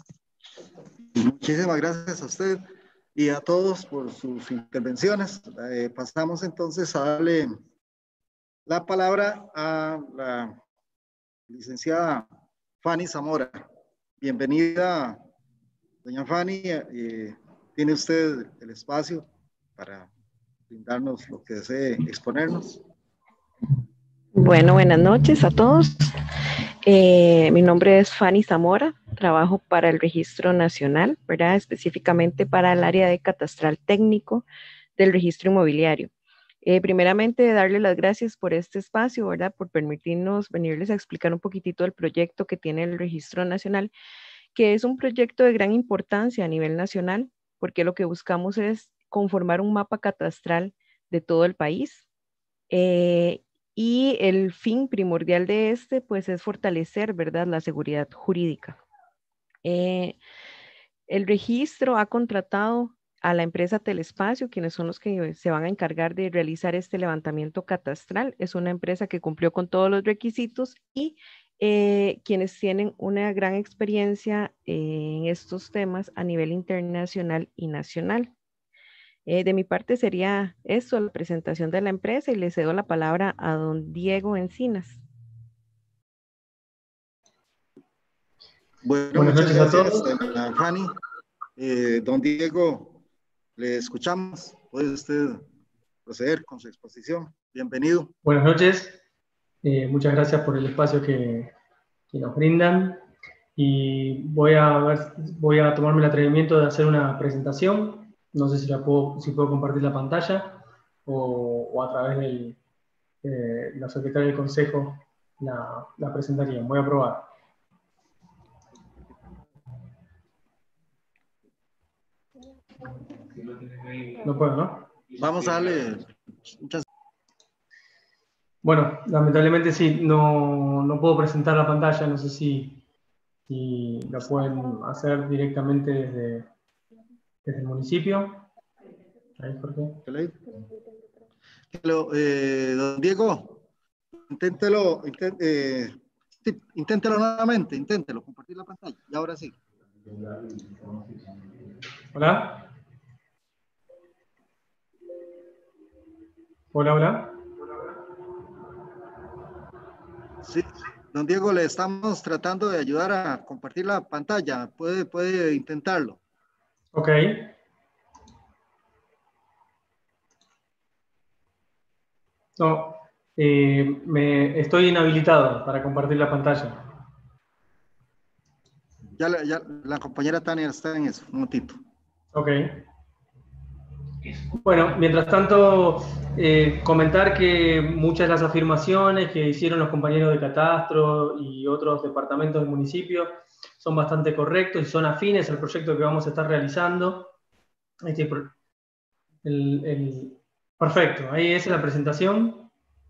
Muchísimas gracias a usted y a todos por sus intervenciones. Eh, pasamos entonces a darle la palabra a la licenciada Fanny Zamora. Bienvenida, doña Fanny. Eh, tiene usted el espacio para brindarnos lo que desee exponernos. Bueno, buenas noches a todos. Eh, mi nombre es Fanny Zamora, trabajo para el Registro Nacional, ¿verdad? Específicamente para el área de catastral técnico del registro inmobiliario. Eh, primeramente, darle las gracias por este espacio, ¿verdad? Por permitirnos venirles a explicar un poquitito el proyecto que tiene el Registro Nacional, que es un proyecto de gran importancia a nivel nacional, porque lo que buscamos es conformar un mapa catastral de todo el país. Eh, y el fin primordial de este, pues, es fortalecer, ¿verdad?, la seguridad jurídica. Eh, el registro ha contratado a la empresa Telespacio, quienes son los que se van a encargar de realizar este levantamiento catastral. Es una empresa que cumplió con todos los requisitos y eh, quienes tienen una gran experiencia en estos temas a nivel internacional y nacional. Eh, de mi parte sería eso, la presentación de la empresa, y le cedo la palabra a don Diego Encinas. Bueno, Buenas muchas noches gracias, a todos. a Fanny. Eh, don Diego, le escuchamos. Puede usted proceder con su exposición. Bienvenido. Buenas noches. Eh, muchas gracias por el espacio que, que nos brindan. Y voy a, ver, voy a tomarme el atrevimiento de hacer una presentación. No sé si, la puedo, si puedo compartir la pantalla o, o a través de eh, la secretaria del Consejo la, la presentaría. Voy a probar. No puedo, ¿no? Vamos a darle muchas. Bueno, lamentablemente sí, no, no puedo presentar la pantalla. No sé si, si la pueden hacer directamente desde, desde el municipio. Ahí, Jorge. Hello, eh, don Diego, inténtelo, intent, eh, sí, inténtelo nuevamente, inténtelo, compartir la pantalla. Y ahora sí. Hola. Hola, hola. Sí, don Diego, le estamos tratando de ayudar a compartir la pantalla. Puede, puede intentarlo. Ok. No, eh, me, estoy inhabilitado para compartir la pantalla. Ya la, ya la compañera Tania está en eso, un momentito. Ok. Bueno, mientras tanto, eh, comentar que muchas de las afirmaciones que hicieron los compañeros de Catastro y otros departamentos del municipio son bastante correctos y son afines al proyecto que vamos a estar realizando. Este, el, el, perfecto, ahí es la presentación.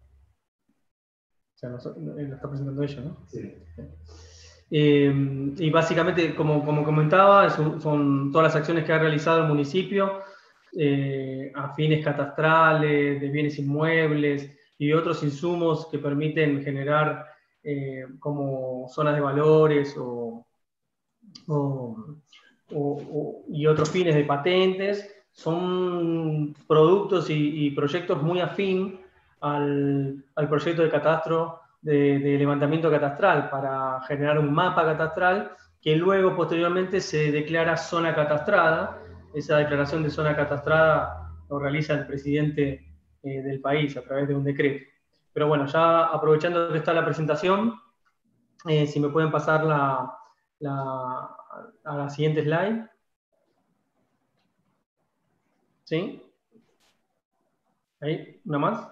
O sea, lo está presentando ella, ¿no? Sí. Eh, y básicamente, como, como comentaba, son, son todas las acciones que ha realizado el municipio eh, a fines catastrales, de bienes inmuebles y otros insumos que permiten generar eh, como zonas de valores o, o, o, o, y otros fines de patentes. Son productos y, y proyectos muy afín al, al proyecto de catastro De, de levantamiento catastral para generar un mapa catastral que luego posteriormente se declara zona catastrada. Esa declaración de zona catastrada lo realiza el presidente eh, del país a través de un decreto. Pero bueno, ya aprovechando que está la presentación, eh, si me pueden pasar la, la, a la siguiente slide. ¿Sí? Ahí, una más.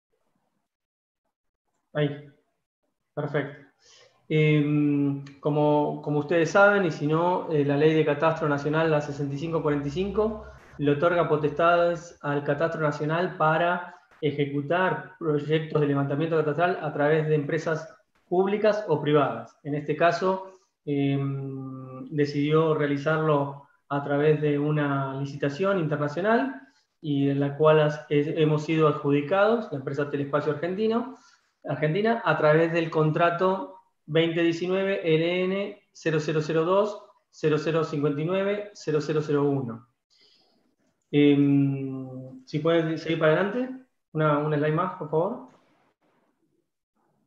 Ahí. Perfecto. Eh, como, como ustedes saben, y si no, eh, la Ley de Catastro Nacional, la sesenta y cinco cuarenta y cinco, le otorga potestades al Catastro Nacional para ejecutar proyectos de levantamiento catastral a través de empresas públicas o privadas. En este caso, eh, decidió realizarlo a través de una licitación internacional y en la cual has, hemos sido adjudicados, la empresa Telespacio Argentino, Argentina, a través del contrato veinte diecinueve L N cero cero cero dos cero cero cincuenta y nueve cero cero cero uno. Eh, si pueden seguir para adelante, una, una slide más, por favor.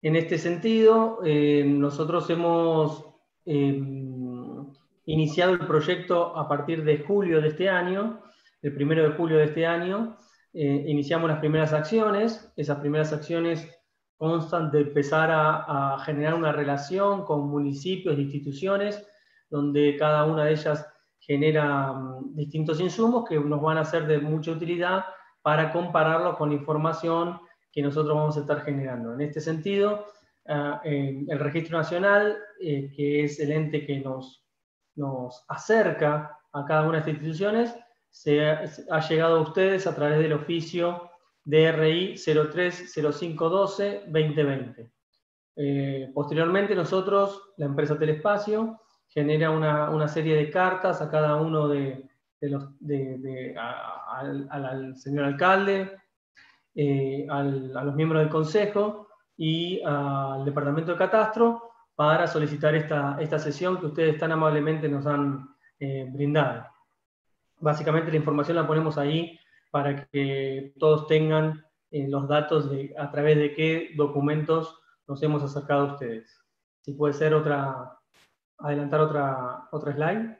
En este sentido, eh, nosotros hemos eh, iniciado el proyecto a partir de julio de este año, el primero de julio de este año, eh, iniciamos las primeras acciones. Esas primeras acciones constan de empezar a, a generar una relación con municipios e instituciones, donde cada una de ellas genera um, distintos insumos que nos van a ser de mucha utilidad para compararlo con información que nosotros vamos a estar generando. En este sentido, uh, eh, el Registro Nacional, eh, que es el ente que nos, nos acerca a cada una de estas instituciones, se ha, ha llegado a ustedes a través del oficio D R I cero tres cero cinco doce veinte veinte. Eh, posteriormente nosotros, la empresa Telespacio, genera una, una serie de cartas a cada uno de, de los, de, de, a, al, al señor alcalde, eh, al, a los miembros del consejo y al departamento de catastro para solicitar esta, esta sesión que ustedes tan amablemente nos han eh, brindado. Básicamente la información la ponemos ahí para que todos tengan eh, los datos de a través de qué documentos nos hemos acercado a ustedes. Si puede ser otra, adelantar otra, otra slide.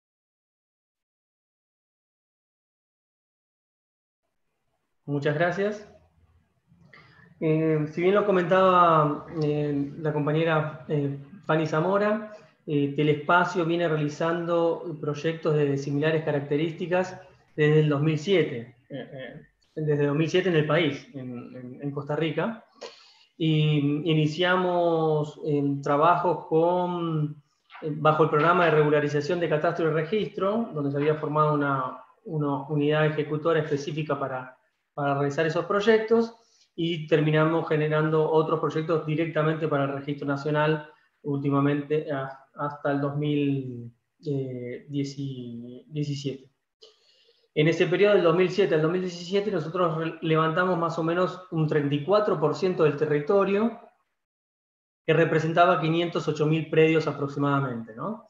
Muchas gracias. Eh, si bien lo comentaba eh, la compañera eh, Fanny Zamora, eh, Telespacio viene realizando proyectos de similares características desde el dos mil siete. Eh, eh, desde dos mil siete en el país, en, en, en Costa Rica. Y iniciamos eh, trabajos con, eh, bajo el programa de regularización de catastro y registro, donde se había formado una, una unidad ejecutora específica para, para realizar esos proyectos, y terminamos generando otros proyectos directamente para el Registro Nacional, últimamente hasta el dos mil diecisiete. En ese periodo del dos mil siete al dos mil diecisiete nosotros levantamos más o menos un treinta y cuatro por ciento del territorio, que representaba quinientos ocho mil predios aproximadamente, ¿no?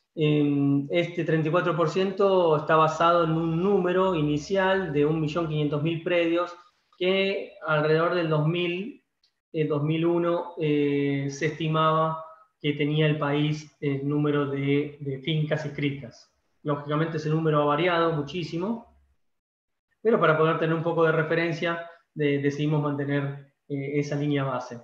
Este treinta y cuatro por ciento está basado en un número inicial de un millón quinientos mil predios que alrededor del dos mil, eh, dos mil uno eh, se estimaba que tenía el país el número de, de fincas inscritas. Lógicamente ese número ha variado muchísimo, pero para poder tener un poco de referencia de, decidimos mantener eh, esa línea base.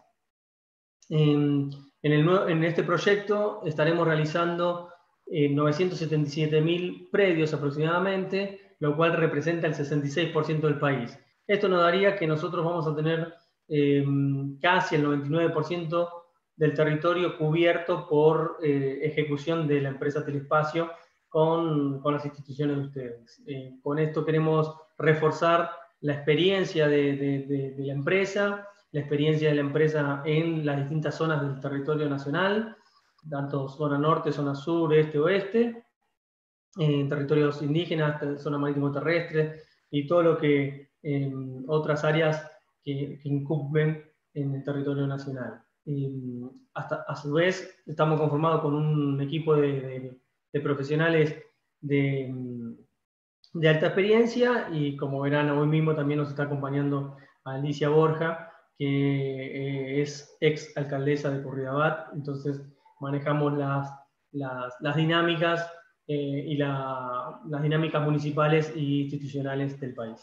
En, en, el, en este proyecto estaremos realizando eh, novecientos setenta y siete mil predios aproximadamente, lo cual representa el sesenta y seis por ciento del país. Esto nos daría que nosotros vamos a tener eh, casi el noventa y nueve por ciento del territorio cubierto por eh, ejecución de la empresa Telespacio con, con las instituciones de ustedes. Eh, con esto queremos reforzar la experiencia de, de, de, de la empresa, la experiencia de la empresa en las distintas zonas del territorio nacional, tanto zona norte, zona sur, este, oeste, en territorios indígenas, zona marítimo-terrestre, y todo lo que eh, otras áreas que, que incumben en el territorio nacional. Y hasta, a su vez, estamos conformados con un equipo de, de, de profesionales de, de alta experiencia, y como verán, hoy mismo también nos está acompañando Alicia Borja, que eh, es ex alcaldesa de Curridabat. Entonces manejamos las, las, las dinámicas eh, y la, las dinámicas municipales e institucionales del país.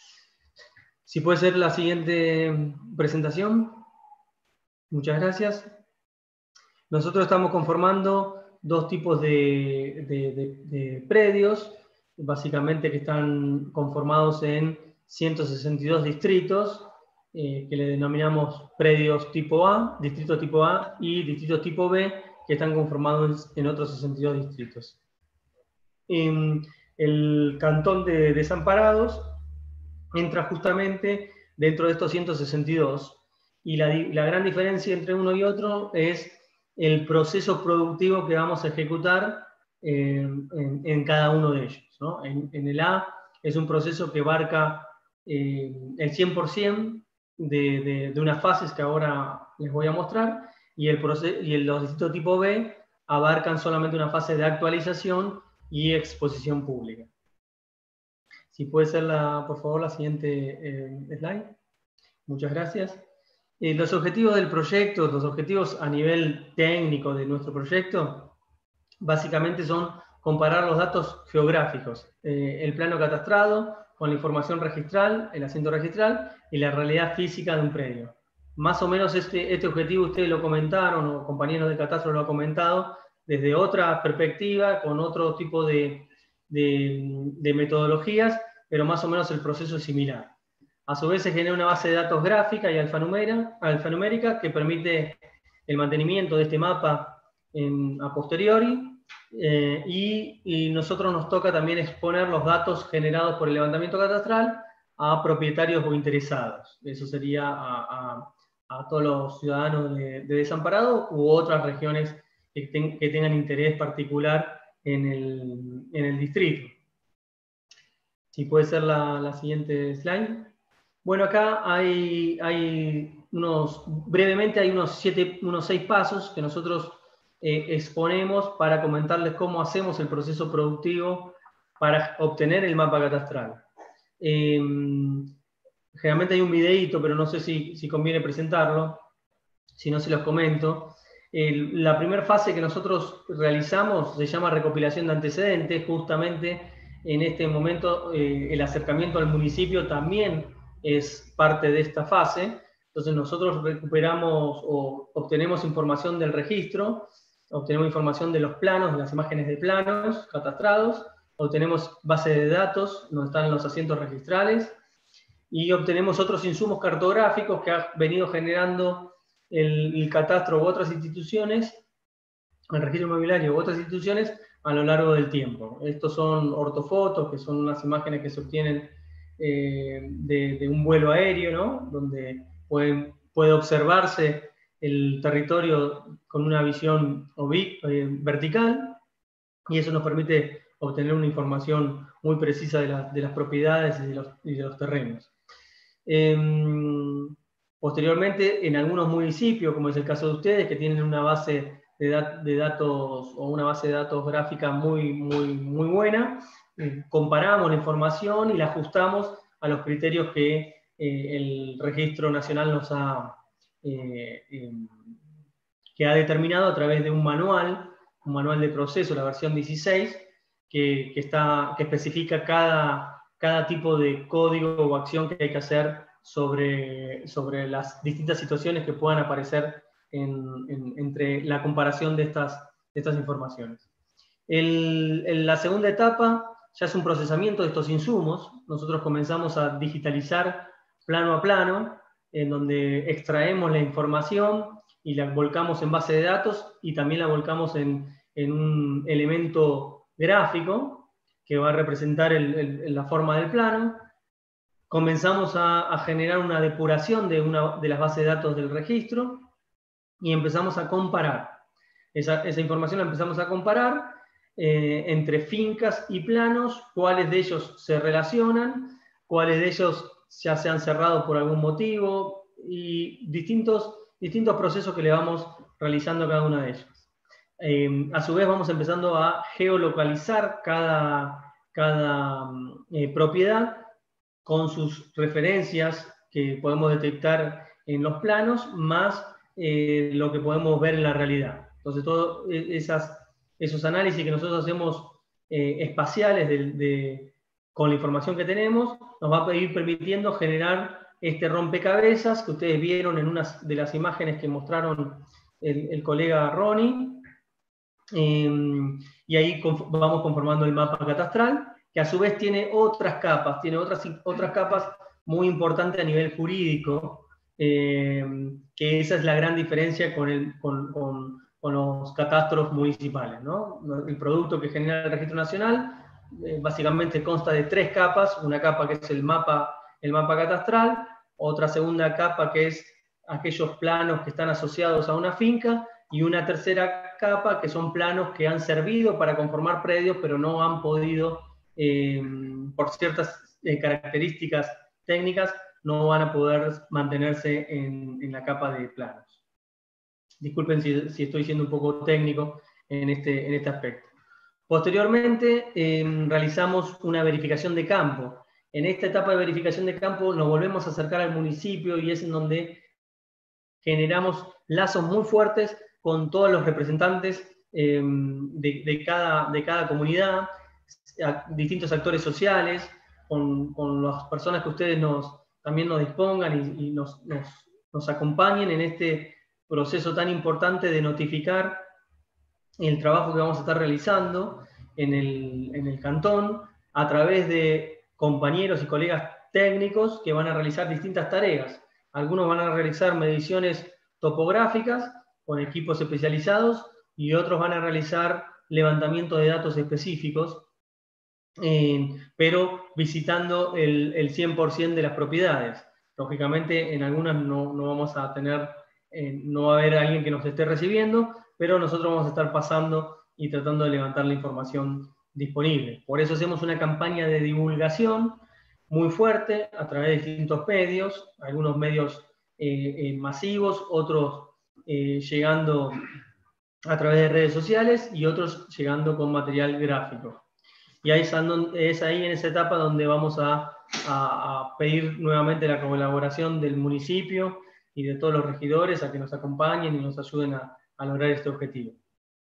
Si puede ser la siguiente presentación. Muchas gracias. Nosotros estamos conformando dos tipos de, de, de, de predios, básicamente que están conformados en ciento sesenta y dos distritos, eh, que le denominamos predios tipo A, distrito tipo A, y distritos tipo B, que están conformados en otros sesenta y dos distritos. En el cantón de Desamparados entra justamente dentro de estos ciento sesenta y dos, y la, la gran diferencia entre uno y otro es el proceso productivo que vamos a ejecutar eh, en, en cada uno de ellos, ¿no? En, en el A es un proceso que abarca eh, el cien por ciento de, de, de unas fases que ahora les voy a mostrar, y, el proceso, y el, los distritos tipo B abarcan solamente una fase de actualización y exposición pública. Si puede ser, la, por favor, la siguiente eh, slide. Muchas gracias. Eh, los objetivos del proyecto, los objetivos a nivel técnico de nuestro proyecto, básicamente son comparar los datos geográficos, eh, el plano catastrado con la información registral, el asiento registral y la realidad física de un predio. Más o menos este, este objetivo ustedes lo comentaron, o compañeros de catastro lo han comentado, desde otra perspectiva, con otro tipo de, de, de metodologías, pero más o menos el proceso es similar. A su vez se genera una base de datos gráfica y alfanumérica, alfanumérica que permite el mantenimiento de este mapa en, a posteriori, eh, y, y nosotros nos toca también exponer los datos generados por el levantamiento catastral a propietarios o interesados. Eso sería a, a, a todos los ciudadanos de, de desamparado u otras regiones que, ten, que tengan interés particular en el, en el distrito. Si puede ser la, la siguiente slide. Bueno, acá hay, hay unos, brevemente hay unos, siete, unos seis pasos que nosotros eh, exponemos para comentarles cómo hacemos el proceso productivo para obtener el mapa catastral. Eh, generalmente hay un videíto, pero no sé si, si conviene presentarlo, si no se los comento. El, la primera fase que nosotros realizamos se llama recopilación de antecedentes. Justamente en este momento eh, el acercamiento al municipio también es parte de esta fase. Entonces nosotros recuperamos o obtenemos información del registro, obtenemos información de los planos, de las imágenes de planos catastrados, obtenemos base de datos donde están los asientos registrales, y obtenemos otros insumos cartográficos que ha venido generando el, el catastro u otras instituciones, el registro inmobiliario u otras instituciones a lo largo del tiempo. Estos son ortofotos, que son unas imágenes que se obtienen eh, de, de un vuelo aéreo, ¿no? Donde pueden, puede observarse el territorio con una visión oblic, eh, vertical, y eso nos permite obtener una información muy precisa de, la, de las propiedades y de los, y de los terrenos. Eh, posteriormente, en algunos municipios, como es el caso de ustedes, que tienen una base de, dat de datos o una base de datos gráfica muy, muy, muy buena, eh, comparamos la información y la ajustamos a los criterios que eh, el Registro Nacional nos ha, eh, eh, que ha determinado a través de un manual, un manual de proceso, la versión dieciséis, que, que, está, que especifica cada, cada tipo de código o acción que hay que hacer sobre, sobre las distintas situaciones que puedan aparecer en, en, entre la comparación de estas, de estas informaciones. El, en la segunda etapa ya es un procesamiento de estos insumos. Nosotros comenzamos a digitalizar plano a plano, en donde extraemos la información y la volcamos en base de datos, y también la volcamos en, en un elemento gráfico que va a representar el, el, la forma del plano. Comenzamos a, a generar una depuración de, una, de las bases de datos del registro y empezamos a comparar. Esa, esa información la empezamos a comparar eh, entre fincas y planos, cuáles de ellos se relacionan, cuáles de ellos ya se han cerrado por algún motivo, y distintos, distintos procesos que le vamos realizando a cada una de ellas. Eh, a su vez vamos empezando a geolocalizar cada, cada eh, propiedad con sus referencias que podemos detectar en los planos, más eh, lo que podemos ver en la realidad. Entonces, todos esas, esos análisis que nosotros hacemos eh, espaciales de, de, con la información que tenemos, nos va a ir permitiendo generar este rompecabezas que ustedes vieron en una de las imágenes que mostraron el, el colega Ronnie. Eh, y ahí conf vamos conformando el mapa catastral, que a su vez tiene otras capas, tiene otras, otras capas muy importantes a nivel jurídico, eh, que esa es la gran diferencia con, el, con, con, con los catastros municipales, ¿no? El producto que genera el Registro Nacional eh, básicamente consta de tres capas: una capa que es el mapa, el mapa catastral, otra segunda capa que es aquellos planos que están asociados a una finca, y una tercera capa que son planos que han servido para conformar predios, pero no han podido, eh, por ciertas eh, características técnicas, no van a poder mantenerse en, en la capa de planos. Disculpen si, si estoy siendo un poco técnico en este, en este aspecto. Posteriormente, eh, realizamos una verificación de campo. En esta etapa de verificación de campo nos volvemos a acercar al municipio, y es en donde generamos lazos muy fuertes con todos los representantes eh, de, de, cada, de cada comunidad, a distintos actores sociales, con, con las personas que ustedes nos, también nos dispongan y, y nos, nos, nos acompañen en este proceso tan importante de notificar el trabajo que vamos a estar realizando en el, en el cantón, a través de compañeros y colegas técnicos que van a realizar distintas tareas. Algunos van a realizar mediciones topográficas con equipos especializados y otros van a realizar levantamiento de datos específicos, eh, pero visitando el, el cien por ciento de las propiedades. Lógicamente, en algunas no, no vamos a tener, eh, no va a haber alguien que nos esté recibiendo, pero nosotros vamos a estar pasando y tratando de levantar la información disponible. Por eso hacemos una campaña de divulgación muy fuerte a través de distintos medios, algunos medios eh, eh, masivos, otros eh, llegando a través de redes sociales y otros llegando con material gráfico. Y ahí es ahí en esa etapa donde vamos a, a, a pedir nuevamente la colaboración del municipio y de todos los regidores a que nos acompañen y nos ayuden a, a lograr este objetivo.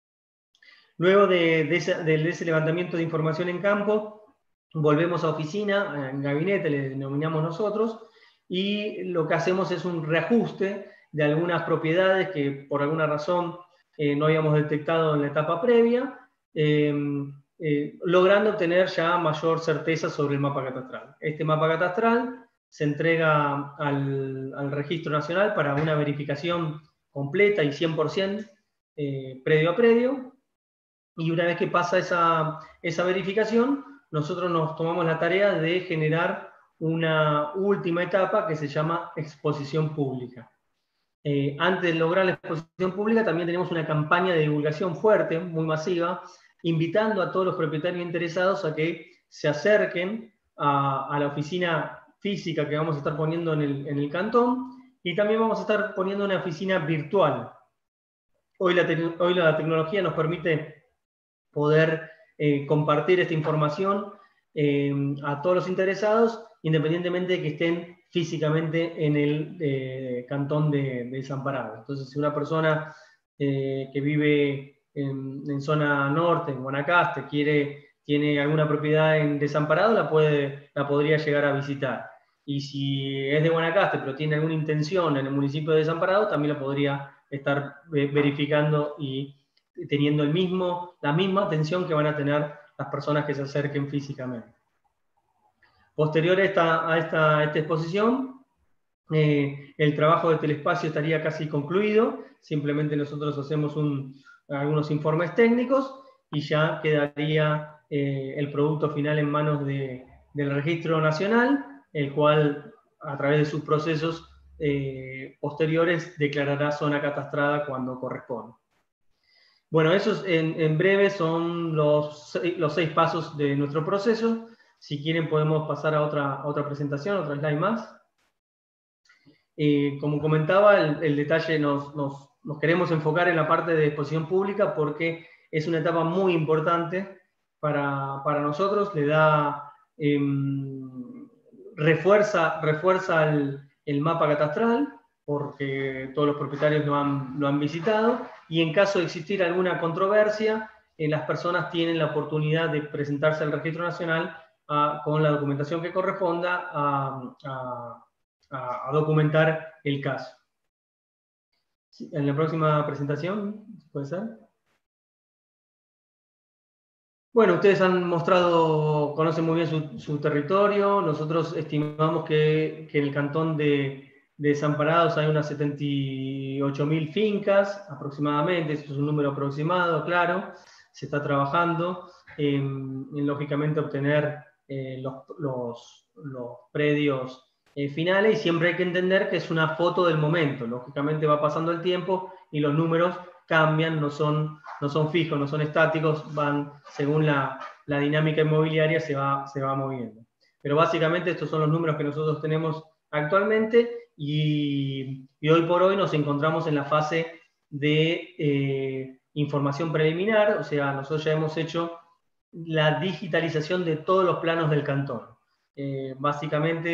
Luego de, de, ese, de ese levantamiento de información en campo, volvemos a oficina, en gabinete le denominamos nosotros, y lo que hacemos es un reajuste de algunas propiedades que por alguna razón eh, no habíamos detectado en la etapa previa, eh, eh, logrando obtener ya mayor certeza sobre el mapa catastral. Este mapa catastral se entrega al, al Registro Nacional para una verificación completa y cien por ciento eh, predio a predio, y una vez que pasa esa, esa verificación, nosotros nos tomamos la tarea de generar una última etapa que se llama exposición pública. Eh, antes de lograr la exposición pública también tenemos una campaña de divulgación fuerte, muy masiva, invitando a todos los propietarios interesados a que se acerquen a, a la oficina física que vamos a estar poniendo en el, en el cantón, y también vamos a estar poniendo una oficina virtual. Hoy la, hoy la tecnología nos permite poder eh, compartir esta información eh, a todos los interesados, independientemente de que estén físicamente en el eh, cantón de, de Desamparado. Entonces, si una persona eh, que vive en, en zona norte, en Guanacaste, quiere, tiene alguna propiedad en Desamparado, la, puede, la podría llegar a visitar. Y si es de Guanacaste, pero tiene alguna intención en el municipio de Desamparado, también la podría estar verificando y teniendo el mismo, la misma atención que van a tener las personas que se acerquen físicamente. Posterior a esta, a esta, a esta exposición, eh, el trabajo de Telespacio estaría casi concluido, simplemente nosotros hacemos un, algunos informes técnicos y ya quedaría eh, el producto final en manos de, del Registro Nacional, el cual a través de sus procesos eh, posteriores declarará zona catastrada cuando corresponda. Bueno, esos en, en breve son los, los seis pasos de nuestro proceso. Si quieren podemos pasar a otra, a otra presentación, otra slide más. Eh, como comentaba, el, el detalle nos, nos, nos queremos enfocar en la parte de exposición pública porque es una etapa muy importante para, para nosotros, le da, eh, refuerza, refuerza el, el mapa catastral, porque todos los propietarios lo han, lo han visitado, y en caso de existir alguna controversia, eh, las personas tienen la oportunidad de presentarse al Registro Nacional a, con la documentación que corresponda a, a, a, a documentar el caso. Sí, en la próxima presentación, ¿puede ser? Bueno, ustedes han mostrado, conocen muy bien su, su territorio. Nosotros estimamos que, que en el cantón de, de Desamparados hay unas setenta y ocho mil fincas aproximadamente. Eso es un número aproximado, claro. Se está trabajando en, en lógicamente, obtener eh, los, los, los predios eh, finales, y siempre hay que entender que es una foto del momento. Lógicamente va pasando el tiempo y los números cambian, no son, no son fijos, no son estáticos, van según la, la dinámica inmobiliaria, se va, se va moviendo. Pero básicamente estos son los números que nosotros tenemos actualmente, y, y hoy por hoy nos encontramos en la fase de eh, información preliminar, o sea, nosotros ya hemos hecho la digitalización de todos los planos del cantón. Eh, básicamente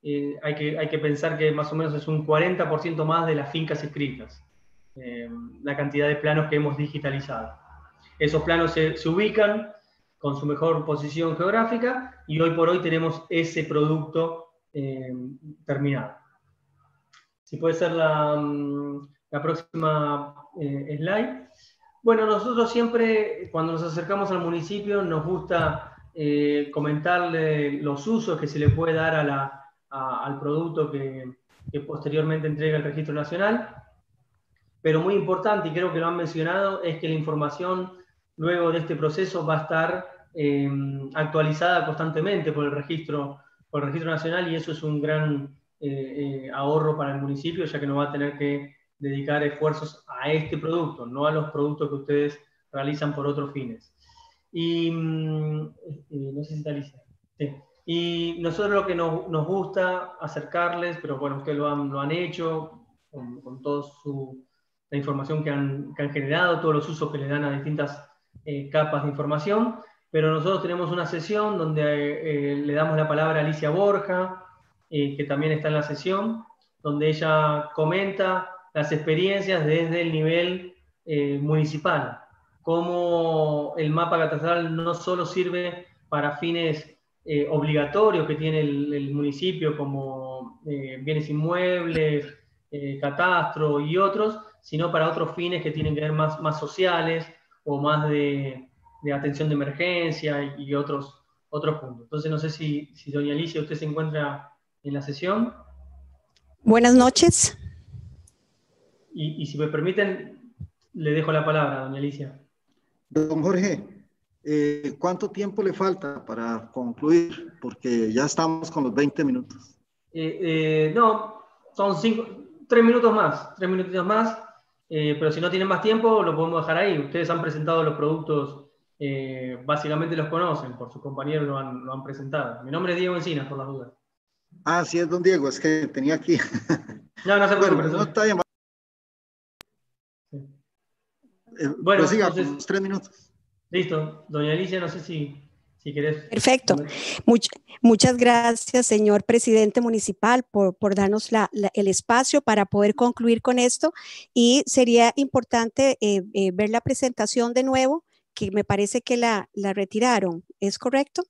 eh, hay, que, hay que pensar que más o menos es un cuarenta por ciento más de las fincas inscritas, eh, la cantidad de planos que hemos digitalizado. Esos planos se, se ubican con su mejor posición geográfica y hoy por hoy tenemos ese producto eh, terminado. Si puede ser la, la próxima eh, slide. Bueno, nosotros siempre, cuando nos acercamos al municipio, nos gusta eh, comentarle los usos que se le puede dar a la, a, al producto que, que posteriormente entrega el Registro Nacional. Pero muy importante, y creo que lo han mencionado, es que la información luego de este proceso va a estar eh, actualizada constantemente por el, registro, por el Registro Nacional, y eso es un gran eh, eh, ahorro para el municipio, ya que no va a tener que dedicar esfuerzos a este producto, no a los productos que ustedes realizan por otros fines. Y eh, no sé si está Alicia. Sí. Y nosotros lo que nos, nos gusta acercarles, pero bueno, ustedes lo han, lo han hecho con, con toda su, la información que han, que han generado, todos los usos que le dan a distintas eh, capas de información, pero nosotros tenemos una sesión donde eh, le damos la palabra a Alicia Borja, eh, que también está en la sesión, donde ella comenta las experiencias desde el nivel eh, municipal, cómo el mapa catastral no solo sirve para fines eh, obligatorios que tiene el, el municipio, como eh, bienes inmuebles, eh, catastro y otros, sino para otros fines que tienen que ver más, más sociales o más de, de atención de emergencia y, y otros, otros puntos. Entonces no sé si, si doña Alicia, usted se encuentra en la sesión. Buenas noches. Y, y si me permiten, le dejo la palabra, doña Alicia. Don Jorge, eh, ¿cuánto tiempo le falta para concluir? Porque ya estamos con los veinte minutos. Eh, eh, no, son cinco, tres minutos más, tres minutitos más, eh, pero si no tienen más tiempo, lo podemos dejar ahí. Ustedes han presentado los productos, eh, básicamente los conocen, por sus compañeros lo han, lo han presentado. Mi nombre es Diego Encinas, por las dudas. Ah, sí, es don Diego, es que tenía aquí. No, no se preocupe. Bueno, no está bien. Eh, bueno, siga entonces, con los tres minutos. Listo. Doña Alicia, no sé si, si querés. Perfecto. Much, muchas gracias, señor presidente municipal, por, por darnos la, la, el espacio para poder concluir con esto. Y sería importante eh, eh, ver la presentación de nuevo, que me parece que la, la retiraron. ¿Es correcto?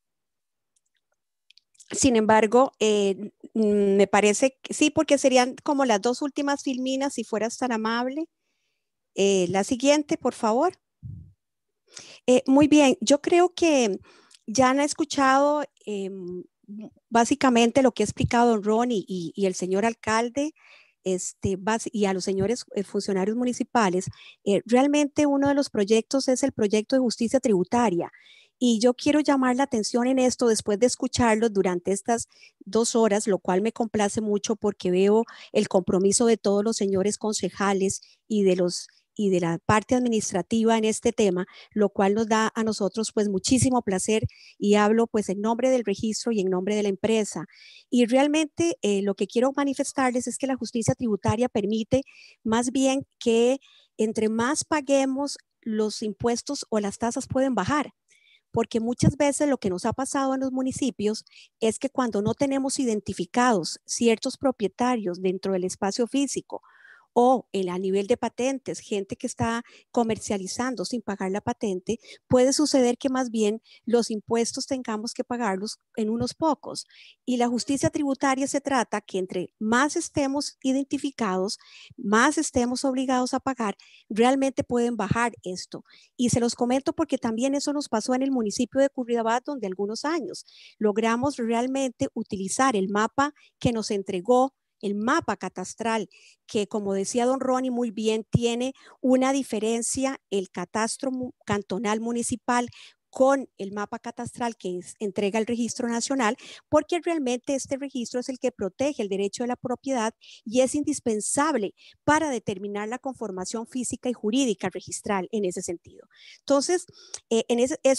Sin embargo, eh, me parece que sí, porque serían como las dos últimas filminas, si fueras tan amable. Eh, la siguiente, por favor. Eh, muy bien, yo creo que ya han escuchado eh, básicamente lo que ha explicado don Ronnie y, y el señor alcalde, este, y a los señores eh, funcionarios municipales. Eh, realmente uno de los proyectos es el proyecto de justicia tributaria. Y yo quiero llamar la atención en esto después de escucharlos durante estas dos horas, lo cual me complace mucho porque veo el compromiso de todos los señores concejales y de los y de la parte administrativa en este tema, lo cual nos da a nosotros pues muchísimo placer, y hablo pues en nombre del registro y en nombre de la empresa. Y realmente eh, lo que quiero manifestarles es que la justicia tributaria permite más bien que entre más paguemos, los impuestos o las tasas pueden bajar. Porque muchas veces lo que nos ha pasado en los municipios es que cuando no tenemos identificados ciertos propietarios dentro del espacio físico, o el, a nivel de patentes, gente que está comercializando sin pagar la patente, puede suceder que más bien los impuestos tengamos que pagarlos en unos pocos. Y la justicia tributaria se trata que entre más estemos identificados, más estemos obligados a pagar, realmente pueden bajar esto. Y se los comento porque también eso nos pasó en el municipio de Curridabat, donde algunos años logramos realmente utilizar el mapa que nos entregó el mapa catastral, que como decía don Ronnie muy bien, tiene una diferencia el catastro cantonal municipal con el mapa catastral que es, entrega el Registro Nacional, porque realmente este registro es el que protege el derecho de la propiedad y es indispensable para determinar la conformación física y jurídica registral en ese sentido. Entonces, eh, en ese, eso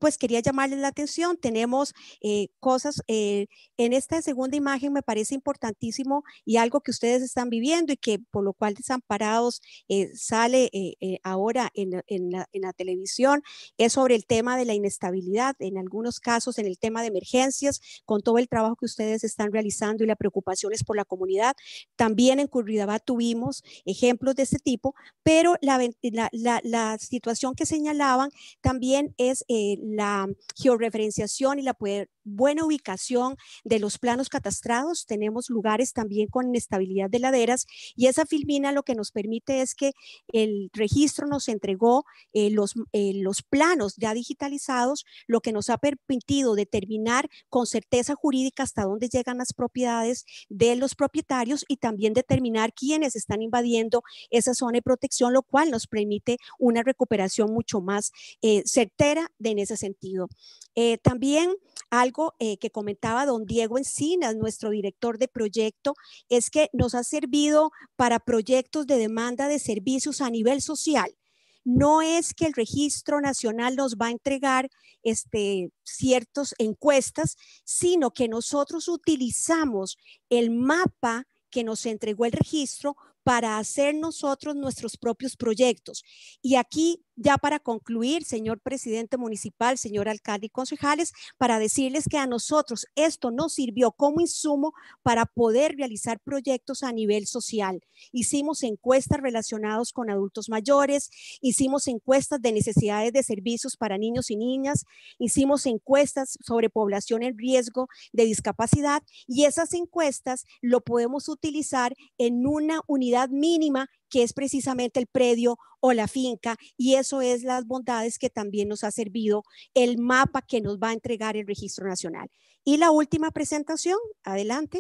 pues quería llamarles la atención. Tenemos eh, cosas, eh, en esta segunda imagen me parece importantísimo y algo que ustedes están viviendo y que por lo cual Desamparados eh, sale eh, eh, ahora en, en, la, en la televisión, es sobre el tema de la inestabilidad, en algunos casos en el tema de emergencias, con todo el trabajo que ustedes están realizando y las preocupaciones por la comunidad. También en Curridabat tuvimos ejemplos de este tipo, pero la, la, la, la situación que señalaban también es eh, la georreferenciación y la buena ubicación de los planos catastrados. Tenemos lugares también con inestabilidad de laderas y esa filmina lo que nos permite es que el registro nos entregó eh, los, eh, los planos ya digitalizados, lo que nos ha permitido determinar con certeza jurídica hasta dónde llegan las propiedades de los propietarios y también determinar quiénes están invadiendo esa zona de protección, lo cual nos permite una recuperación mucho más eh, certera de en ese sentido. Eh, también algo eh, que comentaba don Diego Encinas, nuestro director de proyecto, es que nos ha servido para proyectos de demanda de servicios a nivel social. No es que el Registro Nacional nos va a entregar este, ciertas encuestas, sino que nosotros utilizamos el mapa que nos entregó el registro para hacer nosotros nuestros propios proyectos. Y aquí, ya para concluir, señor presidente municipal, señor alcalde y concejales, para decirles que a nosotros esto nos sirvió como insumo para poder realizar proyectos a nivel social. Hicimos encuestas relacionadas con adultos mayores, hicimos encuestas de necesidades de servicios para niños y niñas, hicimos encuestas sobre población en riesgo de discapacidad y esas encuestas lo podemos utilizar en una unidad mínima que es precisamente el predio o la finca, y eso es las bondades que también nos ha servido el mapa que nos va a entregar el Registro Nacional. Y la última presentación, adelante.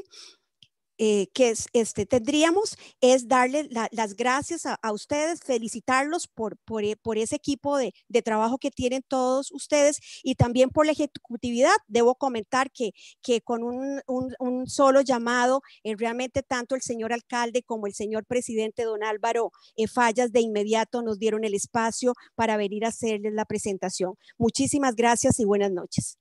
Eh, que es, este, tendríamos es darle la, las gracias a, a ustedes, felicitarlos por, por, por ese equipo de, de trabajo que tienen todos ustedes y también por la ejecutividad. Debo comentar que, que con un, un, un solo llamado, eh, realmente tanto el señor alcalde como el señor presidente don Álvaro eh, Fallas de inmediato nos dieron el espacio para venir a hacerles la presentación. Muchísimas gracias y buenas noches.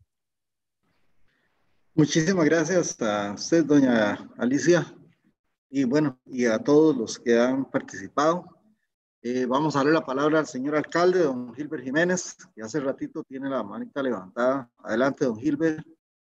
Muchísimas gracias a usted, doña Alicia, y bueno, y a todos los que han participado. Eh, vamos a darle la palabra al señor alcalde, don Gilbert Jiménez, que hace ratito tiene la manita levantada. Adelante, don Gilbert.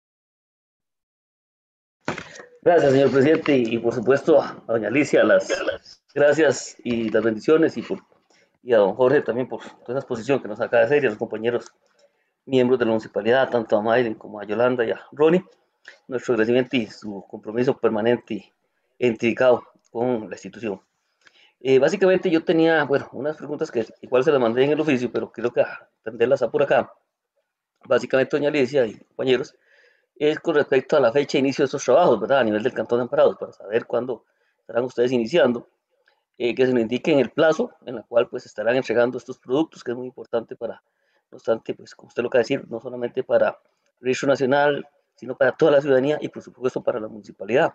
Gracias, señor presidente, y, y por supuesto a doña Alicia, las, las gracias y las bendiciones, y, por, y a don Jorge también por toda esa exposición que nos acaba de hacer, y a los compañeros miembros de la municipalidad, tanto a Maylen como a Yolanda y a Ronnie, nuestro agradecimiento y su compromiso permanente e identificado con la institución. Eh, básicamente yo tenía, bueno, unas preguntas que igual se las mandé en el oficio, pero creo que atenderlas por acá. Básicamente, doña Alicia y compañeros, es con respecto a la fecha de inicio de estos trabajos, ¿verdad? A nivel del Cantón de Amparados, para saber cuándo estarán ustedes iniciando, eh, que se nos indique en el plazo en el cual pues estarán entregando estos productos, que es muy importante para, no obstante, pues como usted lo acaba de decir, no solamente para el Registro Nacional, sino para toda la ciudadanía y por supuesto para la municipalidad,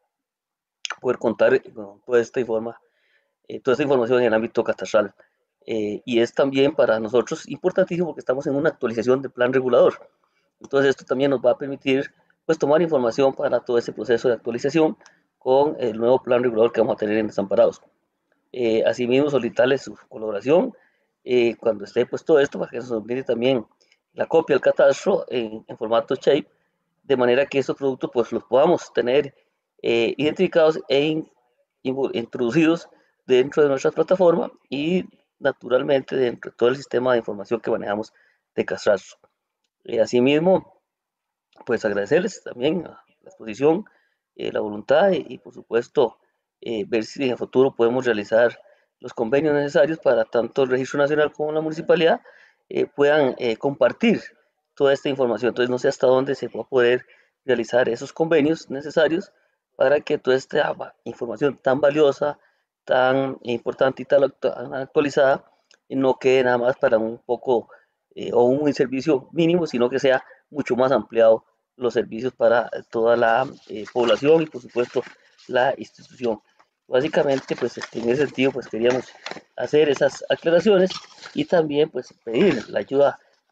poder contar con toda esta, informa, eh, toda esta información en el ámbito catastral. Eh, y es también para nosotros importantísimo porque estamos en una actualización del plan regulador. Entonces esto también nos va a permitir pues tomar información para todo ese proceso de actualización con el nuevo plan regulador que vamos a tener en Desamparados. Eh, asimismo, solicitarles su colaboración eh, cuando esté puesto esto para que nos brinde también la copia del catastro en, en formato shape, de manera que esos productos pues los podamos tener eh, identificados e in, in, introducidos dentro de nuestra plataforma y naturalmente dentro de todo el sistema de información que manejamos de catastro. Eh, asimismo, pues agradecerles también a la exposición, eh, la voluntad y, y por supuesto eh, ver si en el futuro podemos realizar los convenios necesarios para tanto el Registro Nacional como la municipalidad eh, puedan eh, compartir toda esta información. Entonces no sé hasta dónde se va a poder realizar esos convenios necesarios para que toda esta información tan valiosa, tan importante y tan actualizada no quede nada más para un poco eh, o un servicio mínimo, sino que sea mucho más ampliado los servicios para toda la eh, población y por supuesto la institución. Básicamente pues en ese sentido pues queríamos hacer esas aclaraciones y también pues pedir la ayuda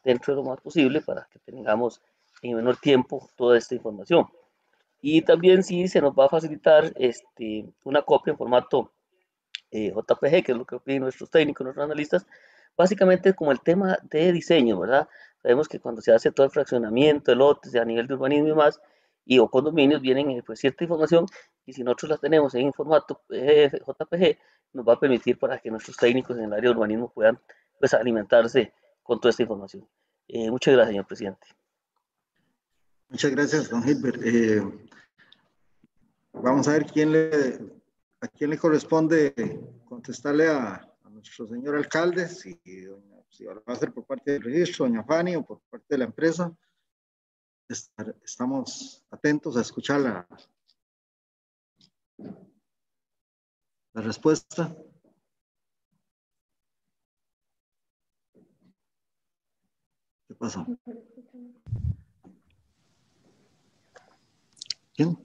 dentro de lo más posible para que tengamos en menor tiempo toda esta información. Y también sí se nos va a facilitar este, una copia en formato eh, J P G, que es lo que piden nuestros técnicos, nuestros analistas, básicamente como el tema de diseño, ¿verdad? Sabemos que cuando se hace todo el fraccionamiento de lotes a nivel de urbanismo y más, y o condominios, vienen eh, pues, cierta información, y si nosotros la tenemos en formato eh, J P G, nos va a permitir para que nuestros técnicos en el área de urbanismo puedan pues, alimentarse con toda esta información. Eh, muchas gracias, señor presidente. Muchas gracias, don Gilbert. Eh, vamos a ver quién le, a quién le corresponde contestarle a, a nuestro señor alcalde, si, doña, si va a ser por parte del registro, doña Fanny, o por parte de la empresa. Estar, estamos atentos a escuchar la, la respuesta. ¿Qué pasó? ¿Quién?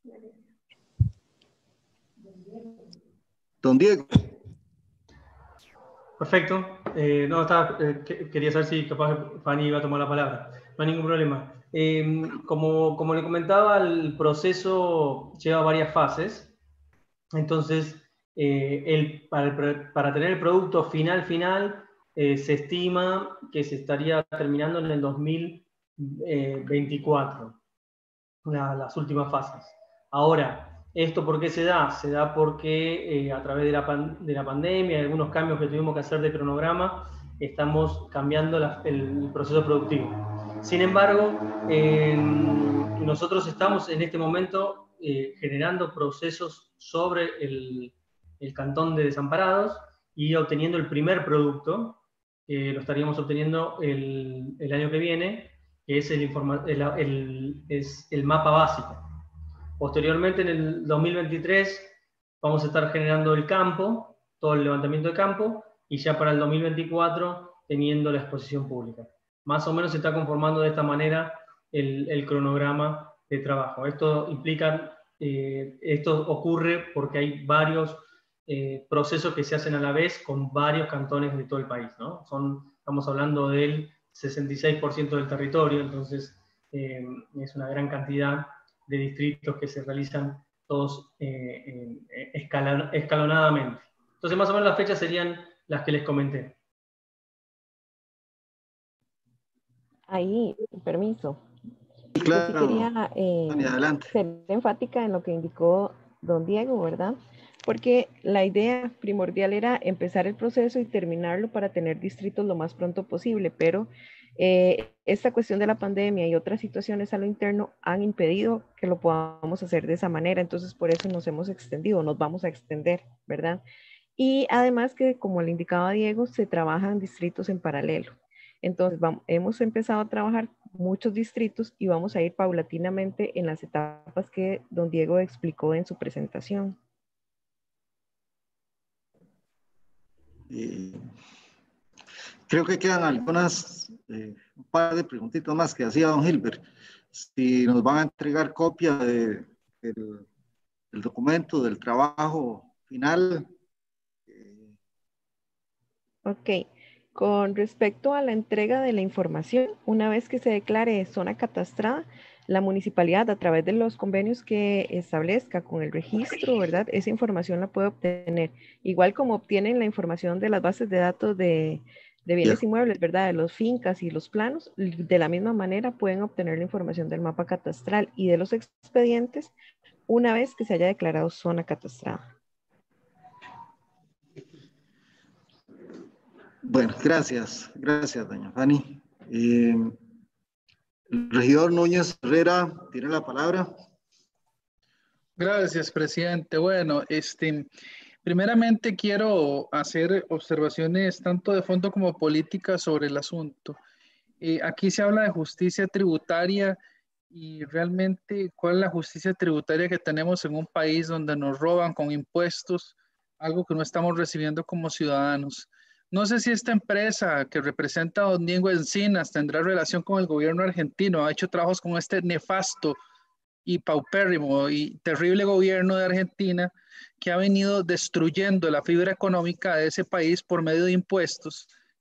Don Diego. Perfecto. Eh, no, estaba, eh, que, quería saber si capaz Fanny iba a tomar la palabra. No hay ningún problema. Eh, como, como le comentaba, el proceso lleva varias fases. Entonces, eh, el, para, el, para tener el producto final, final, eh, se estima que se estaría terminando en el dos mil veinticuatro, la, las últimas fases. Ahora, ¿esto por qué se da? Se da porque eh, a través de la, pan, de la pandemia y algunos cambios que tuvimos que hacer de cronograma, estamos cambiando la, el proceso productivo. Sin embargo, eh, nosotros estamos en este momento eh, generando procesos sobre el, el cantón de Desamparados y obteniendo el primer producto, que eh, lo estaríamos obteniendo el, el año que viene, que es el, informa, el, el, es el mapa básico. Posteriormente, en el dos mil veintitrés, vamos a estar generando el campo, todo el levantamiento de campo, y ya para el dos mil veinticuatro teniendo la exposición pública. Más o menos se está conformando de esta manera el, el cronograma de trabajo. Esto implica, eh, esto ocurre porque hay varios eh, procesos que se hacen a la vez con varios cantones de todo el país, ¿no? Son, estamos hablando del sesenta y seis por ciento del territorio, entonces eh, es una gran cantidad de distritos que se realizan todos eh, eh, escalon escalonadamente. Entonces, más o menos las fechas serían las que les comenté. Ahí, permiso. Claro. Yo sí quería eh, adelante. ser enfática en lo que indicó don Diego, ¿verdad? Porque la idea primordial era empezar el proceso y terminarlo para tener distritos lo más pronto posible, pero eh, esta cuestión de la pandemia y otras situaciones a lo interno han impedido que lo podamos hacer de esa manera, entonces por eso nos hemos extendido, nos vamos a extender, ¿verdad? Y además que, como le indicaba Diego, se trabajan distritos en paralelo. Entonces, vamos, hemos empezado a trabajar muchos distritos y vamos a ir paulatinamente en las etapas que don Diego explicó en su presentación. Eh, creo que quedan algunas, eh, un par de preguntitas más que hacía don Gilbert. Si nos van a entregar copia de, del, del documento, del trabajo final. Eh. Ok. Con respecto a la entrega de la información, una vez que se declare zona catastrada, la municipalidad, a través de los convenios que establezca con el registro, ¿verdad? Esa información la puede obtener. Igual como obtienen la información de las bases de datos de, de bienes yeah. inmuebles, ¿verdad? De los fincas y los planos, de la misma manera pueden obtener la información del mapa catastral y de los expedientes una vez que se haya declarado zona catastrada. Bueno, gracias, gracias, doña Fanny. Eh, el regidor Núñez Herrera tiene la palabra. Gracias, presidente. Bueno, este, primeramente quiero hacer observaciones tanto de fondo como políticas sobre el asunto. Eh, aquí se habla de justicia tributaria y realmente cuál es la justicia tributaria que tenemos en un país donde nos roban con impuestos, algo que no estamos recibiendo como ciudadanos. No sé si esta empresa que representa a don Diego Encinas tendrá relación con el gobierno argentino. Ha hecho trabajos con este nefasto y paupérrimo y terrible gobierno de Argentina que ha venido destruyendo la fibra económica de ese país por medio de impuestos,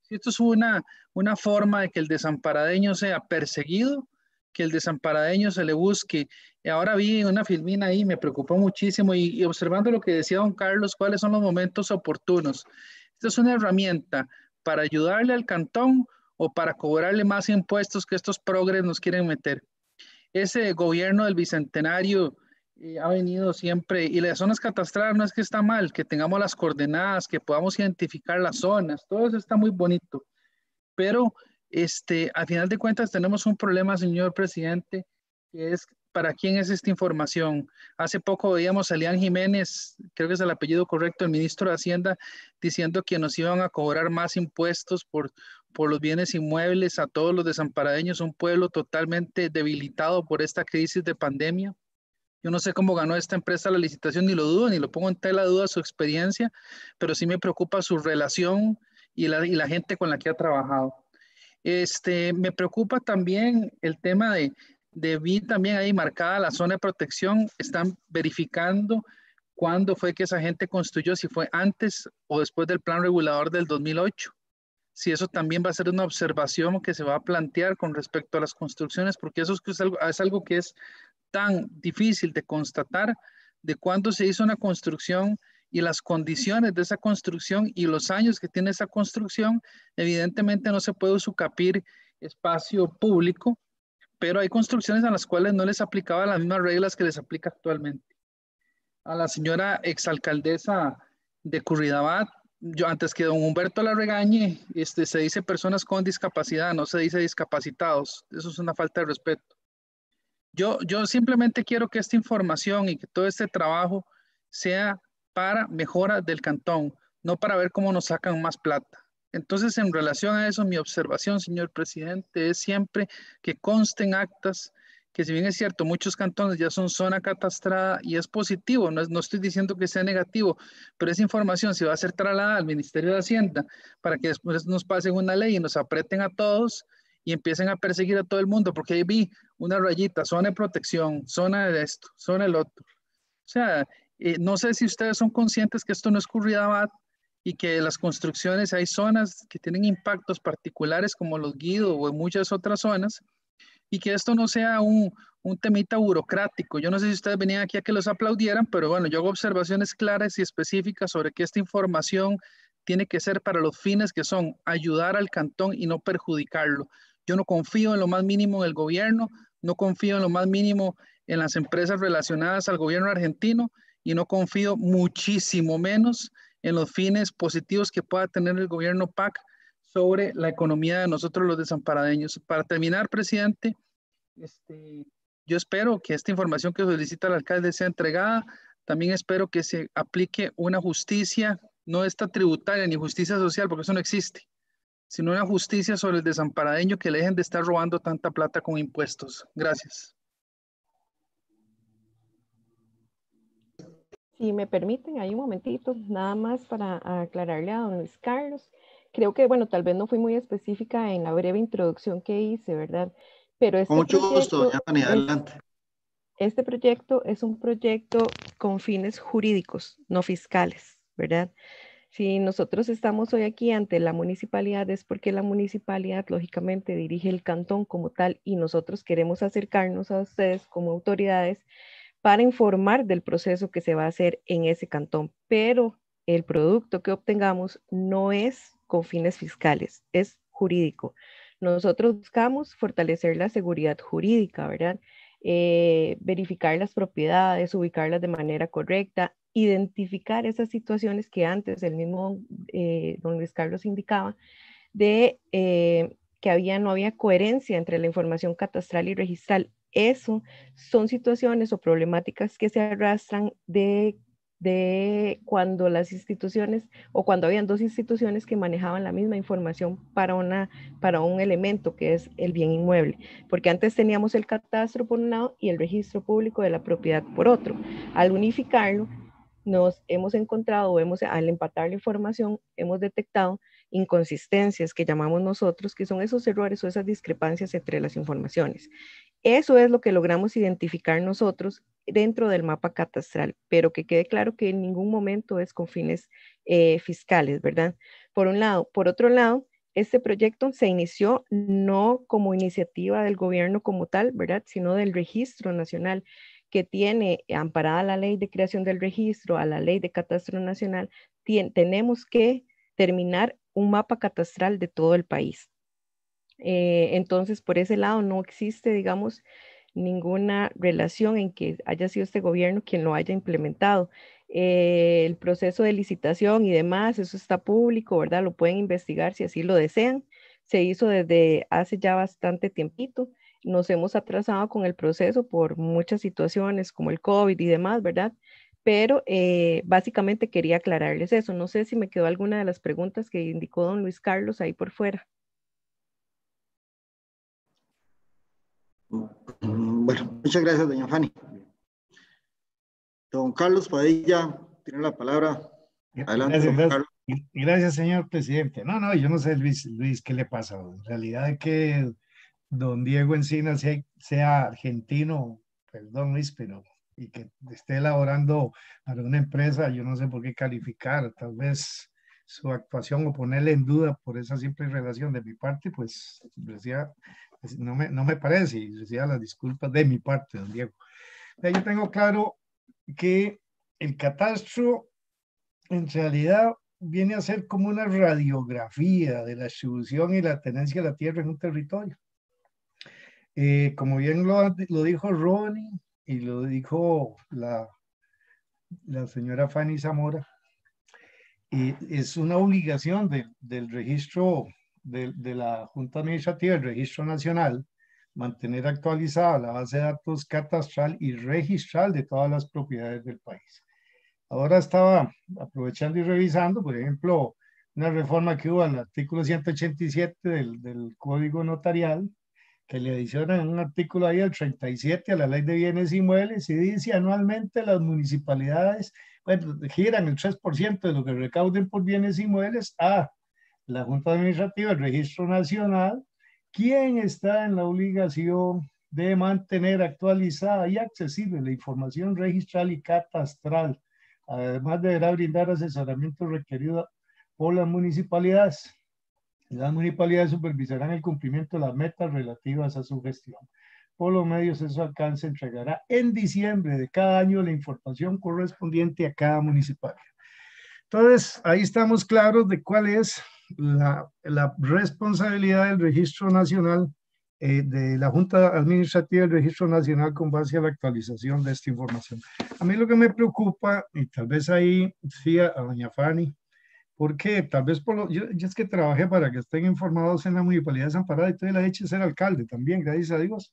Si esto es una, una forma de que el desamparadeño sea perseguido, que el desamparadeño se le busque. Y ahora vi una filmina ahí, me preocupó muchísimo y, y observando lo que decía don Carlos, cuáles son los momentos oportunos. Esta es una herramienta para ayudarle al cantón o para cobrarle más impuestos que estos progres nos quieren meter. Ese gobierno del Bicentenario eh, ha venido siempre, y las zonas catastrales no es que está mal, que tengamos las coordenadas, que podamos identificar las zonas, todo eso está muy bonito, pero este, al final de cuentas tenemos un problema, señor presidente, que es para quién es esta información. Hace poco veíamos a Elian Jiménez, creo que es el apellido correcto, el ministro de Hacienda, diciendo que nos iban a cobrar más impuestos por, por los bienes inmuebles a todos los desamparadeños, un pueblo totalmente debilitado por esta crisis de pandemia. Yo no sé cómo ganó esta empresa la licitación, ni lo dudo, ni lo pongo en tela de duda su experiencia, pero sí me preocupa su relación y la, y la gente con la que ha trabajado. Este, me preocupa también el tema de, de vi también ahí marcada la zona de protección, están verificando cuándo fue que esa gente construyó, si fue antes o después del plan regulador del dos mil ocho. Si eso también va a ser una observación que se va a plantear con respecto a las construcciones, porque eso es algo, es algo que es tan difícil de constatar, de cuándo se hizo una construcción y las condiciones de esa construcción y los años que tiene esa construcción. Evidentemente no se puede usucapir espacio público, pero hay construcciones a las cuales no les aplicaba las mismas reglas que les aplica actualmente. A la señora exalcaldesa de Curridabat, yo antes que don Humberto la regañe, este, se dice personas con discapacidad, no se dice discapacitados. Eso es una falta de respeto. Yo, yo simplemente quiero que esta información y que todo este trabajo sea para mejora del cantón, no para ver cómo nos sacan más plata. Entonces, en relación a eso, mi observación, señor presidente, es siempre que consten actas, que si bien es cierto, muchos cantones ya son zona catastrada y es positivo, no, es, no estoy diciendo que sea negativo, pero esa información se va a ser trasladada al Ministerio de Hacienda para que después nos pasen una ley y nos aprieten a todos y empiecen a perseguir a todo el mundo, porque ahí vi una rayita, zona de protección, zona de esto, zona del otro. O sea, eh, no sé si ustedes son conscientes que esto no es Curridabat y que las construcciones, hay zonas que tienen impactos particulares como los Guido o en muchas otras zonas, y que esto no sea un, un temita burocrático. Yo no sé si ustedes venían aquí a que los aplaudieran, pero bueno, yo hago observaciones claras y específicas sobre que esta información tiene que ser para los fines que son ayudar al cantón y no perjudicarlo. Yo no confío en lo más mínimo en el gobierno, no confío en lo más mínimo en las empresas relacionadas al gobierno argentino y no confío muchísimo menos en los fines positivos que pueda tener el gobierno P A C sobre la economía de nosotros los desamparadeños. Para terminar, presidente, este, yo espero que esta información que solicita el alcalde sea entregada. También espero que se aplique una justicia, no esta tributaria ni justicia social, porque eso no existe, sino una justicia sobre el desamparadeño, que le dejen de estar robando tanta plata con impuestos. Gracias. Si me permiten, hay un momentito, nada más para aclararle a don Luis Carlos. Creo que, bueno, tal vez no fui muy específica en la breve introducción que hice, ¿verdad? Pero este con mucho proyecto, gusto, doña Fanny, adelante. Este proyecto es un proyecto con fines jurídicos, no fiscales, ¿verdad? Si nosotros estamos hoy aquí ante la municipalidad es porque la municipalidad lógicamente dirige el cantón como tal y nosotros queremos acercarnos a ustedes como autoridades para informar del proceso que se va a hacer en ese cantón, pero el producto que obtengamos no es con fines fiscales, es jurídico. Nosotros buscamos fortalecer la seguridad jurídica, ¿verdad? Eh, verificar las propiedades, ubicarlas de manera correcta, identificar esas situaciones que antes el mismo eh, don Luis Carlos indicaba, de eh, que había, no había coherencia entre la información catastral y registral. Eso son situaciones o problemáticas que se arrastran de, de cuando las instituciones o cuando habían dos instituciones que manejaban la misma información para, una, para un elemento que es el bien inmueble. Porque antes teníamos el catastro por un lado y el registro público de la propiedad por otro. Al unificarlo, nos hemos encontrado, hemos, al empatar la información, hemos detectado inconsistencias que llamamos nosotros, que son esos errores o esas discrepancias entre las informaciones. Eso es lo que logramos identificar nosotros dentro del mapa catastral, pero que quede claro que en ningún momento es con fines eh, fiscales, ¿verdad? Por un lado. Por otro lado, este proyecto se inició no como iniciativa del gobierno como tal, ¿verdad? Sino del Registro Nacional, que tiene amparada la ley de creación del registro, a la ley de catastro nacional, tien, tenemos que terminar un mapa catastral de todo el país. Eh, entonces, por ese lado no existe, digamos, ninguna relación en que haya sido este gobierno quien lo haya implementado. Eh, el proceso de licitación y demás, eso está público, ¿verdad? Lo pueden investigar si así lo desean. Se hizo desde hace ya bastante tiempito. Nos hemos atrasado con el proceso por muchas situaciones como el COVID y demás, ¿verdad? Pero eh, básicamente quería aclararles eso. No sé si me quedó alguna de las preguntas que indicó don Luis Carlos ahí por fuera. Bueno, muchas gracias, doña Fanny. Don Carlos Padilla, tiene la palabra. Adelante, gracias, don gracias. Carlos. Gracias, señor presidente. No, no, yo no sé, Luis, Luis, ¿qué le pasa? En realidad es que don Diego Encina sea, sea argentino, perdón, Luis, pero y que esté elaborando para una empresa, yo no sé por qué calificar, tal vez su actuación o ponerle en duda por esa simple relación de mi parte, pues decía, no me, no me parece, y decía las disculpas de mi parte, don Diego. Yo tengo claro que el catastro en realidad viene a ser como una radiografía de la distribución y la tenencia de la tierra en un territorio. Eh, como bien lo, lo dijo Ronnie y lo dijo la, la señora Fanny Zamora, y es una obligación de, del registro de, de la Junta Administrativa, el Registro Nacional, mantener actualizada la base de datos catastral y registral de todas las propiedades del país. Ahora estaba aprovechando y revisando, por ejemplo, una reforma que hubo al artículo ciento ochenta y siete del, del Código Notarial, que le adicionan un artículo ahí al treinta y siete a la Ley de Bienes Inmuebles y dice anualmente las municipalidades, bueno, giran el tres por ciento de lo que recauden por bienes inmuebles a la Junta Administrativa, el Registro Nacional, quien está en la obligación de mantener actualizada y accesible la información registral y catastral. Además, deberá brindar asesoramiento requerido por las municipalidades. Las municipalidades supervisarán el cumplimiento de las metas relativas a su gestión. Por los medios de su alcance, entregará en diciembre de cada año la información correspondiente a cada municipalidad. Entonces, ahí estamos claros de cuál es la, la responsabilidad del Registro Nacional, eh, de la Junta Administrativa del Registro Nacional con base a la actualización de esta información. A mí lo que me preocupa, y tal vez ahí sí a, a doña Fanny, porque tal vez por lo, yo, yo es que trabajé para que estén informados en la Municipalidad de Desamparada y todavía la he hecho ser alcalde también, gracias a Dios.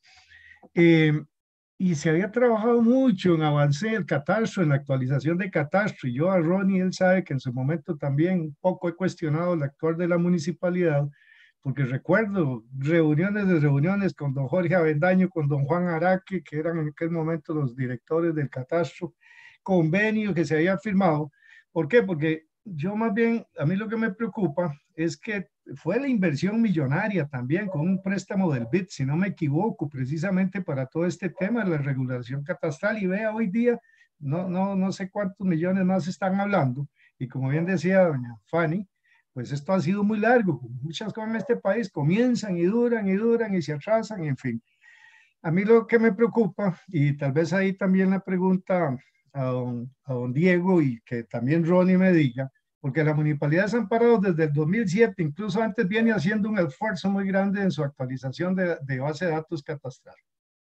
Eh, y se había trabajado mucho en avance el catastro, en la actualización de catastro, y yo a Ronnie, él sabe que en su momento también un poco he cuestionado el actuar de la municipalidad, porque recuerdo reuniones de reuniones con don Jorge Avendaño, con don Juan Araque, que eran en aquel momento los directores del catastro, convenio que se había firmado. ¿Por qué? Porque yo más bien, a mí lo que me preocupa es que fue la inversión millonaria también con un préstamo del B I D, si no me equivoco, precisamente para todo este tema de la regulación catastral, y vea hoy día, no, no, no sé cuántos millones más están hablando, y como bien decía doña Fanny, pues esto ha sido muy largo, muchas cosas en este país comienzan y duran y duran y se atrasan, en fin. A mí lo que me preocupa, y tal vez ahí también la pregunta a don, a don Diego y que también Ronnie me diga, porque la Municipalidad de Desamparados desde el dos mil siete, incluso antes, viene haciendo un esfuerzo muy grande en su actualización de, de base de datos catastral.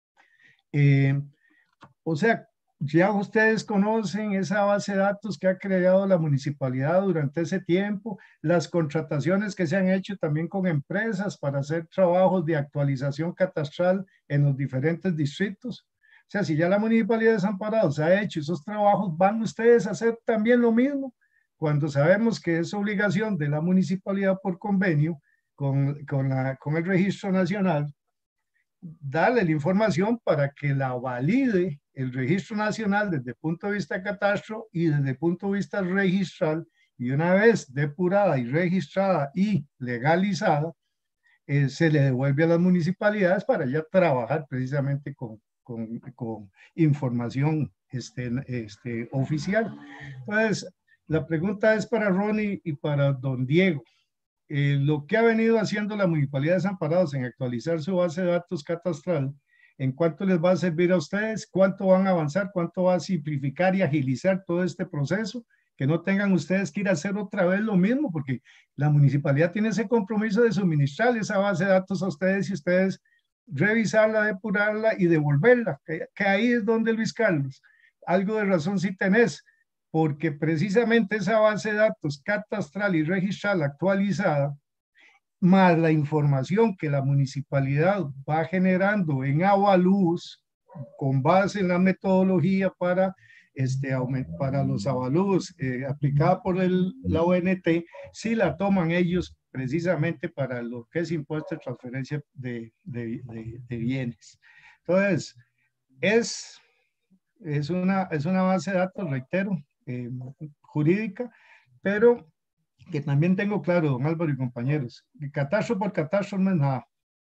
Eh, o sea, ya ustedes conocen esa base de datos que ha creado la municipalidad durante ese tiempo, las contrataciones que se han hecho también con empresas para hacer trabajos de actualización catastral en los diferentes distritos. O sea, si ya la Municipalidad de Desamparados ha hecho esos trabajos, ¿van ustedes a hacer también lo mismo? Cuando sabemos que es obligación de la municipalidad por convenio con, con, la, con el Registro Nacional, darle la información para que la valide el Registro Nacional desde el punto de vista catastro y desde el punto de vista registral, y una vez depurada y registrada y legalizada, eh, se le devuelve a las municipalidades para ya trabajar precisamente con, con, con información este, este, oficial. Entonces, la pregunta es para Ronnie y para don Diego. eh, lo que ha venido haciendo la Municipalidad de Desamparados en actualizar su base de datos catastral, en cuánto les va a servir a ustedes, cuánto van a avanzar, cuánto va a simplificar y agilizar todo este proceso, que no tengan ustedes que ir a hacer otra vez lo mismo, porque la municipalidad tiene ese compromiso de suministrar esa base de datos a ustedes y ustedes revisarla, depurarla y devolverla, que, que ahí es donde, Luis Carlos, algo de razón sí tenés, porque precisamente esa base de datos catastral y registral actualizada, más la información que la municipalidad va generando en avalúos, con base en la metodología para, este, para los avalúos eh, aplicada por el, la O N T, sí la toman ellos precisamente para lo que es impuesto de transferencia de, de, de, de bienes. Entonces, es, es, una, es una base de datos, reitero, eh, jurídica, pero que también tengo claro, don Álvaro y compañeros, que catastro por catastro no es nada.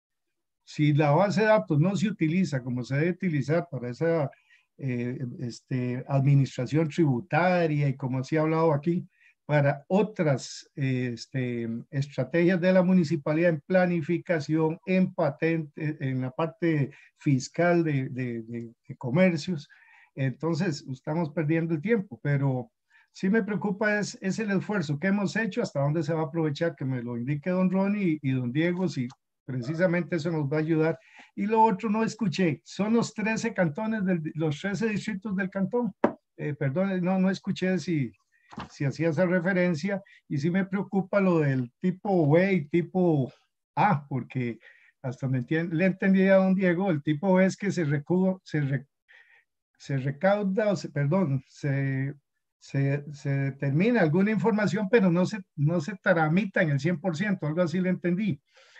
Si la base de datos no se utiliza como se debe utilizar para esa eh, este, administración tributaria y como se ha hablado aquí, para otras eh, este, estrategias de la municipalidad en planificación, en patente, en la parte fiscal de, de, de, de comercios, entonces estamos perdiendo el tiempo, pero sí me preocupa es, es el esfuerzo que hemos hecho, hasta dónde se va a aprovechar, que me lo indique don Ronnie y, y don Diego, si precisamente eso nos va a ayudar. Y lo otro no escuché, son los trece cantones, del, los trece distritos del cantón. Eh, perdón, no, no escuché si, si hacía esa referencia, y sí me preocupa lo del tipo B y tipo A, porque hasta me entiende, le entendí a don Diego, el tipo B es que se, recuba, se, re, se recauda, o se, perdón, se... Se, se determina alguna información, pero no se, no se tramita en el cien por ciento, algo así le entendí.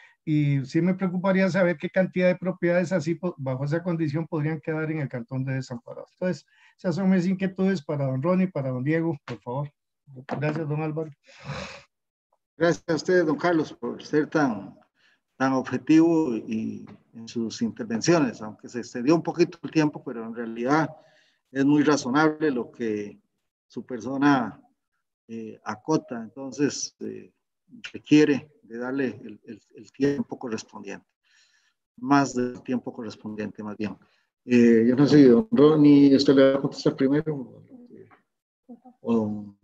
Y sí me preocuparía saber qué cantidad de propiedades así, bajo esa condición, podrían quedar en el cantón de Desamparados. Entonces, esas son mis inquietudes para don Ronnie, para don Diego, por favor. Gracias, don Álvaro. Gracias a usted, don Carlos, por ser tan, tan objetivo y en sus intervenciones, aunque se extendió un poquito el tiempo, pero en realidad es muy razonable lo que su persona eh, acota, entonces eh, requiere de darle el, el, el tiempo correspondiente, más del tiempo correspondiente más bien. Eh, yo no sé, don Ronnie, ¿usted le va a contestar primero? O don,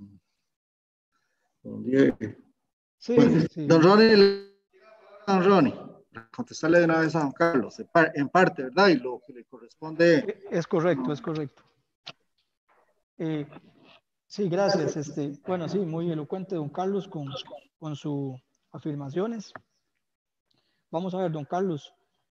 don Diego. Sí, bueno, sí. Don Ronnie, don Ronnie, contestarle de una vez a don Carlos, en parte, ¿verdad? Y lo que le corresponde. Es correcto, es correcto. Eh, Sí, gracias. Este, bueno, sí, muy elocuente don Carlos con, con sus afirmaciones. Vamos a ver, don Carlos,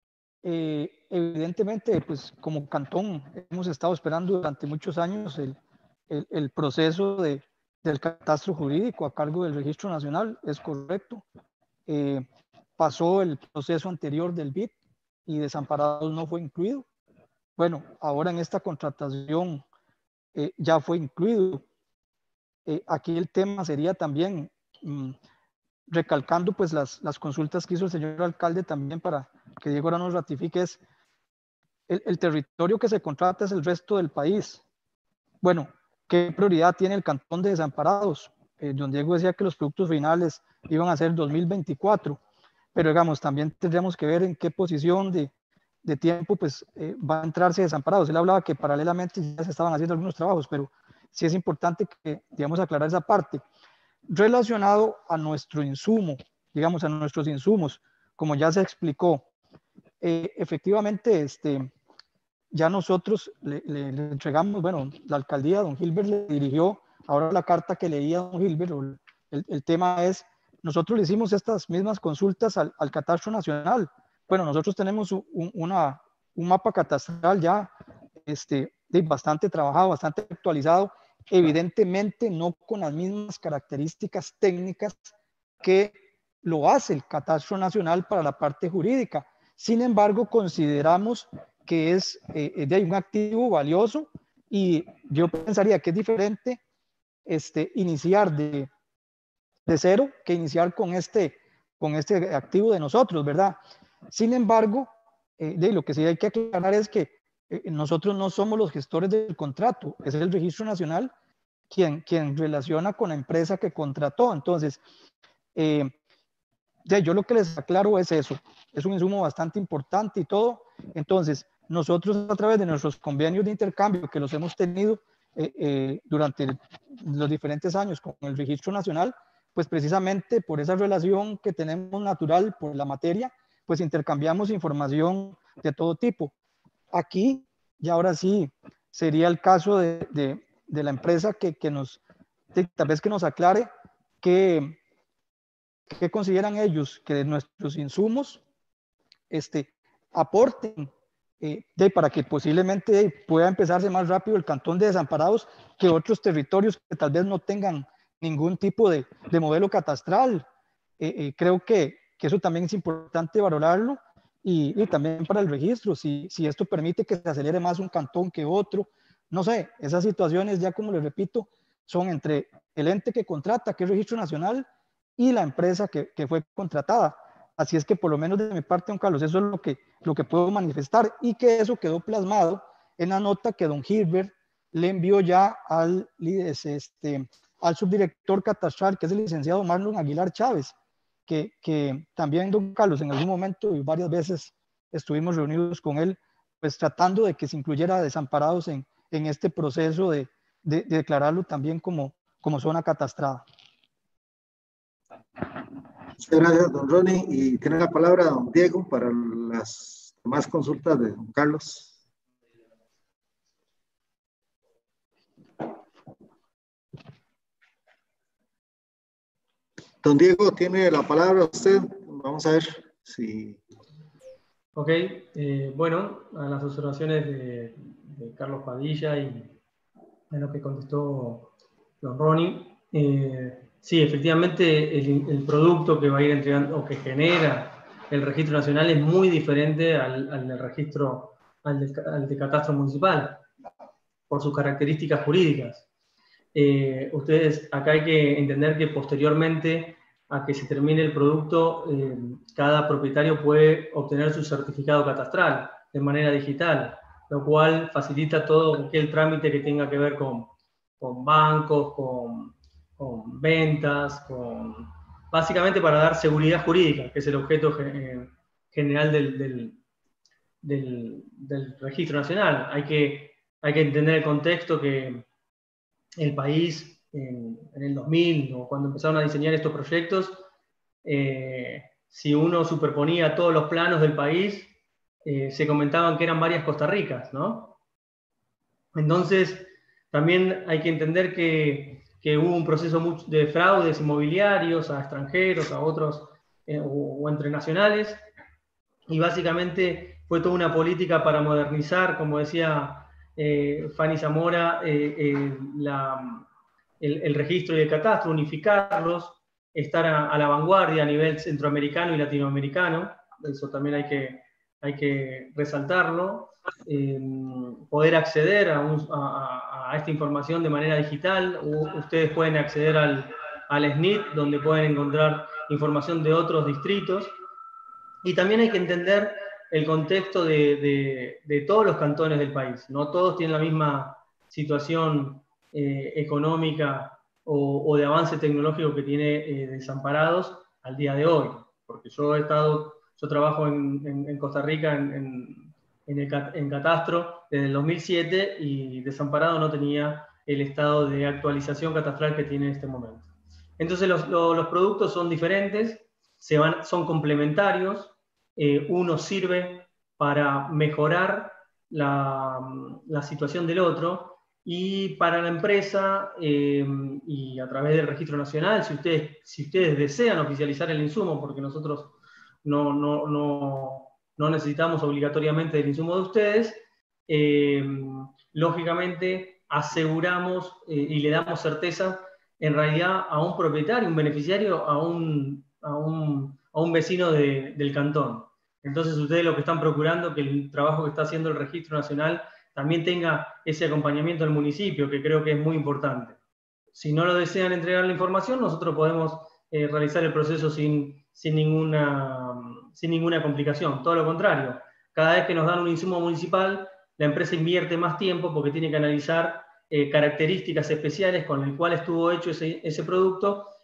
eh, evidentemente, pues como cantón hemos estado esperando durante muchos años el, el, el proceso de, del catastro jurídico a cargo del Registro Nacional, es correcto. Eh, pasó el proceso anterior del B I D y Desamparados no fue incluido. Bueno, ahora en esta contratación eh, ya fue incluido. Eh, aquí el tema sería también, mmm, recalcando pues las, las consultas que hizo el señor alcalde también para que Diego ahora nos ratifique, es el, el territorio que se contrata es el resto del país. Bueno, ¿qué prioridad tiene el cantón de Desamparados? Eh, don Diego decía que los productos finales iban a ser dos mil veinticuatro, pero digamos, también tendríamos que ver en qué posición de, de tiempo pues eh, va a entrarse Desamparados. Él hablaba que paralelamente ya se estaban haciendo algunos trabajos, pero sí es importante que, digamos, aclarar esa parte. Relacionado a nuestro insumo, digamos, a nuestros insumos, como ya se explicó, eh, efectivamente, este, ya nosotros le, le, le entregamos, bueno, la alcaldía, don Gilbert le dirigió, ahora la carta que leía don Gilbert, el, el tema es, nosotros le hicimos estas mismas consultas al, al Catastro Nacional. Bueno, nosotros tenemos un, una, un mapa catastral ya este, bastante trabajado, bastante actualizado, evidentemente no con las mismas características técnicas que lo hace el Catastro Nacional para la parte jurídica. Sin embargo, consideramos que es eh, de un activo valioso y yo pensaría que es diferente este, iniciar de, de cero que iniciar con este, con este activo de nosotros, ¿verdad? Sin embargo, eh, de lo que sí hay que aclarar es que eh, nosotros no somos los gestores del contrato, es el Registro Nacional quien, quien relaciona con la empresa que contrató. Entonces, eh, ya, yo lo que les aclaro es eso, es un insumo bastante importante y todo. Entonces, nosotros a través de nuestros convenios de intercambio que los hemos tenido eh, eh, durante los diferentes años con el Registro Nacional, pues precisamente por esa relación que tenemos natural por la materia, pues intercambiamos información de todo tipo. Aquí, y ahora sí, sería el caso de, de, de la empresa que, que nos, de, tal vez que nos aclare que, que consideran ellos que nuestros insumos este, aporten eh, de, para que posiblemente pueda empezarse más rápido el cantón de desamparados que otros territorios que tal vez no tengan ningún tipo de, de modelo catastral. Eh, eh, creo que, que eso también es importante valorarlo y, y también para el registro, si, si esto permite que se acelere más un cantón que otro. No sé, esas situaciones ya como les repito, son entre el ente que contrata, que es Registro Nacional, y la empresa que, que fue contratada. Así es que por lo menos de mi parte, don Carlos, eso es lo que, lo que puedo manifestar y que eso quedó plasmado en la nota que don Gilbert le envió ya al, este, al subdirector catastral, que es el licenciado Marlon Aguilar Chávez, que, que también don Carlos en algún momento y varias veces estuvimos reunidos con él, pues tratando de que se incluyera desamparados en, en este proceso de, de, de declararlo también como, como zona catastrada. Muchas gracias, don Ronnie. Y tiene la palabra don Diego para las demás consultas de don Carlos. Don Diego, tiene la palabra usted. Vamos a ver si... Ok, eh, bueno, a las observaciones de, de Carlos Padilla y a lo que contestó don Ronnie, eh, sí, efectivamente el, el producto que va a ir entregando o que genera el registro nacional es muy diferente al, al del registro, al de, al de catastro municipal, por sus características jurídicas. Eh, ustedes, acá hay que entender que posteriormente a que se termine el producto, eh, cada propietario puede obtener su certificado catastral de manera digital, lo cual facilita todo aquel trámite que tenga que ver con, con bancos, con, con ventas, con, básicamente para dar seguridad jurídica, que es el objeto eh, general del, del, del, del registro nacional. Hay que, hay que entender el contexto que el país en, en el dos mil o cuando empezaron a diseñar estos proyectos, eh, si uno superponía todos los planos del país, eh, se comentaban que eran varias Costa Ricas, ¿no? Entonces, también hay que entender que, que hubo un proceso de fraudes inmobiliarios a extranjeros, a otros, eh, o, o entre nacionales, y básicamente fue toda una política para modernizar, como decía eh, Fanny Zamora, eh, eh, la... El, el registro y el catastro, unificarlos, estar a, a la vanguardia a nivel centroamericano y latinoamericano, eso también hay que, hay que resaltarlo, eh, poder acceder a, un, a, a esta información de manera digital. U, ustedes pueden acceder al, al S N I T, donde pueden encontrar información de otros distritos, y también hay que entender el contexto de, de, de todos los cantones del país, no todos tienen la misma situación Eh, económica o, o de avance tecnológico que tiene eh, Desamparados al día de hoy, porque yo he estado, yo trabajo en, en, en Costa Rica en, en, en, el, en catastro desde el dos mil siete y Desamparado no tenía el estado de actualización catastral que tiene en este momento. Entonces los, los, los productos son diferentes, se van, son complementarios, eh, uno sirve para mejorar la, la situación del otro. Y para la empresa, eh, y a través del registro nacional, si ustedes, si ustedes desean oficializar el insumo, porque nosotros no, no, no, no necesitamos obligatoriamente el insumo de ustedes, eh, lógicamente aseguramos eh, y le damos certeza en realidad a un propietario, un beneficiario, a un, a un, a un vecino de, del cantón. Entonces ustedes lo que están procurando, que el trabajo que está haciendo el registro nacional también tenga ese acompañamiento del municipio, que creo que es muy importante. Si no lo desean entregar la información, nosotros podemos eh, realizar el proceso sin, sin, ninguna, sin ninguna complicación. Todo lo contrario, cada vez que nos dan un insumo municipal, la empresa invierte más tiempo porque tiene que analizar eh, características especiales con las cuales estuvo hecho ese, ese producto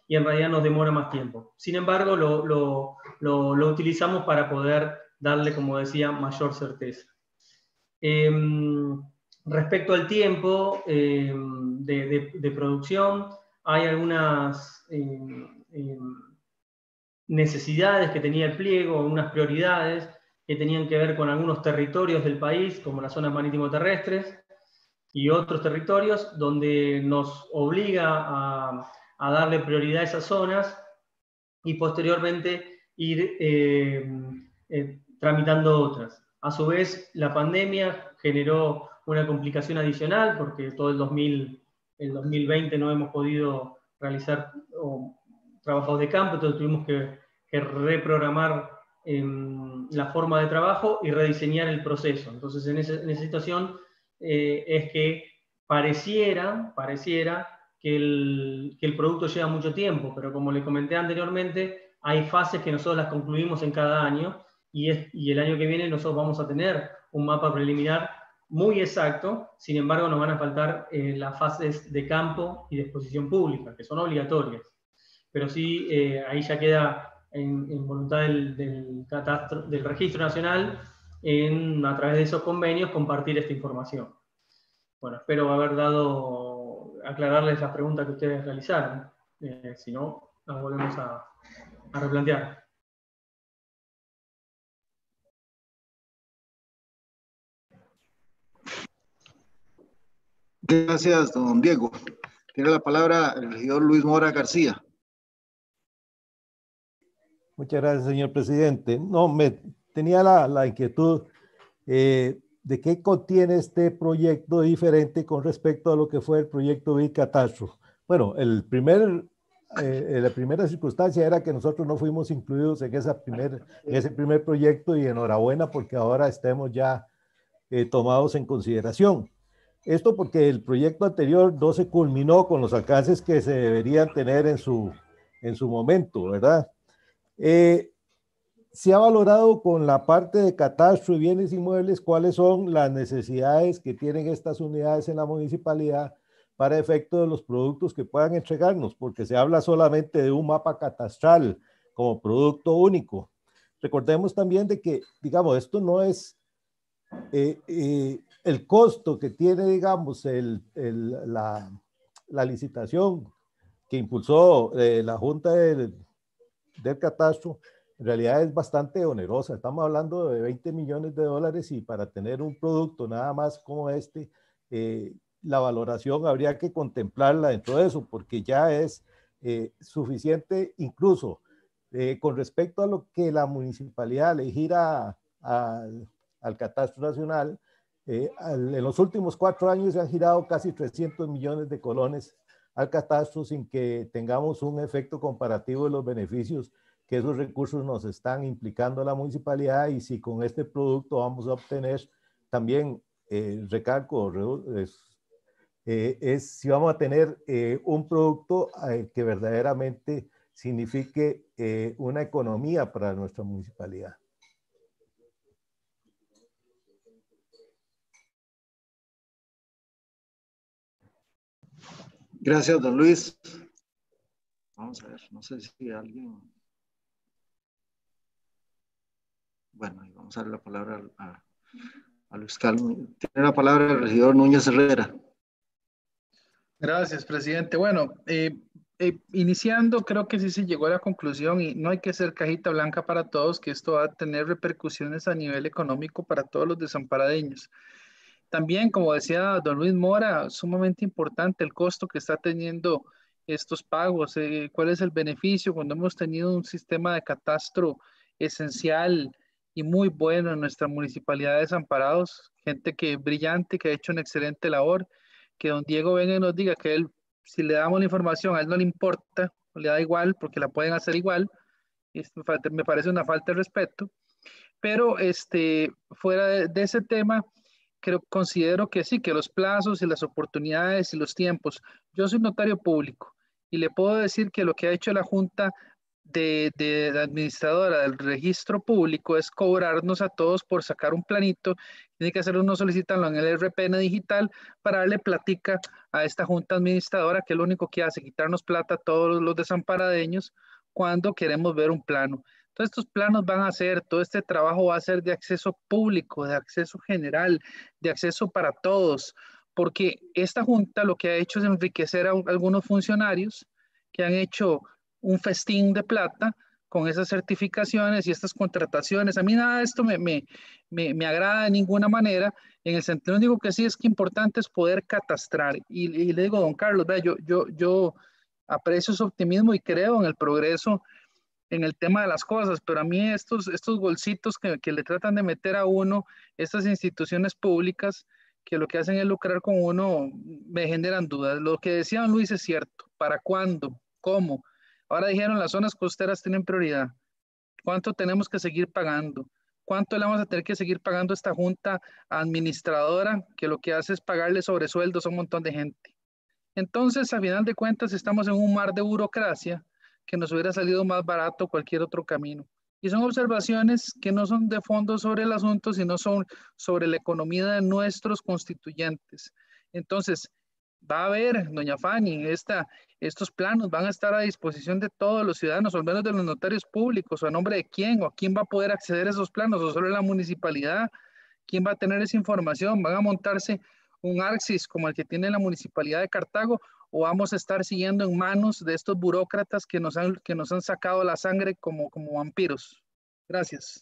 y en realidad nos demora más tiempo. Sin embargo, lo, lo, lo, lo utilizamos para poder darle, como decía, mayor certeza. Eh, respecto al tiempo eh, de, de, de producción, hay algunas eh, eh, necesidades que tenía el pliego, unas prioridades que tenían que ver con algunos territorios del país, como las zonas marítimo-terrestres, y otros territorios donde nos obliga a, a darle prioridad a esas zonas y posteriormente ir eh, eh, tramitando otras. A su vez, la pandemia generó una complicación adicional porque todo el, dos mil, el dos mil veinte no hemos podido realizar oh, trabajos de campo, entonces tuvimos que, que reprogramar eh, la forma de trabajo y rediseñar el proceso. Entonces, en, ese, en esa situación eh, es que pareciera, pareciera que el, que el producto lleva mucho tiempo, pero como les comenté anteriormente, hay fases que nosotros las concluimos en cada año, y, es, y el año que viene nosotros vamos a tener un mapa preliminar muy exacto. Sin embargo, nos van a faltar eh, las fases de campo y de exposición pública, que son obligatorias. Pero sí, eh, ahí ya queda en, en voluntad del, del, catastro, del Registro Nacional, en, a través de esos convenios, compartir esta información. Bueno, espero haber dado, aclararles las preguntas que ustedes realizaron. Eh, si no, las volvemos a, a replantear. Gracias, don Diego. Tiene la palabra el regidor Luis Mora García. Muchas gracias, señor presidente. No, me tenía la, la inquietud eh, de qué contiene este proyecto diferente con respecto a lo que fue el proyecto Bicatastro. Bueno, el primer, eh, la primera circunstancia era que nosotros no fuimos incluidos en, esa primer, en ese primer proyecto, y enhorabuena porque ahora estemos ya eh, tomados en consideración. Esto porque el proyecto anterior no se culminó con los alcances que se deberían tener en su, en su momento, ¿verdad? Eh, se ha valorado con la parte de catastro y bienes inmuebles cuáles son las necesidades que tienen estas unidades en la municipalidad para efecto de los productos que puedan entregarnos, porque se habla solamente de un mapa catastral como producto único. Recordemos también de que, digamos, esto no es eh, eh, el costo que tiene, digamos, el, el, la, la licitación que impulsó eh, la Junta del, del Catastro, en realidad es bastante onerosa. Estamos hablando de veinte millones de dólares, y para tener un producto nada más como este, eh, la valoración habría que contemplarla dentro de eso, porque ya es eh, suficiente, incluso eh, con respecto a lo que la municipalidad le gira a, a, al Catastro Nacional. Eh, al, en los últimos cuatro años se han girado casi trescientos millones de colones al catastro sin que tengamos un efecto comparativo de los beneficios que esos recursos nos están implicando a la municipalidad, y si con este producto vamos a obtener también, eh, recalco, es, eh, es si vamos a tener eh, un producto eh, que verdaderamente signifique eh, una economía para nuestra municipalidad. Gracias, don Luis. Vamos a ver, no sé si alguien... Bueno, vamos a darle la palabra a, a Luis Carlos. Tiene la palabra el regidor Núñez Herrera. Gracias, presidente. Bueno, eh, eh, iniciando, creo que sí se llegó a la conclusión, y no hay que ser cajita blanca para todos, que esto va a tener repercusiones a nivel económico para todos los desamparadeños. También, como decía don Luis Mora, sumamente importante el costo que está teniendo estos pagos. Eh, ¿Cuál es el beneficio cuando hemos tenido un sistema de catastro esencial y muy bueno en nuestra municipalidad de Desamparados? Gente que brillante, que ha hecho una excelente labor. Que don Diego venga y nos diga que él, si le damos la información, a él no le importa, le da igual, porque la pueden hacer igual. Esto me parece una falta de respeto. Pero este, fuera de, de ese tema, creo, considero que sí, que los plazos y las oportunidades y los tiempos. Yo soy notario público y le puedo decir que lo que ha hecho la Junta de, de la administradora del registro público es cobrarnos a todos por sacar un planito. Tiene que hacerlo, uno solicitarlo en el R P N digital para darle platica a esta junta administradora, que es lo único que hace, quitarnos plata a todos los desamparadeños cuando queremos ver un plano. Entonces estos planos van a ser, todo este trabajo va a ser de acceso público, de acceso general, de acceso para todos, porque esta junta lo que ha hecho es enriquecer a algunos funcionarios que han hecho un festín de plata con esas certificaciones y estas contrataciones. A mí nada de esto me, me, me, me agrada de ninguna manera, en el sentido único que sí es que importante es poder catastrar. Y, y le digo, don Carlos, vea, yo, yo, yo aprecio su optimismo y creo en el progreso en el tema de las cosas, pero a mí estos, estos bolsitos que, que le tratan de meter a uno, estas instituciones públicas, que lo que hacen es lucrar con uno, me generan dudas. Lo que decía don Luis es cierto. ¿Para cuándo? ¿Cómo? Ahora dijeron las zonas costeras tienen prioridad. ¿Cuánto tenemos que seguir pagando? ¿Cuánto le vamos a tener que seguir pagando a esta junta administradora que lo que hace es pagarle sobresueldos a un montón de gente? Entonces, a final de cuentas, estamos en un mar de burocracia que nos hubiera salido más barato cualquier otro camino. Y son observaciones que no son de fondo sobre el asunto, sino son sobre la economía de nuestros constituyentes. Entonces, va a haber, doña Fanny, esta, estos planos van a estar a disposición de todos los ciudadanos, o al menos de los notarios públicos, o a nombre de quién, o a quién va a poder acceder a esos planos, o solo la municipalidad, quién va a tener esa información, van a montarse un ARCSIS como el que tiene la municipalidad de Cartago, o vamos a estar siguiendo en manos de estos burócratas que nos han, que nos han sacado la sangre como, como vampiros. Gracias.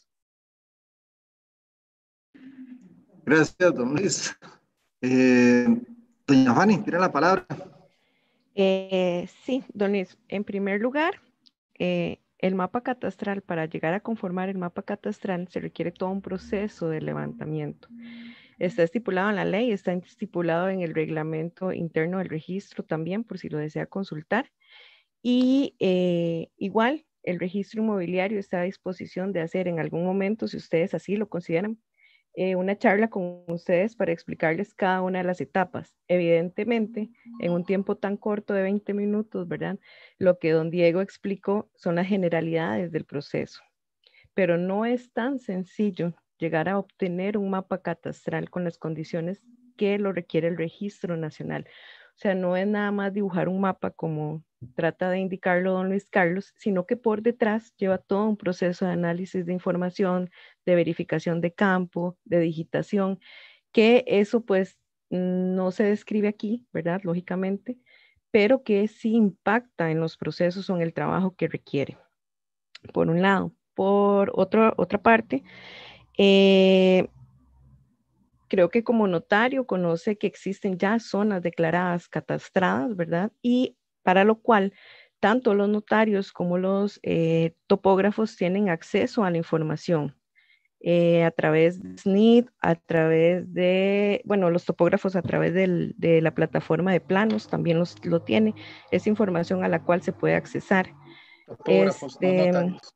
Gracias, don Luis. Eh, doña Fanny, tiene la palabra. Eh, sí, don Luis, en primer lugar, eh, el mapa catastral, para llegar a conformar el mapa catastral se requiere todo un proceso de levantamiento. Está estipulado en la ley, está estipulado en el reglamento interno del registro también, por si lo desea consultar. Y eh, igual, el registro inmobiliario está a disposición de hacer en algún momento, si ustedes así lo consideran, eh, una charla con ustedes para explicarles cada una de las etapas. Evidentemente, en un tiempo tan corto de veinte minutos, ¿verdad? Lo que don Diego explicó son las generalidades del proceso, pero no es tan sencillo llegar a obtener un mapa catastral con las condiciones que lo requiere el Registro Nacional. O sea, no es nada más dibujar un mapa como trata de indicarlo don Luis Carlos, sino que por detrás lleva todo un proceso de análisis de información, de verificación de campo, de digitación, que eso pues no se describe aquí, ¿verdad? Lógicamente, pero que sí impacta en los procesos o en el trabajo que requiere, por un lado. Por otro, otra parte, Eh, creo que como notario conoce que existen ya zonas declaradas catastradas, ¿verdad? Y para lo cual tanto los notarios como los eh, topógrafos tienen acceso a la información eh, a través de S N I D, a través de, bueno, los topógrafos a través del, de la plataforma de planos también los, lo tiene. Es información a la cual se puede accesar. Topógrafos, este, no notarios.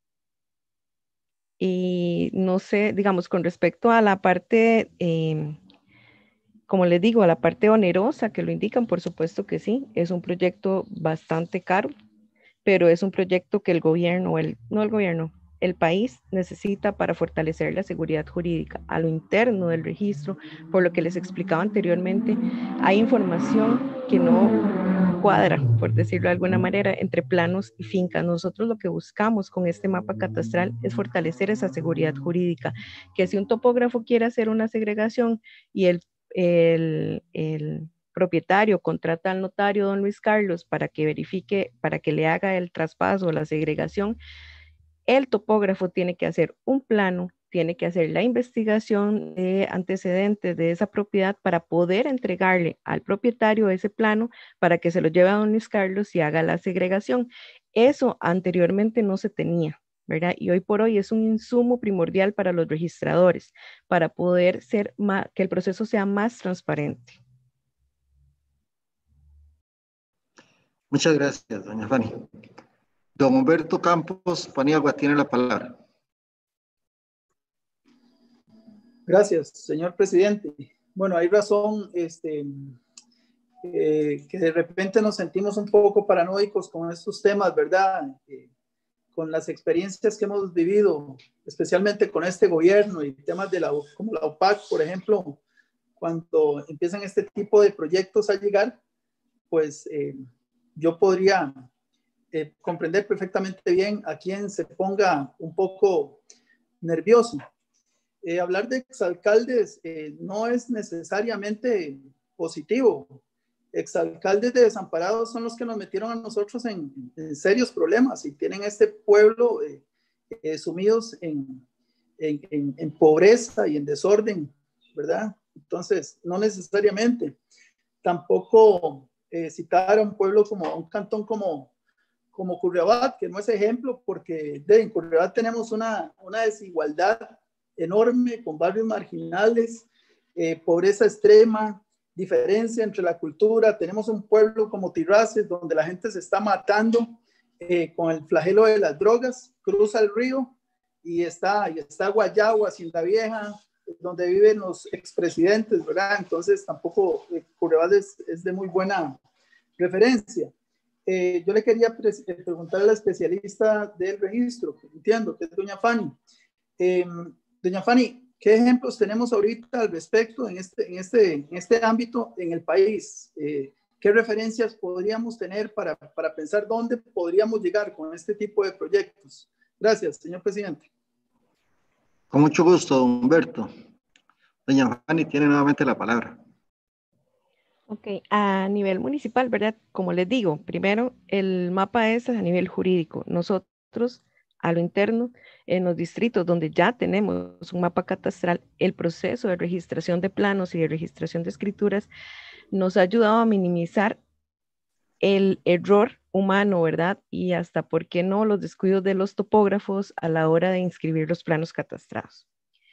Y no sé, digamos, con respecto a la parte, eh, como les digo, a la parte onerosa que lo indican, por supuesto que sí, es un proyecto bastante caro, pero es un proyecto que el gobierno, el, no el gobierno, el país necesita para fortalecer la seguridad jurídica a lo interno del registro. Por lo que les explicaba anteriormente, hay información que no cuadra, por decirlo de alguna manera, entre planos y fincas. Nosotros lo que buscamos con este mapa catastral es fortalecer esa seguridad jurídica, que si un topógrafo quiere hacer una segregación y el, el, el propietario contrata al notario don Luis Carlos para que verifique, para que le haga el traspaso o la segregación, el topógrafo tiene que hacer un plano, tiene que hacer la investigación de antecedentes de esa propiedad para poder entregarle al propietario ese plano para que se lo lleve a don Luis Carlos y haga la segregación. Eso anteriormente no se tenía, ¿verdad? Y hoy por hoy es un insumo primordial para los registradores, para poder ser más, que el proceso sea más transparente. Muchas gracias, doña Fanny. Don Humberto Campos Paniagua tiene la palabra. Gracias, señor presidente. Bueno, hay razón este, eh, que de repente nos sentimos un poco paranoicos con estos temas, ¿verdad? Eh, con las experiencias que hemos vivido, especialmente con este gobierno y temas de la, como la O P A C, por ejemplo, cuando empiezan este tipo de proyectos a llegar, pues eh, yo podría eh, comprender perfectamente bien a quien se ponga un poco nervioso. Eh, hablar de exalcaldes eh, no es necesariamente positivo. Exalcaldes de desamparados son los que nos metieron a nosotros en, en serios problemas y tienen a este pueblo eh, eh, sumidos en, en, en, en pobreza y en desorden, ¿verdad? Entonces, no necesariamente. Tampoco eh, citar a un pueblo como, a un cantón como, como Curriabat, que no es ejemplo, porque de, en Curriabat tenemos una, una desigualdad enorme con barrios marginales, eh, pobreza extrema, diferencia entre la cultura. Tenemos un pueblo como Tirraces, donde la gente se está matando eh, con el flagelo de las drogas, cruza el río y está, y está Guayagua, Hacienda Vieja, donde viven los expresidentes, ¿verdad? Entonces tampoco eh, Curriabat es, es de muy buena referencia. Eh, yo le quería pre preguntar a la especialista del registro, que entiendo que es doña Fanny. Eh, doña Fanny, ¿qué ejemplos tenemos ahorita al respecto en este, en este, en este ámbito en el país? Eh, ¿Qué referencias podríamos tener para, para pensar dónde podríamos llegar con este tipo de proyectos? Gracias, señor presidente. Con mucho gusto, Humberto. Doña Fanny tiene nuevamente la palabra. Ok, a nivel municipal, ¿verdad? Como les digo, primero el mapa es a nivel jurídico. Nosotros, a lo interno, en los distritos donde ya tenemos un mapa catastral, el proceso de registración de planos y de registración de escrituras nos ha ayudado a minimizar el error humano, ¿verdad? Y hasta, ¿por qué no?, los descuidos de los topógrafos a la hora de inscribir los planos catastrados.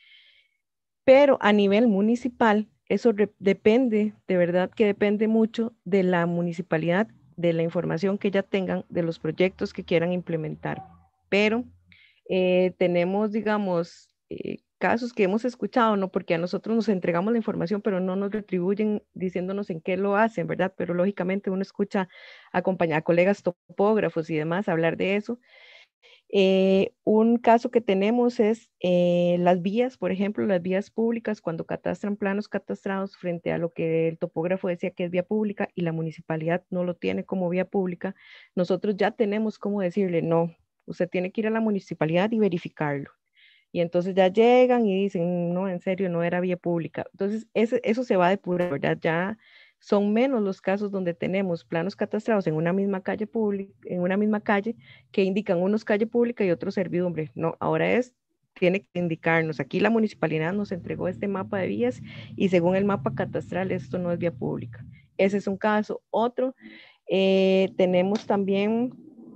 Pero a nivel municipal, eso depende, de verdad que depende mucho de la municipalidad, de la información que ya tengan, de los proyectos que quieran implementar. Pero eh, tenemos, digamos, eh, casos que hemos escuchado, ¿no? Porque a nosotros nos entregamos la información, pero no nos retribuyen diciéndonos en qué lo hacen, ¿verdad? Pero lógicamente uno escucha acompañar a colegas topógrafos y demás hablar de eso. Eh, un caso que tenemos es eh, las vías, por ejemplo, las vías públicas, cuando catastran planos catastrados frente a lo que el topógrafo decía que es vía pública y la municipalidad no lo tiene como vía pública, nosotros ya tenemos como decirle, no, usted tiene que ir a la municipalidad y verificarlo. Y entonces ya llegan y dicen, no, en serio, no era vía pública. Entonces ese, eso se va a depurar, ¿verdad? Ya son menos los casos donde tenemos planos catastrados en una misma calle pública, en una misma calle, que indican unos calle pública y otros servidumbre. No, ahora es, tiene que indicarnos, aquí la municipalidad nos entregó este mapa de vías y según el mapa catastral esto no es vía pública. Ese es un caso. Otro, eh, tenemos también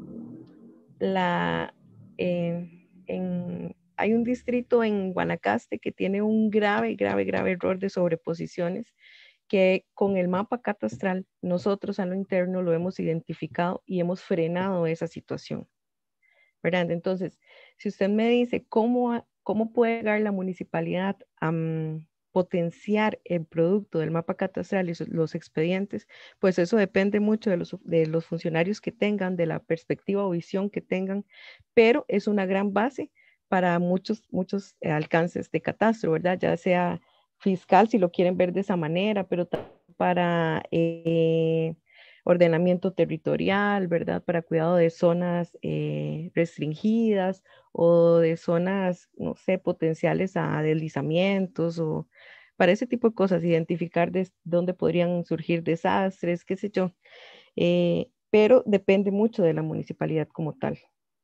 la, eh, en, hay un distrito en Guanacaste que tiene un grave, grave, grave error de sobreposiciones, que con el mapa catastral nosotros a lo interno lo hemos identificado y hemos frenado esa situación, ¿verdad? Entonces, si usted me dice cómo, cómo puede llegar la municipalidad a um, potenciar el producto del mapa catastral y los expedientes, pues eso depende mucho de los, de los funcionarios que tengan, de la perspectiva o visión que tengan, pero es una gran base para muchos, muchos alcances de catastro, ¿verdad? Ya sea fiscal, si lo quieren ver de esa manera, pero para eh, ordenamiento territorial, ¿verdad? Para cuidado de zonas eh, restringidas o de zonas, no sé, potenciales a deslizamientos o para ese tipo de cosas, identificar de dónde podrían surgir desastres, qué sé yo. Eh, pero depende mucho de la municipalidad como tal.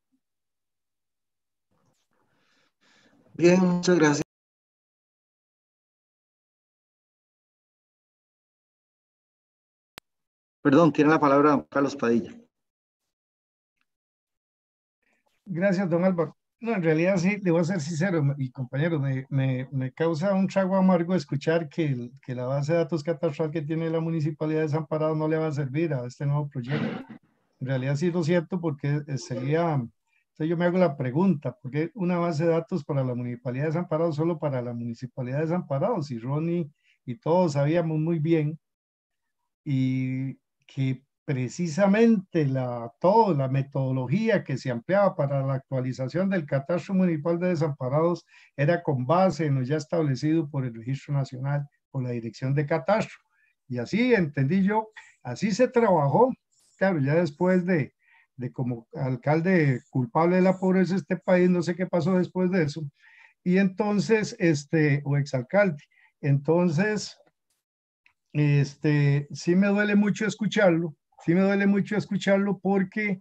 Bien, muchas gracias. Perdón, tiene la palabra Carlos Padilla. Gracias, don Álvaro. No, en realidad sí, le voy a ser sincero, y compañero, me, me, me causa un trago amargo escuchar que, el, que la base de datos catastral que tiene la Municipalidad de Desamparados no le va a servir a este nuevo proyecto. En realidad sí lo siento porque sería, entonces yo me hago la pregunta, ¿por qué una base de datos para la Municipalidad de Desamparados solo para la Municipalidad de Desamparados? Y Ronnie y todos sabíamos muy bien y que precisamente la, toda la metodología que se empleaba para la actualización del catastro municipal de desamparados era con base en lo ya establecido por el Registro Nacional, por la Dirección de Catastro. Y así entendí yo, así se trabajó, claro, ya después de, de como alcalde culpable de la pobreza de este país, no sé qué pasó después de eso, y entonces, este, o exalcalde, entonces, este, sí me duele mucho escucharlo, sí me duele mucho escucharlo porque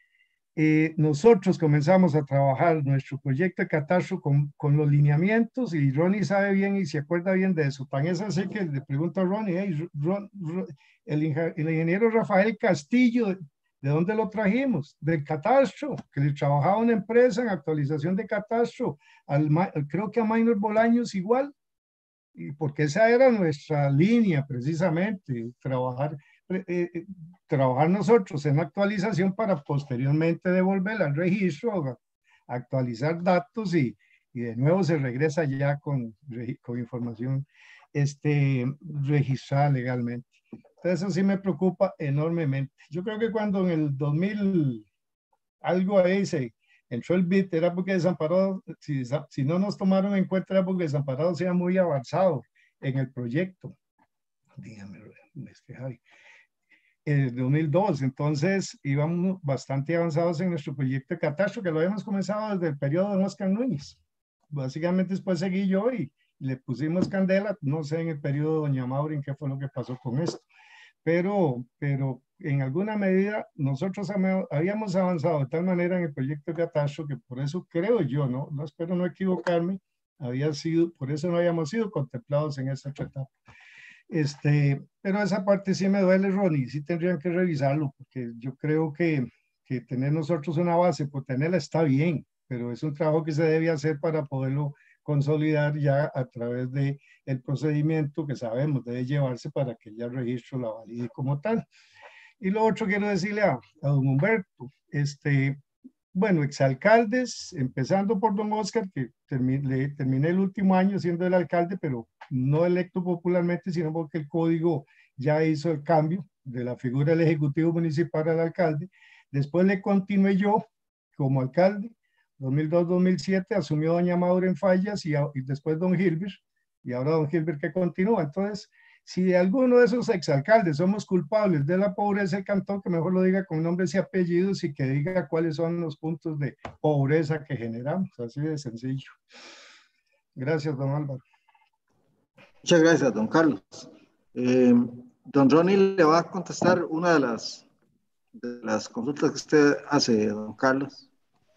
eh, nosotros comenzamos a trabajar nuestro proyecto de catastro con, con los lineamientos y Ronnie sabe bien y se acuerda bien de eso. Tan es así que le pregunto a Ronnie, hey, Ron, Ron, el, el ingeniero Rafael Castillo, ¿de dónde lo trajimos? Del catastro, que le trabajaba una empresa en actualización de catastro, al, creo que a Maynor Bolaños igual, y porque esa era nuestra línea precisamente, trabajar, eh, eh, trabajar nosotros en actualización para posteriormente devolver al registro, actualizar datos y, y de nuevo se regresa ya con, con información este, registrada legalmente. Entonces eso sí me preocupa enormemente. Yo creo que cuando en el dos mil algo ahí se entró el B I D, era porque Desamparados, si, si no nos tomaron en cuenta, era porque Desamparados era muy avanzado en el proyecto. Dígame, este Javi. En el dos mil dos, entonces íbamos bastante avanzados en nuestro proyecto de catastro, que lo habíamos comenzado desde el periodo de Oscar Núñez. Básicamente después seguí yo y le pusimos candela, no sé en el periodo de doña Maureen qué fue lo que pasó con esto, pero, pero en alguna medida nosotros habíamos avanzado de tal manera en el proyecto de catastro que por eso creo yo, no, no espero no equivocarme, había sido, por eso no habíamos sido contemplados en esta etapa. Este, pero esa parte sí me duele, Ronnie, sí tendrían que revisarlo, porque yo creo que, que tener nosotros una base, por tenerla está bien, pero es un trabajo que se debe hacer para poderlo consolidar ya a través de el procedimiento que sabemos debe llevarse para que ya el registro la valide como tal. Y lo otro quiero decirle a, a don Humberto, este, bueno, exalcaldes, empezando por don Oscar, que terminé, terminé el último año siendo el alcalde, pero no electo popularmente, sino porque el código ya hizo el cambio de la figura del Ejecutivo Municipal al alcalde. Después le continué yo como alcalde, dos mil dos a dos mil siete, asumió doña Maureen Fallas y, y después don Gilbert, y ahora don Gilbert que continúa. Entonces, si de alguno de esos exalcaldes somos culpables de la pobreza del cantón, que mejor lo diga con nombres y apellidos y que diga cuáles son los puntos de pobreza que generamos, así de sencillo. Gracias, don Álvaro. Muchas gracias, don Carlos. Eh, don Ronnie le va a contestar una de las, de las consultas que usted hace, don Carlos.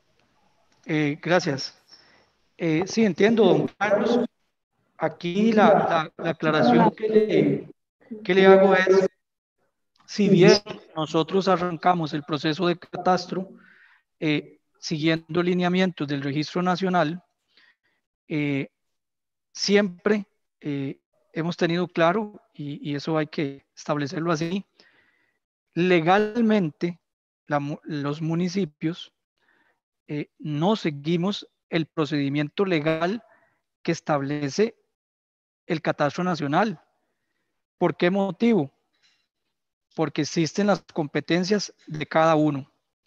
Eh, gracias. Eh, sí, entiendo, don Carlos. Aquí la, la, la aclaración que le, que le hago es, si bien nosotros arrancamos el proceso de catastro eh, siguiendo lineamientos del Registro Nacional, eh, siempre eh, hemos tenido claro, y, y eso hay que establecerlo así, legalmente la, los municipios eh, no seguimos el procedimiento legal que establece el catastro nacional. ¿Por qué motivo? Porque existen las competencias de cada uno.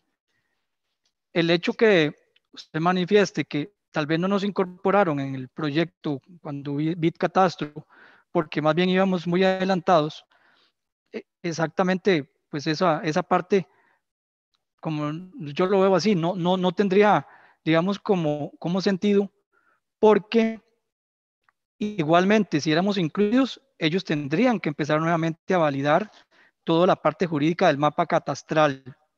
El hecho que usted manifieste que tal vez no nos incorporaron en el proyecto cuando B I D Catastro, porque más bien íbamos muy adelantados, exactamente, pues esa, esa parte, como yo lo veo así, no, no, no tendría, digamos, como, como sentido, porque igualmente, si éramos incluidos, ellos tendrían que empezar nuevamente a validar toda la parte jurídica del mapa catastral.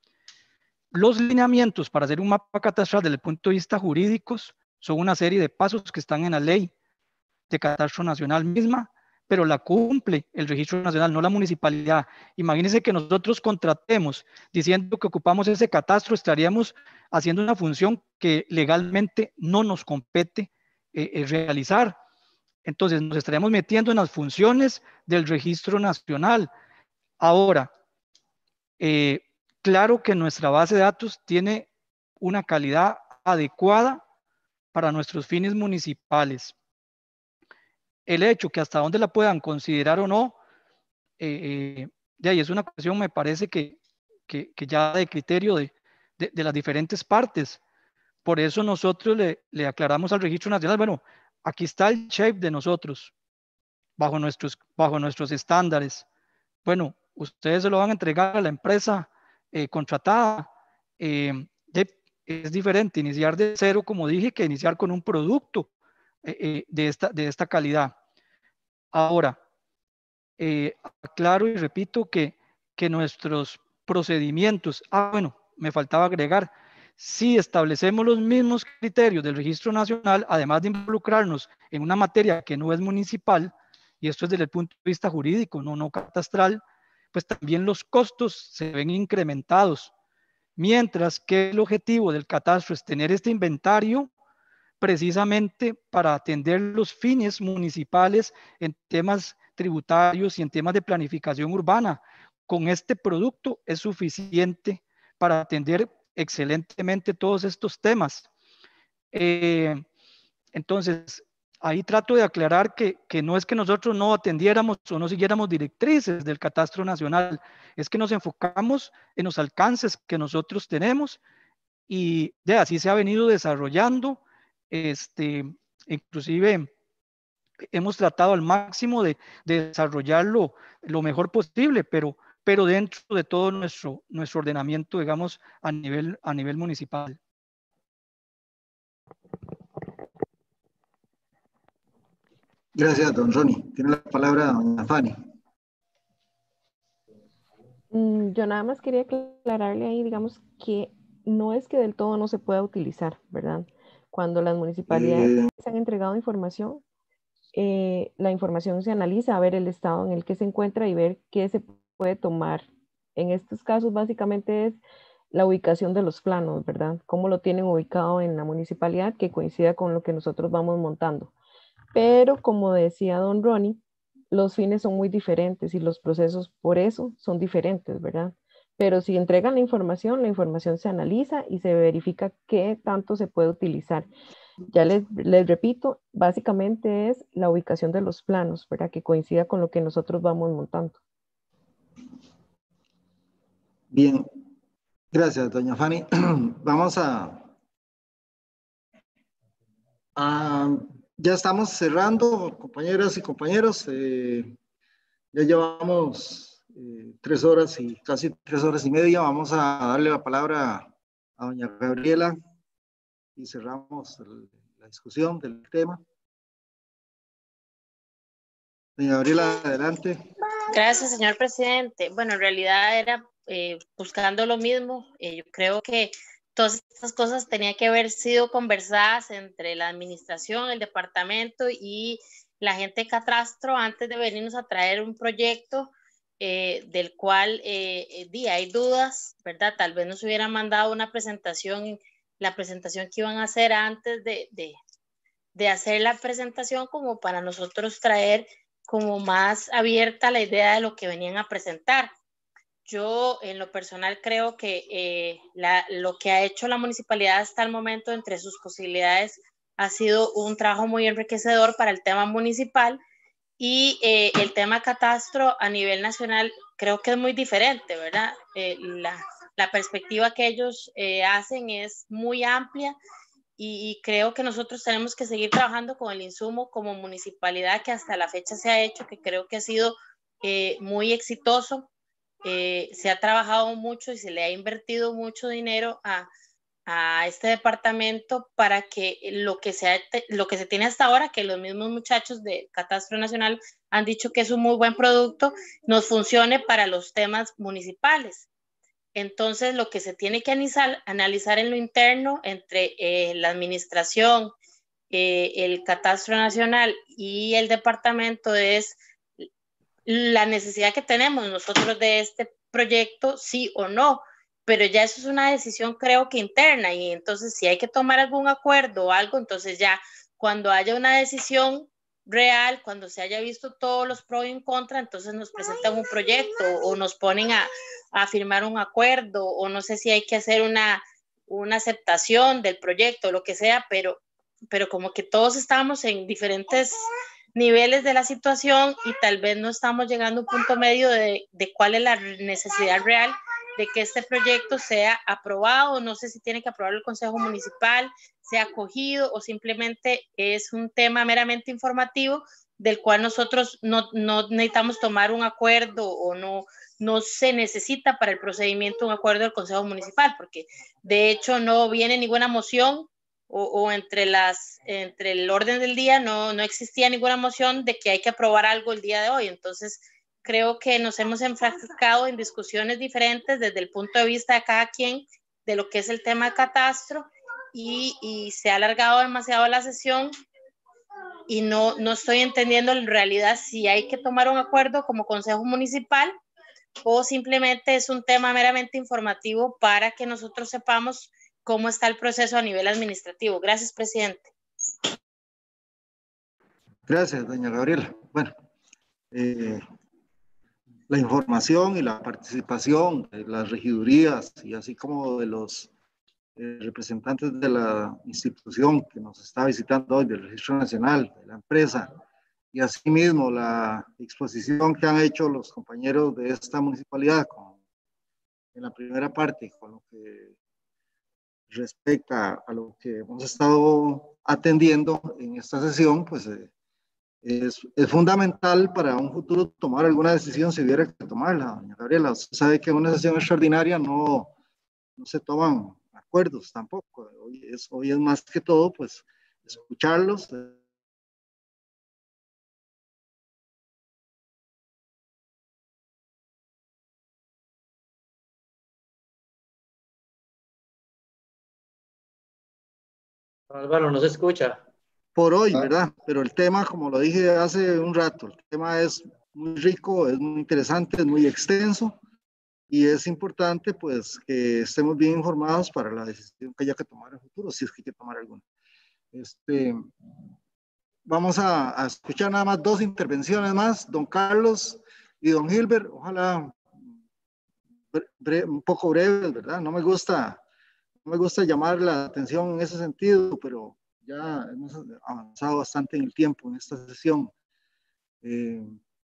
Los lineamientos para hacer un mapa catastral desde el punto de vista jurídico son una serie de pasos que están en la ley de catastro nacional misma, pero la cumple el Registro Nacional, no la municipalidad. Imagínense que nosotros contratemos diciendo que ocupamos ese catastro, estaríamos haciendo una función que legalmente no nos compete eh, eh, realizar. Entonces nos estaríamos metiendo en las funciones del Registro Nacional. Ahora, eh, claro que nuestra base de datos tiene una calidad adecuada para nuestros fines municipales. El hecho que hasta dónde la puedan considerar o no, eh, de ahí es una cuestión, me parece que, que, que ya de criterio de, de, de las diferentes partes. Por eso nosotros le, le aclaramos al Registro Nacional, bueno, aquí está el shape de nosotros, bajo nuestros, bajo nuestros estándares. Bueno, ustedes se lo van a entregar a la empresa eh, contratada. Eh, de, es diferente iniciar de cero, como dije, que iniciar con un producto eh, eh, de, esta, de esta calidad. Ahora, eh, aclaro y repito que, que nuestros procedimientos, ah, bueno, me faltaba agregar, si establecemos los mismos criterios del Registro Nacional, además de involucrarnos en una materia que no es municipal, y esto es desde el punto de vista jurídico, no, no catastral, pues también los costos se ven incrementados. Mientras que el objetivo del catastro es tener este inventario precisamente para atender los fines municipales en temas tributarios y en temas de planificación urbana. Con este producto es suficiente para atender excelentemente todos estos temas. Eh, entonces, ahí trato de aclarar que, que no es que nosotros no atendiéramos o no siguiéramos directrices del Catastro Nacional, es que nos enfocamos en los alcances que nosotros tenemos y de así se ha venido desarrollando. Este, inclusive hemos tratado al máximo de, de desarrollarlo lo mejor posible, pero, pero dentro de todo nuestro, nuestro ordenamiento, digamos, a nivel, a nivel municipal. Gracias, don Ronnie. Tiene la palabra doña Fanny. Mm, yo nada más quería aclararle ahí, digamos, que no es que del todo no se pueda utilizar, ¿verdad? Cuando las municipalidades eh... se han entregado información, eh, la información se analiza a ver el estado en el que se encuentra y ver qué se puede tomar. En estos casos básicamente es la ubicación de los planos, ¿verdad? Cómo lo tienen ubicado en la municipalidad que coincida con lo que nosotros vamos montando. Pero como decía don Ronnie, los fines son muy diferentes y los procesos por eso son diferentes, ¿verdad? Pero si entregan la información, la información se analiza y se verifica qué tanto se puede utilizar. Ya les, les repito, básicamente es la ubicación de los planos, ¿verdad? Que coincida con lo que nosotros vamos montando. Bien, gracias, doña Fanny. Vamos a... a ya estamos cerrando, compañeras y compañeros. Eh, ya llevamos eh, tres horas y casi tres horas y media. Vamos a darle la palabra a doña Gabriela y cerramos el, la discusión del tema. Doña Gabriela, adelante. Gracias, señor presidente. Bueno, en realidad era eh, buscando lo mismo. Eh, yo creo que todas estas cosas tenían que haber sido conversadas entre la administración, el departamento y la gente de Catastro antes de venirnos a traer un proyecto eh, del cual eh, eh, hay dudas, ¿verdad? Tal vez nos hubieran mandado una presentación, la presentación que iban a hacer antes de, de, de hacer la presentación, como para nosotros traer como más abierta la idea de lo que venían a presentar. Yo en lo personal creo que eh, la, lo que ha hecho la municipalidad hasta el momento entre sus posibilidades ha sido un trabajo muy enriquecedor para el tema municipal y eh, el tema catastro a nivel nacional creo que es muy diferente, ¿verdad? Eh, la, la perspectiva que ellos eh, hacen es muy amplia y, y creo que nosotros tenemos que seguir trabajando con el insumo como municipalidad que hasta la fecha se ha hecho, que creo que ha sido eh, muy exitoso. Eh, se ha trabajado mucho y se le ha invertido mucho dinero a, a este departamento para que lo que, se ha, lo que se tiene hasta ahora, que los mismos muchachos de Catastro Nacional han dicho que es un muy buen producto, nos funcione para los temas municipales. Entonces, lo que se tiene que analizar, analizar en lo interno entre eh, la administración, eh, el Catastro Nacional y el departamento es la necesidad que tenemos nosotros de este proyecto, sí o no, pero ya eso es una decisión creo que interna y entonces si hay que tomar algún acuerdo o algo, entonces ya cuando haya una decisión real, cuando se haya visto todos los pros y en contra, entonces nos presentan un proyecto o nos ponen a, a firmar un acuerdo o no sé si hay que hacer una, una aceptación del proyecto, lo que sea, pero, pero como que todos estamos en diferentes niveles de la situación y tal vez no estamos llegando a un punto medio de, de cuál es la necesidad real de que este proyecto sea aprobado. No sé si tiene que aprobarlo el Consejo Municipal, sea acogido o simplemente es un tema meramente informativo del cual nosotros no, no necesitamos tomar un acuerdo o no, no se necesita para el procedimiento un acuerdo del Consejo Municipal, porque de hecho no viene ninguna moción o, o entre, las, entre el orden del día no, no existía ninguna moción de que hay que aprobar algo el día de hoy. Entonces, creo que nos hemos enfrascado en discusiones diferentes desde el punto de vista de cada quien de lo que es el tema de catastro y, y se ha alargado demasiado la sesión y no, no estoy entendiendo en realidad si hay que tomar un acuerdo como Consejo Municipal o simplemente es un tema meramente informativo para que nosotros sepamos cómo está el proceso a nivel administrativo. Gracias, presidente. Gracias, doña Gabriela. Bueno, eh, la información y la participación de las regidurías y así como de los eh, representantes de la institución que nos está visitando hoy, del Registro Nacional, de la empresa, y asimismo la exposición que han hecho los compañeros de esta municipalidad con, en la primera parte, con lo que respecta a lo que hemos estado atendiendo en esta sesión, pues eh, es, es fundamental para un futuro tomar alguna decisión si hubiera que tomarla. Doña Gabriela, usted sabe que en una sesión extraordinaria no, no se toman acuerdos tampoco. Hoy es, hoy es más que todo, pues, escucharlos. Álvaro, no se escucha. Por hoy, ¿verdad? Pero el tema, como lo dije hace un rato, el tema es muy rico, es muy interesante, es muy extenso y es importante pues que estemos bien informados para la decisión que haya que tomar en el futuro, si es que hay que tomar alguna. Este, vamos a, a escuchar nada más dos intervenciones más, don Carlos y don Gilbert, ojalá bre, un poco breves, ¿verdad? No me gusta, no me gusta llamar la atención en ese sentido, pero ya hemos avanzado bastante en el tiempo en esta sesión. Eh,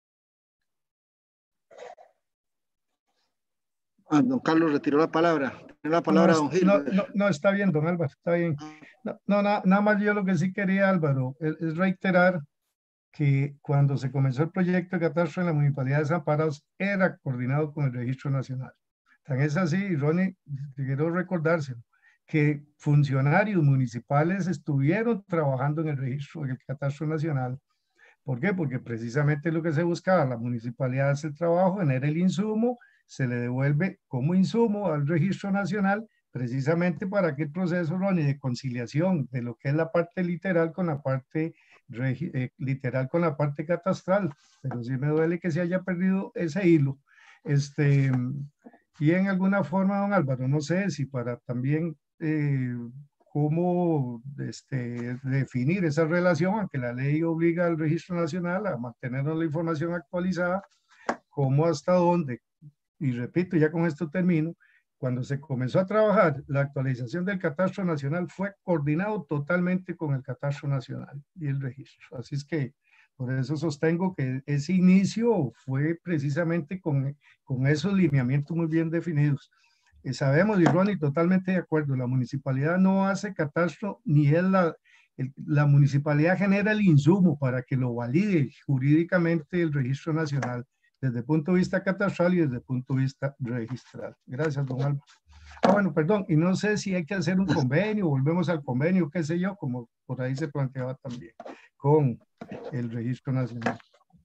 ah, don Carlos retiró la palabra. Tiene la palabra no, don Gilbert. No, no, no, está bien, don Álvaro, está bien. No, no na, nada más yo lo que sí quería, Álvaro, es, es reiterar que cuando se comenzó el proyecto de catastro en la Municipalidad de Desamparados era coordinado con el Registro Nacional. Tan es así, Ronnie, quiero recordárselo, que funcionarios municipales estuvieron trabajando en el registro, en el catastro nacional. ¿Por qué? Porque precisamente lo que se buscaba, la municipalidad hace el trabajo, genera el insumo, se le devuelve como insumo al registro nacional, precisamente para que el proceso, Ronnie, de conciliación de lo que es la parte literal con la parte eh, literal con la parte catastral. Pero sí me duele que se haya perdido ese hilo. Este, y en alguna forma, don Álvaro, no sé si para también eh, cómo este, definir esa relación, aunque la ley obliga al Registro Nacional a mantenernos la información actualizada, cómo hasta dónde, y repito, ya con esto termino, cuando se comenzó a trabajar la actualización del Catastro Nacional fue coordinado totalmente con el Catastro Nacional y el registro. Así es que por eso sostengo que ese inicio fue precisamente con, con esos lineamientos muy bien definidos. Eh, sabemos, y Ronnie, totalmente de acuerdo, la municipalidad no hace catastro ni es la, el, la municipalidad genera el insumo para que lo valide jurídicamente el Registro Nacional, desde el punto de vista catastral y desde el punto de vista registral. Gracias, don Álvaro. Ah, bueno, perdón, y no sé si hay que hacer un convenio, volvemos al convenio, qué sé yo, como por ahí se planteaba también, con el Registro Nacional.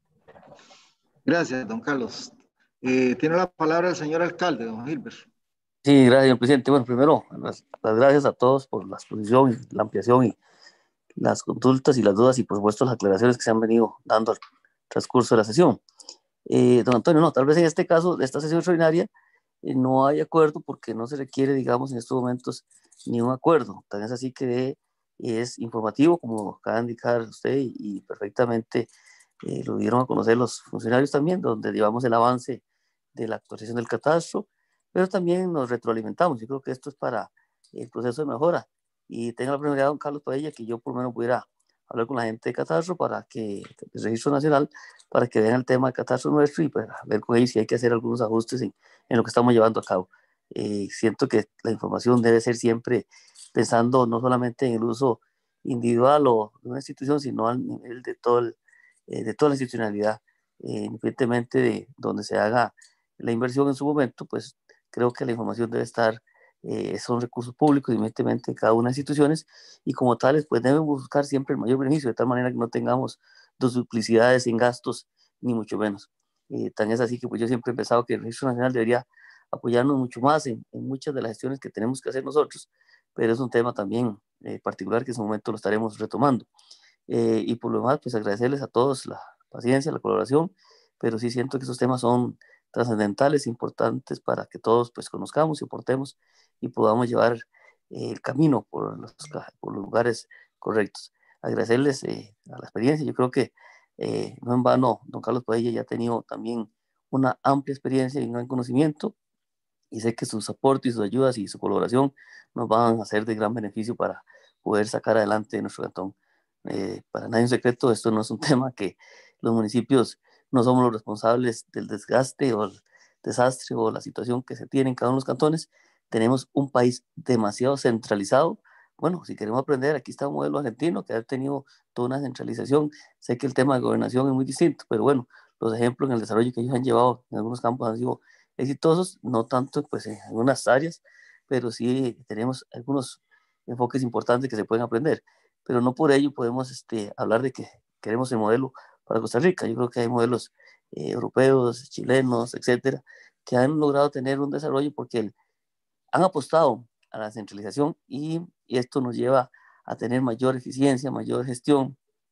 Gracias, don Carlos. Eh, tiene la palabra el señor alcalde, don Gilbert. Sí, gracias, señor presidente. Bueno, primero, las, las gracias a todos por la exposición, la ampliación y las consultas y las dudas y, por supuesto, las aclaraciones que se han venido dando al transcurso de la sesión. Eh, don Antonio, no, tal vez en este caso de esta sesión extraordinaria eh, no hay acuerdo porque no se requiere, digamos, en estos momentos ni un acuerdo. Tan es así que es informativo, como acaba de indicar usted, y, y perfectamente eh, lo dieron a conocer los funcionarios también, donde llevamos el avance de la actualización del catastro, pero también nos retroalimentamos. Yo creo que esto es para el proceso de mejora. Y tengo la primera don Carlos Padilla que yo por lo menos pudiera hablar con la gente de Catastro para que, el Registro Nacional, para que vean el tema de Catastro nuestro y para ver con ellos si hay que hacer algunos ajustes en, en lo que estamos llevando a cabo. Eh, siento que la información debe ser siempre pensando no solamente en el uso individual o de una institución, sino al nivel de, todo el, eh, de toda la institucionalidad, eh, independientemente de donde se haga la inversión en su momento, pues creo que la información debe estar, eh, son recursos públicos, evidentemente, en cada una de las instituciones, y como tales, pues deben buscar siempre el mayor beneficio, de tal manera que no tengamos dos duplicidades en gastos, ni mucho menos. Eh, tan es así que pues yo siempre he pensado que el Registro Nacional debería apoyarnos mucho más en, en muchas de las gestiones que tenemos que hacer nosotros, pero es un tema también eh, particular que en su momento lo estaremos retomando. Eh, y por lo demás, pues agradecerles a todos la paciencia, la colaboración, pero sí siento que esos temas son trascendentales, importantes para que todos pues conozcamos y aportemos y podamos llevar eh, el camino por los, por los lugares correctos. Agradecerles eh, a la experiencia. Yo creo que eh, no en vano don Carlos Padilla ya ha tenido también una amplia experiencia y un gran conocimiento, y sé que sus aportes, sus ayudas y su colaboración nos van a ser de gran beneficio para poder sacar adelante nuestro cantón. Eh, para nadie es un secreto, esto no es un tema que los municipios no somos los responsables del desgaste o el desastre o la situación que se tiene en cada uno de los cantones. Tenemos un país demasiado centralizado. Bueno, si queremos aprender, aquí está un modelo argentino que ha tenido toda una centralización. Sé que el tema de gobernación es muy distinto, pero bueno, los ejemplos en el desarrollo que ellos han llevado en algunos campos han sido exitosos, no tanto pues en algunas áreas, pero sí tenemos algunos enfoques importantes que se pueden aprender, pero no por ello podemos este, hablar de que queremos el modelo para Costa Rica. Yo creo que hay modelos eh, europeos, chilenos, etcétera, que han logrado tener un desarrollo porque el, han apostado a la centralización y, y esto nos lleva a tener mayor eficiencia, mayor gestión,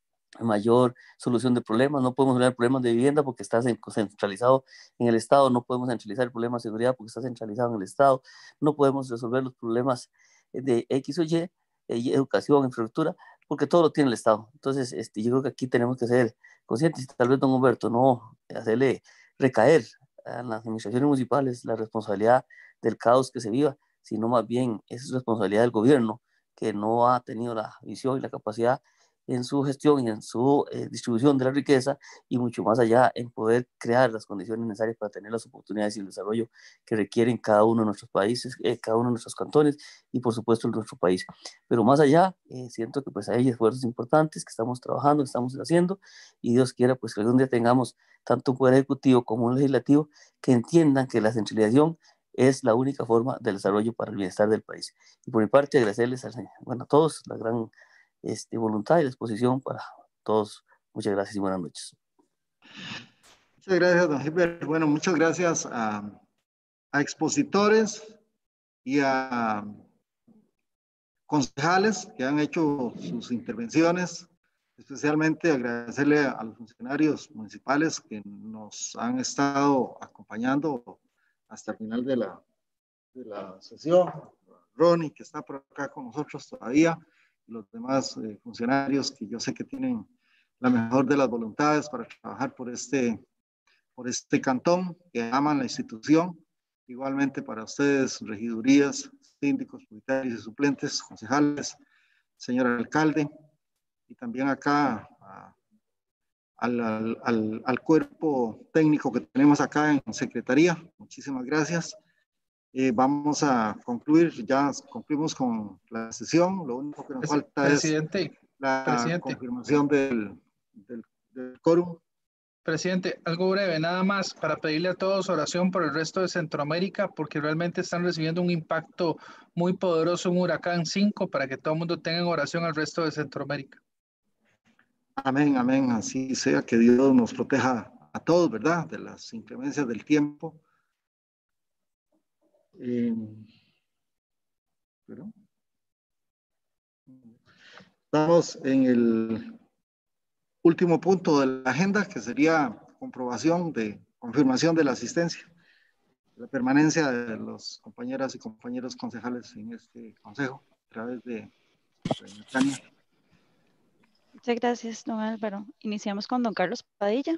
mayor solución de problemas. No podemos resolver problemas de vivienda porque está centralizado en el Estado, no podemos centralizar el problema de seguridad porque está centralizado en el Estado, no podemos resolver los problemas de X o Y, educación, infraestructura, porque todo lo tiene el Estado. Entonces, este, yo creo que aquí tenemos que ser conscientes, tal vez don Humberto, no hacerle recaer a las administraciones municipales la responsabilidad del caos que se viva, sino más bien es responsabilidad del gobierno, que no ha tenido la visión y la capacidad en su gestión y en su eh, distribución de la riqueza, y mucho más allá en poder crear las condiciones necesarias para tener las oportunidades y el desarrollo que requieren cada uno de nuestros países, eh, cada uno de nuestros cantones y por supuesto en nuestro país. Pero más allá, eh, siento que pues hay esfuerzos importantes que estamos trabajando, que estamos haciendo, y Dios quiera pues que algún día tengamos tanto un poder ejecutivo como un legislativo que entiendan que la centralización es la única forma del desarrollo para el bienestar del país. Y por mi parte, agradecerles a, bueno, a todos la gran Este, voluntad y disposición para todos. Muchas gracias y buenas noches. Muchas gracias, don Gilbert. Bueno, muchas gracias a, a expositores y a concejales que han hecho sus intervenciones. Especialmente agradecerle a los funcionarios municipales que nos han estado acompañando hasta el final de la, de la sesión. Ronnie, que está por acá con nosotros todavía, los demás eh, funcionarios que yo sé que tienen la mejor de las voluntades para trabajar por este, por este cantón, que aman la institución. Igualmente para ustedes, regidurías, síndicos, propietarios y suplentes, concejales, señor alcalde, y también acá a, al, al, al, al cuerpo técnico que tenemos acá en Secretaría. Muchísimas gracias. Eh, vamos a concluir, ya concluimos con la sesión. Lo único que nos falta presidente, es la presidente. confirmación del, del, del quórum. Presidente, algo breve, nada más para pedirle a todos oración por el resto de Centroamérica, porque realmente están recibiendo un impacto muy poderoso, un huracán cinco, para que todo el mundo tenga oración al resto de Centroamérica. Amén, amén, así sea, que Dios nos proteja a todos, ¿verdad? De las inclemencias del tiempo. Eh, pero, estamos en el último punto de la agenda, que sería comprobación de confirmación de la asistencia, la permanencia de los compañeras y compañeros concejales en este consejo a través de, de Tania. Muchas gracias, don Álvaro. Iniciamos con don Carlos Padilla.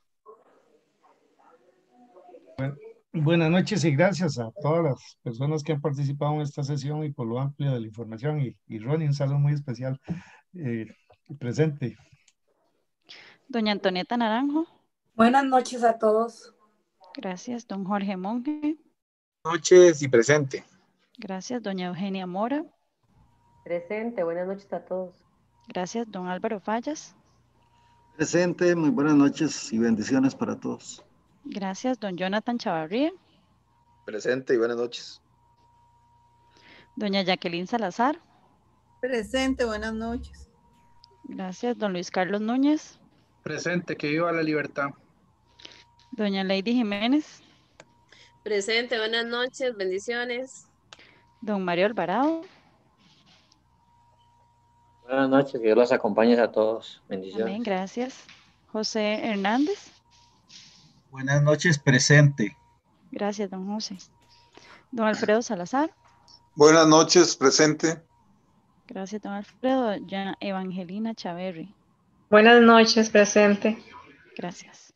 Bueno, buenas noches y gracias a todas las personas que han participado en esta sesión y por lo amplio de la información. Y, y Ronnie, un saludo muy especial. Eh, Presente. Doña Antonieta Naranjo. Buenas noches a todos. Gracias. Don Jorge Monge. Noches y presente. Gracias. Doña Eugenia Mora. Presente. Buenas noches a todos. Gracias. Don Álvaro Fallas. Presente. Muy buenas noches y bendiciones para todos. Gracias. Don Jonathan Chavarría. Presente y buenas noches. Doña Jacqueline Salazar. Presente. Buenas noches. Gracias. Don Luis Carlos Núñez. Presente. Que viva la libertad. Doña Lady Jiménez. Presente, buenas noches, bendiciones. Don Mario Alvarado. Buenas noches, que Dios los acompañe a todos. Bendiciones. Amén, gracias. José Hernández. Buenas noches, presente. Gracias, don José. Don Alfredo Salazar. Buenas noches, presente. Gracias, don Alfredo. Doña Evangelina Chaverri. Buenas noches, presente. Gracias.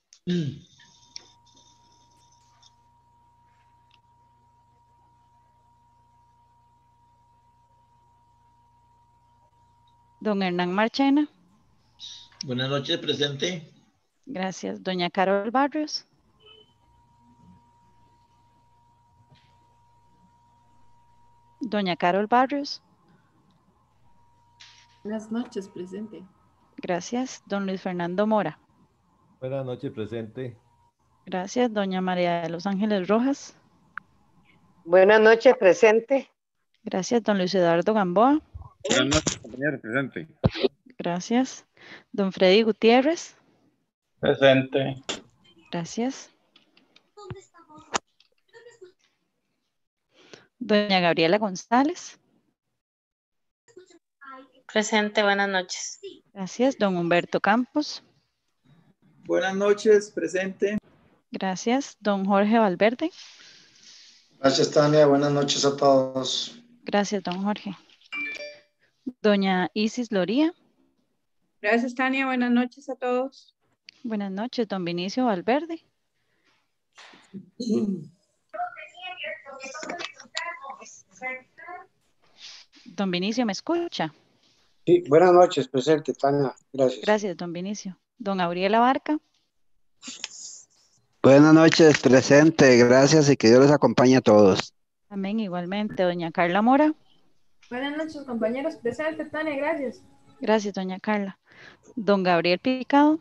Don Hernán Marchena. Buenas noches, presente. Gracias. Doña Carol Barrios. Doña Carol Barrios. Buenas noches, presente. Gracias. Don Luis Fernando Mora. Buenas noches, presente. Gracias. Doña María de los Ángeles Rojas. Buenas noches, presente. Gracias. Don Luis Eduardo Gamboa. Buenas noches, compañero, presente. Gracias. Don Freddy Gutiérrez. Presente. Gracias. Doña Gabriela González. Presente, buenas noches. Gracias. Don Humberto Campos. Buenas noches, presente. Gracias. Don Jorge Valverde. Gracias, Tania. Buenas noches a todos. Gracias, don Jorge. Doña Isis Loría. Gracias, Tania. Buenas noches a todos. Buenas noches, don Vinicio Valverde. Sí. Don Vinicio, ¿me escucha? Sí, buenas noches, presente, Tania. Gracias. Gracias, don Vinicio. Don Gabriel Abarca. Buenas noches, presente. Gracias y que Dios los acompañe a todos. Amén, igualmente. Doña Carla Mora. Buenas noches, compañeros. Presente, Tania, gracias. Gracias, doña Carla. Don Gabriel Picado.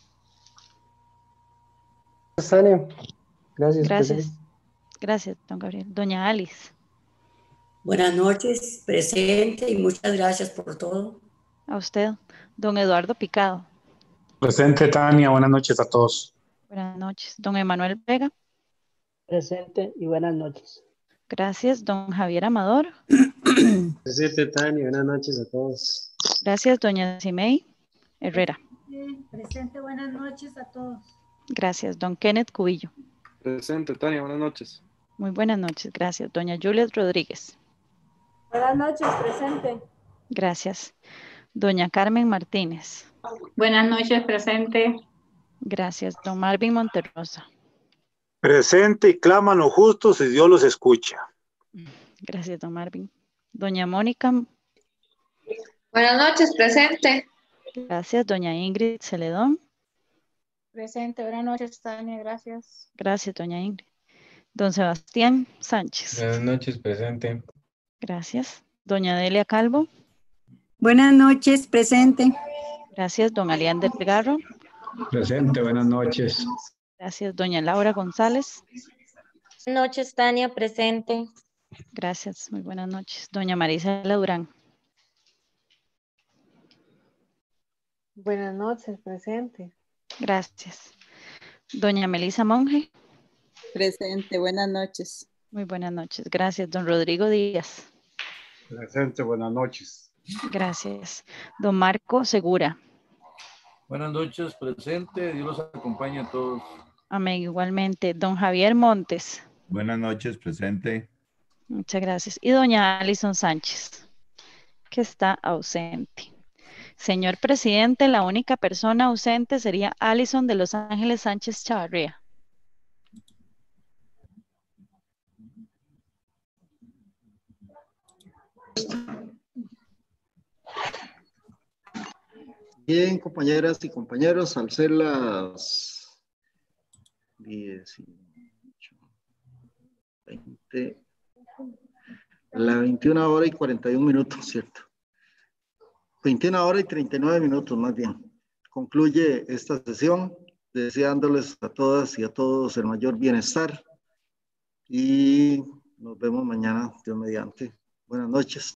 Tania. Gracias. Gracias. Presente. Gracias, don Gabriel. Doña Alice. Buenas noches, presente y muchas gracias por todo. A usted. Don Eduardo Picado. Presente, Tania. Buenas noches a todos. Buenas noches. Don Emanuel Vega. Presente y buenas noches. Gracias. Don Javier Amador. Presente, Tania. Buenas noches a todos. Gracias. Doña Simei Herrera. Presente, buenas noches a todos. Gracias. Don Kenneth Cubillo. Presente, Tania. Buenas noches. Muy buenas noches. Gracias. Doña Juliet Rodríguez. Buenas noches, presente. Gracias. Doña Carmen Martínez. Buenas noches, presente. Gracias. Don Marvin Monterrosa. Presente y claman los justos y Dios los escucha. Gracias, don Marvin. Doña Mónica. Buenas noches, presente. Gracias. Doña Ingrid Celedón. Presente, buenas noches, Tania, gracias. Gracias, doña Ingrid. Don Sebastián Sánchez. Buenas noches, presente. Gracias. Doña Delia Calvo. Buenas noches, presente. Gracias. Don Aliander Garro. Presente, buenas noches. Gracias. Doña Laura González. Buenas noches, Tania, presente. Gracias. Muy buenas noches. Doña Marisela Durán. Buenas noches, presente. Gracias. Doña Melisa Monge. Presente, buenas noches. Muy buenas noches. Gracias. Don Rodrigo Díaz. Presente, buenas noches. Gracias. Don Marco Segura. Buenas noches, presente. Dios los acompañe a todos. Amén, igualmente. Don Javier Montes. Buenas noches, presente. Muchas gracias. Y doña Alison Sánchez, que está ausente. Señor presidente, la única persona ausente sería Alison de Los Ángeles Sánchez Chavarría. Bien, compañeras y compañeros, al ser las diez, veinte, la veintiuna hora y cuarenta y un minutos, ¿cierto? veintiuna hora y treinta y nueve minutos más bien. Concluye esta sesión deseándoles a todas y a todos el mayor bienestar y nos vemos mañana, Dios mediante. Buenas noches.